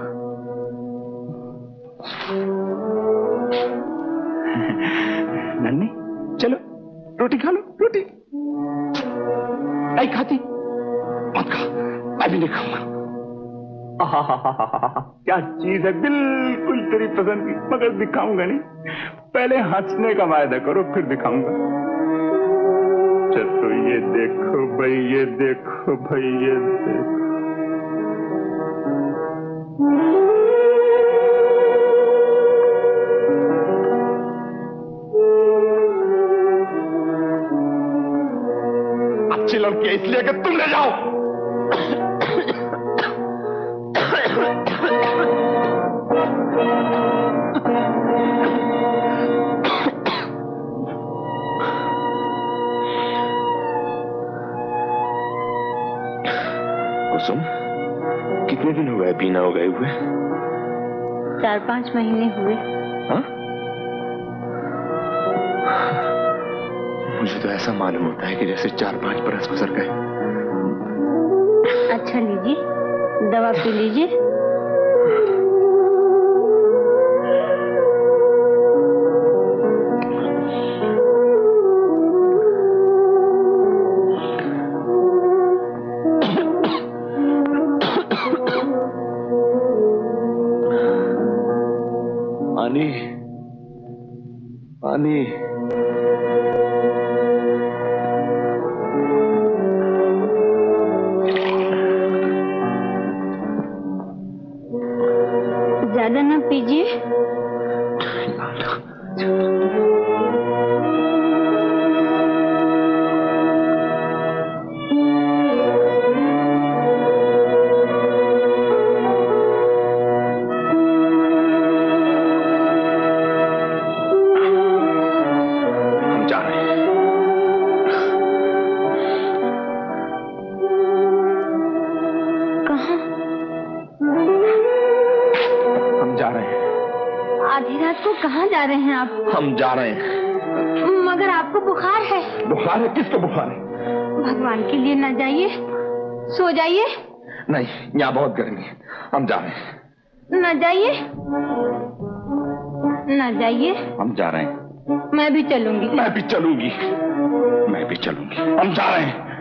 नन्नी, चलो रोटी खा लो, रोटी। नहीं खाती, मत खा, मैं भी नहीं खाऊंगा। क्या चीज है, बिल्कुल तेरी पसंद की, मगर दिखाऊंगा नहीं। पहले हंसने का वायदा करो, फिर दिखाऊंगा। चलो ये देखो भाई, ये देखो भाई, ये देखो। अच्छी लड़की है इसलिए कि तुम ले जाओ। कुसुम, कितने दिन हुए बीना हो गए हुए? चार पांच महीने हुए। हाँ? मुझे तो ऐसा मालूम होता है कि जैसे चार पांच बरस गुजर गए। अच्छा लीजिए, दवा पी लीजिए। पानी, पानी। ज्यादा ना पीजिए। कहाँ जा रहे हैं आप? हम जा रहे हैं। मगर आपको बुखार है। बुखार है? किसको बुखार है? भगवान के लिए न जाइए, सो जाइए। नहीं, यहाँ बहुत गर्मी है, हम जा रहे हैं। न जाइए, न जाइए। हम जा रहे हैं। मैं भी चलूंगी। मैं भी चलूंगी, मैं भी चलूंगी। हम जा रहे हैं।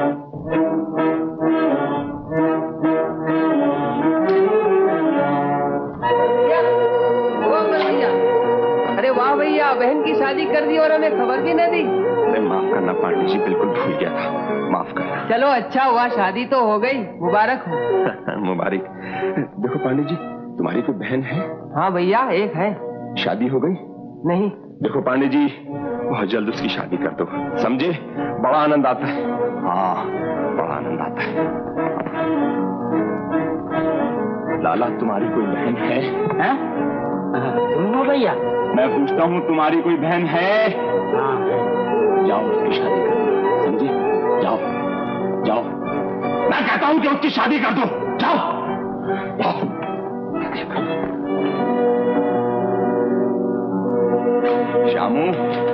अरे वाह भैया, बहन की शादी कर दी और हमें खबर भी न दी। अरे माफ करना पांडे जी, बिल्कुल भूल गया था, माफ करना। चलो अच्छा हुआ, शादी तो हो गई, मुबारक हो। मुबारक। देखो पांडे जी, तुम्हारी कोई बहन है? हाँ भैया, एक है। शादी हो गई? नहीं। देखो पांडे जी, बहुत जल्द उसकी शादी कर दो, समझे? बड़ा आनंद आता है। हाँ, बड़ा आनंद आता है। लाला, तुम्हारी कोई बहन है? हैं? तुम हो भैया? मैं पूछता हूँ, तुम्हारी कोई बहन है? हाँ। जाओ उसकी शादी कर दो, समझे? जाओ, जाओ। मैं कहता हूँ कि उसकी शादी कर दो, जाओ, जाओ। श्यामू।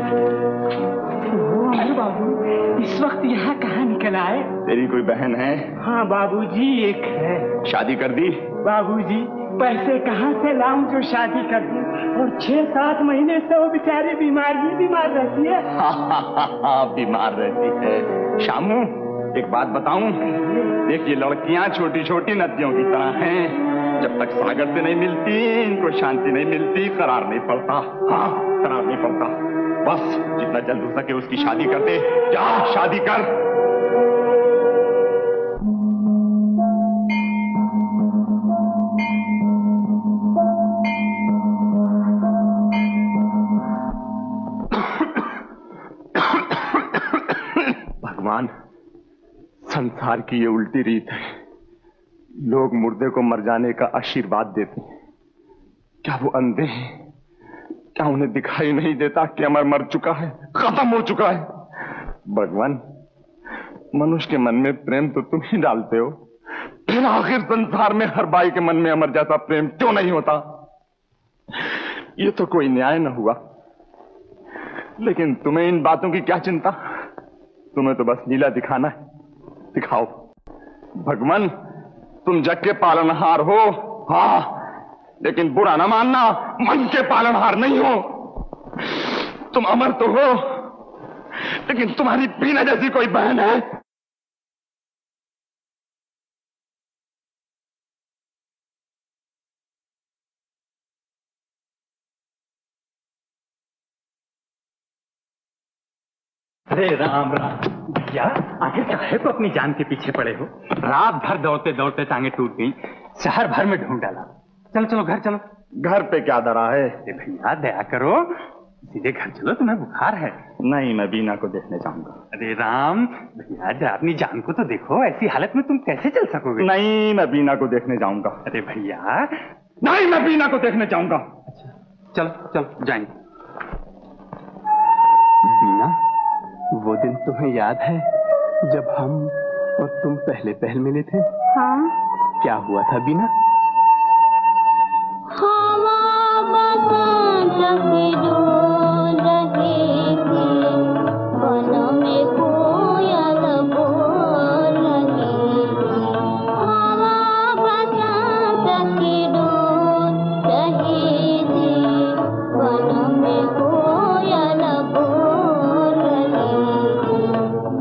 अरे बाबू, इस वक्त यहाँ कहाँ निकल आए? तेरी कोई बहन है? हाँ बाबूजी, एक है। शादी कर दी? बाबूजी, पैसे कहाँ से लाऊं जो शादी कर दूं? और छह सात महीने से वो बेचारी बीमार ही बीमार रहती है। बीमार रहती है। शामू, एक बात बताऊं, देख ये लड़कियां छोटी छोटी नदियों की तरह हैं, जब तक सागर से नहीं मिलती इनको शांति नहीं मिलती, करार नहीं पड़ता। हाँ, करार नहीं पड़ता। बस जितना जल्द हो सके उसकी शादी कर दे। जा, शादी कर। भगवान, संसार की ये उल्टी रीत है, लोग मुर्दे को मर जाने का आशीर्वाद देते हैं। क्या वो अंधे हैं? क्या उन्हें दिखाई नहीं देता कि अमर मर चुका है, खत्म हो चुका है? भगवान, मनुष्य के मन में प्रेम तो तुम ही डालते हो, फिर आखिर संसार में हर बाई के मन में अमर जैसा प्रेम क्यों नहीं होता? ये तो कोई न्याय न हुआ। लेकिन तुम्हें इन बातों की क्या चिंता? तुम्हें तो बस लीला दिखाना है, दिखाओ। भगवान, तुम जग के पालनहार हो, हाँ, लेकिन बुरा ना मानना, मन के पालनहार नहीं हो। तुम अमर तो हो, लेकिन तुम्हारी बीना जैसी कोई बहन है। अरे राम राम भैया, आखिर काहे को अपनी जान के पीछे पड़े हो? रात भर दौड़ते दौड़ते टांगे टूट गई, शहर भर में ढूंढ डाला। चलो चलो घर चलो। घर पे क्या डरा है? अरे भैया दया करो, सीधे घर चलो, तुम्हें बुखार है। नहीं, मैं बीना को देखने जाऊंगा। अरे राम भैया, जरा अपनी जान को तो देखो, ऐसी हालत में तुम कैसे चल सकोगे? नहीं, मैं बीना को देखने जाऊंगा। अरे भैया, नहीं, मैं बीना को देखने जाऊंगा। अच्छा चलो चलो जाएंगे। बीना, वो दिन तुम्हें याद है जब हम और तुम पहले पहल मिले थे? हाँ। क्या हुआ था बीना? हवा बसंत की डोल रही थी, वनों में कोयल बोल रही थी। हवा बसंत की डोल रही थी, वनों में कोयल बोल रही थी।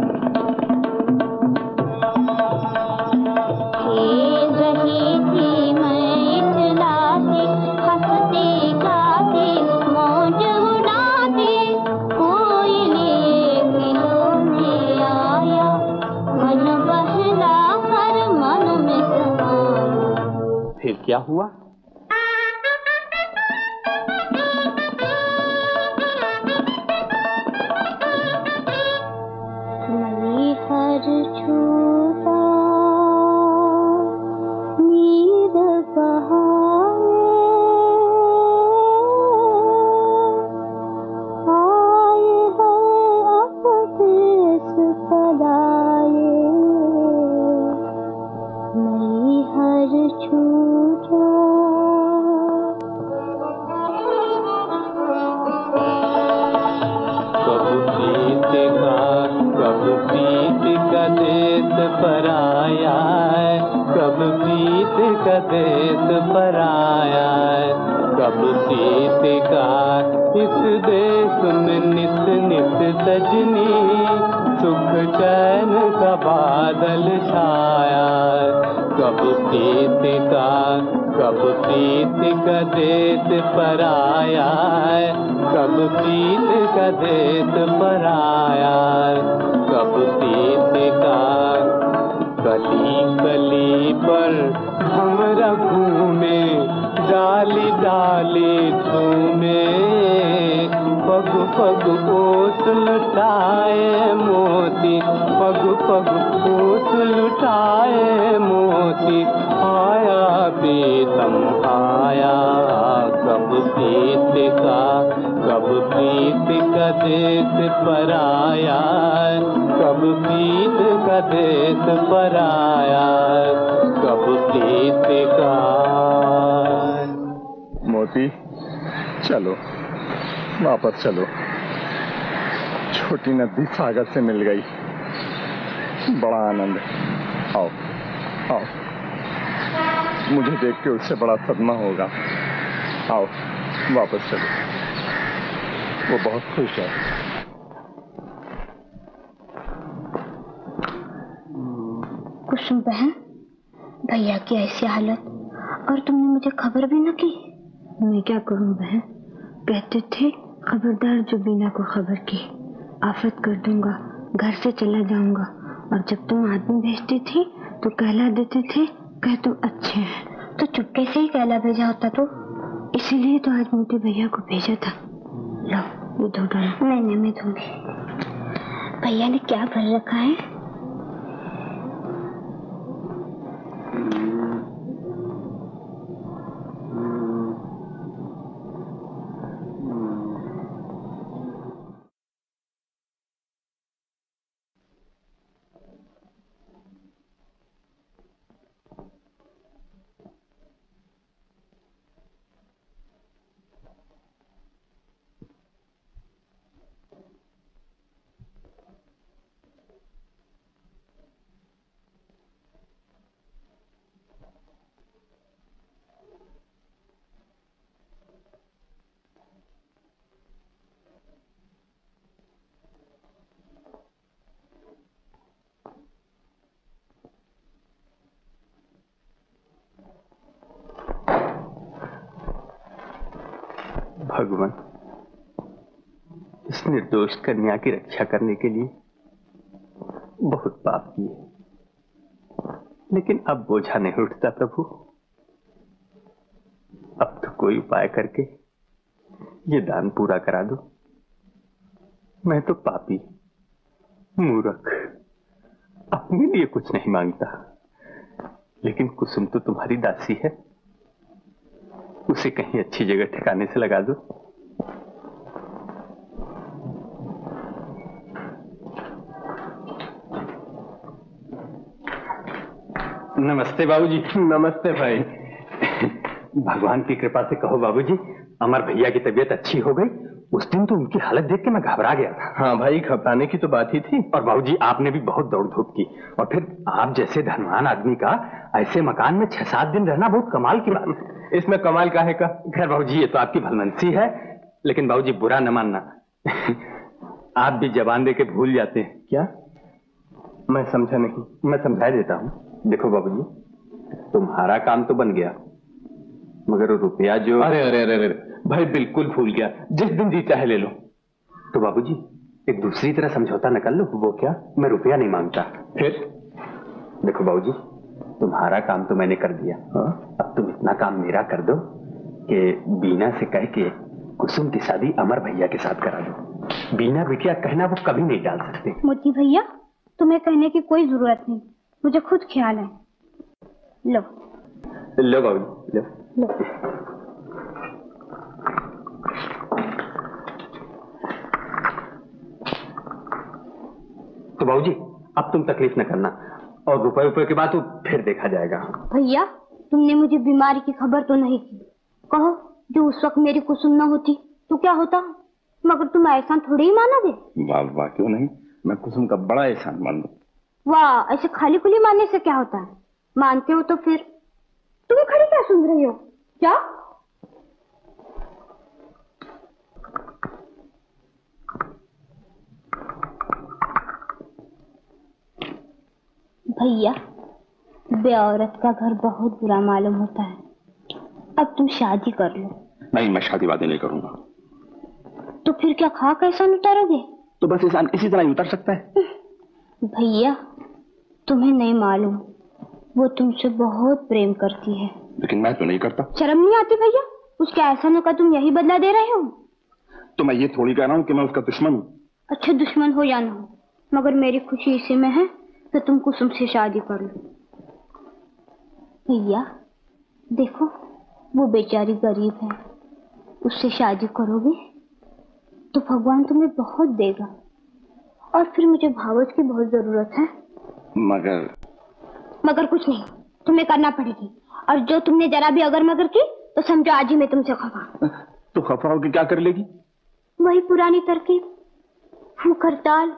खेल रही थी मैं इचलाती, हंसती गाती, मौज उड़ाती, कोयले खिलों में आया, मन बहला कर मन में समाया। फिर क्या हुआ? मई हर छूटा नीर बहाए, आए हैं अपदेश पलाए। मई हर छूटा कब प्रीत का कब प्रीत का देश पराया है, कब प्रीत का देश पराया है, कब प्रीत का इस देश में नित नित सजनी, सुख चैन का बादल छाया है। कब प्रीत का कब प्रीत का देश पराया है, कब प्रीत का देश पराया है, कब प्रीत का कली कली पर हमरा घूमे, डाली डाली झूमे, पग पग ओस लुटाए मोती, पग पग ओस लुटाए मोती, आया प्रीतम आया। कब प्रीत का कब प्रीत का देश पराया, कब प्रीत का देश पराया, कब प्रीत का। मोती, चलो वापस चलो। छोटी नदी सागर से मिल गई, बड़ा आनंद है। आओ आओ, मुझे देख के उससे बड़ा सदमा होगा। आओ वापस चलो, वो बहुत खुश है। कुसुम बहन, भैया की ऐसी हालत और तुमने मुझे खबर भी न की। मैं क्या करूं बहन, कहते थे खबरदार जो बीना को खबर की आफत कर दूंगा, घर से चला जाऊंगा। और जब तुम आदमी भेजती थी तो कहला देते थे कह तुम अच्छे हैं, तो चुपके से ही कहला भेजा होता तो। इसीलिए तो आज मोटे भैया को भेजा था। लो ये धो डालो। नहीं नहीं मैं दूंगी। भैया ने क्या भर रखा है? भगवान, इस निर्दोष कन्या की रक्षा करने के लिए बहुत पाप किए, लेकिन अब बोझा नहीं उठता प्रभु। अब तो कोई उपाय करके ये दान पूरा करा दो। मैं तो पापी मूर्ख अपने लिए कुछ नहीं मांगता, लेकिन कुसुम तो तुम्हारी दासी है, उसे कहीं अच्छी जगह ठिकाने से लगा दो। नमस्ते बाबूजी। नमस्ते भाई। भगवान की कृपा से कहो बाबूजी, अमर भैया की तबीयत अच्छी हो गई। उस दिन तो उनकी हालत देख के मैं घबरा गया था। हाँ भाई, घबराने की तो बात ही थी। और बाबूजी आपने भी बहुत दौड़ धूप की, और फिर आप जैसे धनवान आदमी का ऐसे मकान में छह सात दिन रहना बहुत कमाल की बात है। इसमें कमाल काहे का? खैर बाबूजी, ये तो आपकी भलमनसी है, लेकिन बाबूजी बुरा न मानना। आप भी जबान दे के भूल जाते हैं। क्या? मैं समझा नहीं। मैं समझा देता हूँ। देखो बाबूजी, तुम्हारा काम तो बन गया, मगर रुपया जो... अरे अरे अरे अरे भाई, बिल्कुल भूल गया। जिस दिन जी चाहे ले लो। तो बाबूजी एक दूसरी तरह समझौता न कर लो। वो क्या? मैं रुपया नहीं मांगता। फिर? देखो बाबूजी, तुम्हारा काम तो मैंने कर दिया। हाँ? अब तुम इतना काम मेरा कर दो कि बीना से कह के कुसुम की शादी अमर भैया के साथ करा दो। बीना बिटिया कहना वो कभी नहीं डाल सकते। मोती भैया, तुम्हें कहने की कोई जरूरत नहीं, मुझे खुद ख्याल है। लो लो बाबूजी, लो लो। तो बाबूजी अब तुम तकलीफ न करना, और रुपए रुपए के बाद तो फिर देखा जाएगा। भैया, तुमने मुझे बीमारी की खबर तो नहीं की। कहो, जो उस वक्त मेरी कुसुम न होती तो क्या होता, मगर तुम ऐसा थोड़ी ही मानोगे। वाह वाह, क्यों नहीं, मैं कुसुम का बड़ा एहसान मान लूं। वाह, ऐसे खाली खुली मानने से क्या होता है? मानते हो तो फिर तुम खड़ी क्या सुन रही हो? क्या? भैया, बेऔरत का घर बहुत बुरा मालूम होता है। अब तुम शादी कर लो। नहीं, मैं शादी वादी नहीं करूंगा। तो फिर क्या खाक एहसान उतारोगे? तो बस एहसान इसी तरह ही उतर सकता है। भैया, तुम्हें नहीं मालूम, वो तुमसे बहुत प्रेम करती है। लेकिन मैं तो नहीं करता। शर्म नहीं आती भैया? उसके एहसानों का तुम यही बदला दे रहे हो। तो मैं ये थोड़ी कह रहा हूँ कि मैं उसका दुश्मन हूँ। अच्छा, दुश्मन हो या ना हो, मगर मेरी खुशी इसी में है कि तुम कुसुम से शादी कर लो। भैया देखो, वो बेचारी गरीब है, उससे शादी करोगे तो भगवान तुम्हें बहुत देगा, और फिर मुझे भावच की बहुत जरूरत है। मगर मगर कुछ नहीं, तुम्हें करना पड़ेगी, और जो तुमने जरा भी अगर मगर की तो समझो आज ही मैं तुमसे खफा। तो खफा होकर क्या कर लेगी? वही पुरानी तरकीब, भूख हड़ताल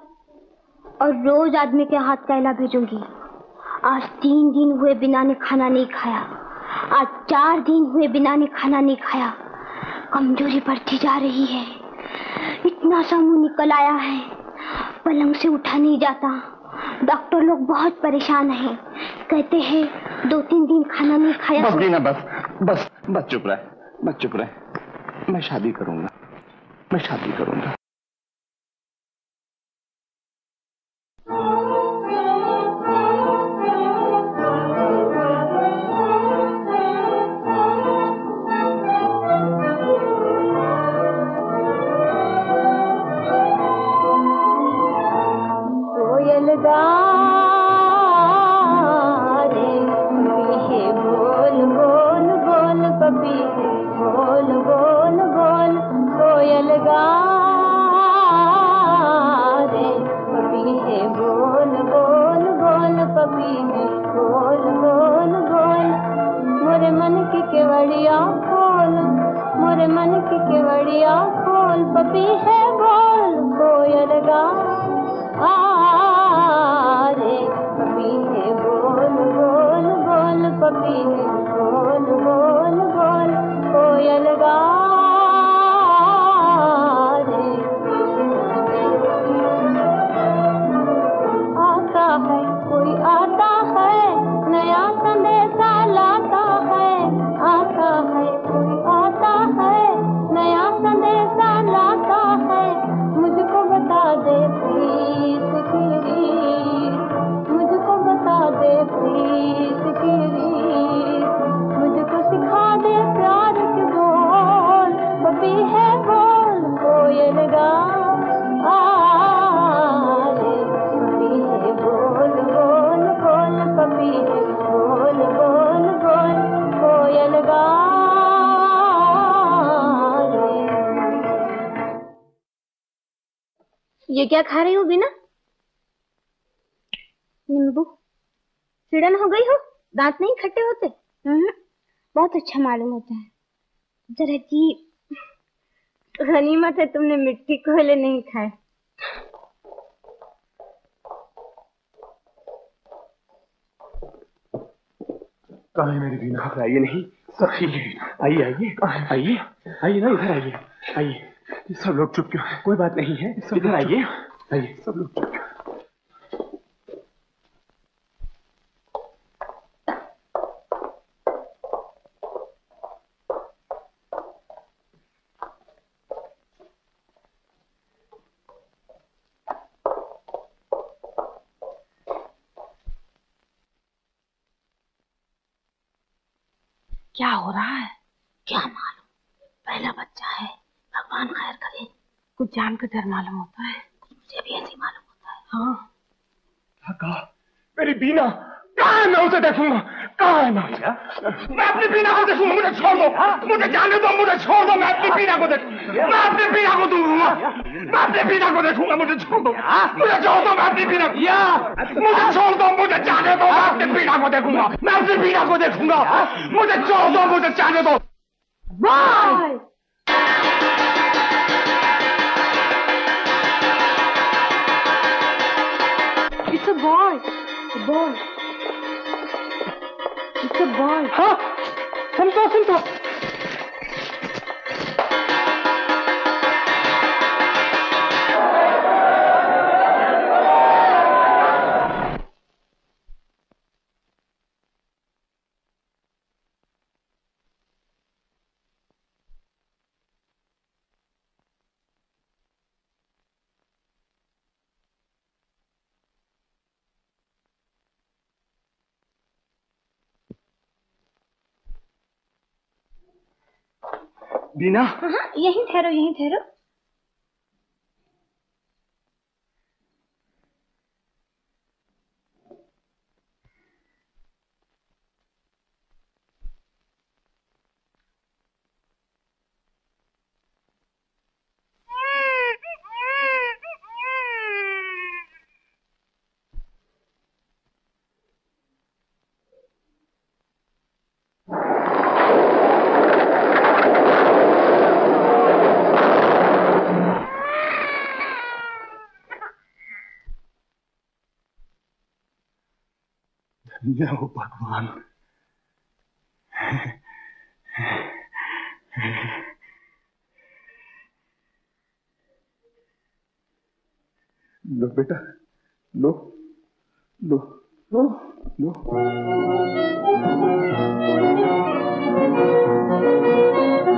और रोज आदमी के हाथ कैला भेजूंगी। आज तीन दिन हुए बिना ने खाना नहीं खाया, आज चार दिन हुए बिना ने खाना नहीं खाया। कमजोरी बढ़ती जा रही है, इतना सा मुंह निकल आया है, पलंग से उठा नहीं जाता। डॉक्टर लोग बहुत परेशान हैं, कहते हैं दो तीन दिन खाना नहीं खाया। बस ना, बस बस बस चुप रहे, बस चुप रहे। मैं शादी करूंगा, मैं शादी करूंगा। नया ये क्या खा रही हो बिना? नींबू। चिड़न हो गई हो? दांत नहीं खट्टे होते? हम्म, बहुत अच्छा मालूम होता है। जरा अजीब। गनीमत है तुमने मिट्टी कोयले नहीं खाए। कहाँ है मेरी बीना? आइए नहीं, आइए आइए आइए आइए ना, इधर आइए आइए। सब लोग चुप क्यों हैं? कोई बात नहीं है, इधर आइए आइए, सब लोग चुप क्यों? क्या हो रहा है? क्या मालूम, पहला बच्चा है, भगवान खैर करे। कुछ जान का डर मालूम होता है, मुझे भी ऐसे मालूम होता है। हाँ। क्या कहा? मेरी बीना कहाँ है? मैं उसे देखूंगा। कहाँ है मैं उसे? मैं अपनी बीना को देखूंगा। मुझे छोड़ दो, मुझे जाने दो, मुझे छोड़ दो। मैं अपनी बीना को देखूंगा। मैं अपनी बीना को दूंगा। मैं अपनी बीना को देखूंगा। मुझे छोड़ दो, मुझे छोड़ दो। मैं अपनी बीना मुझे छोड़ दो, मुझे जाने दो। मैं अपनी बीना को देखूंगा। मैं अपनी बीना को देखूंगा। मुझे छोड़ दो, मुझे जाने दो। It's a boy. A boy. It's a boy. हाँ, सुन तो सुन तो। बीना, हाँ, यहीं ठहरो, यहीं ठहरो। धन्य हो भगवान। लो बेटा, लो लो लो लो।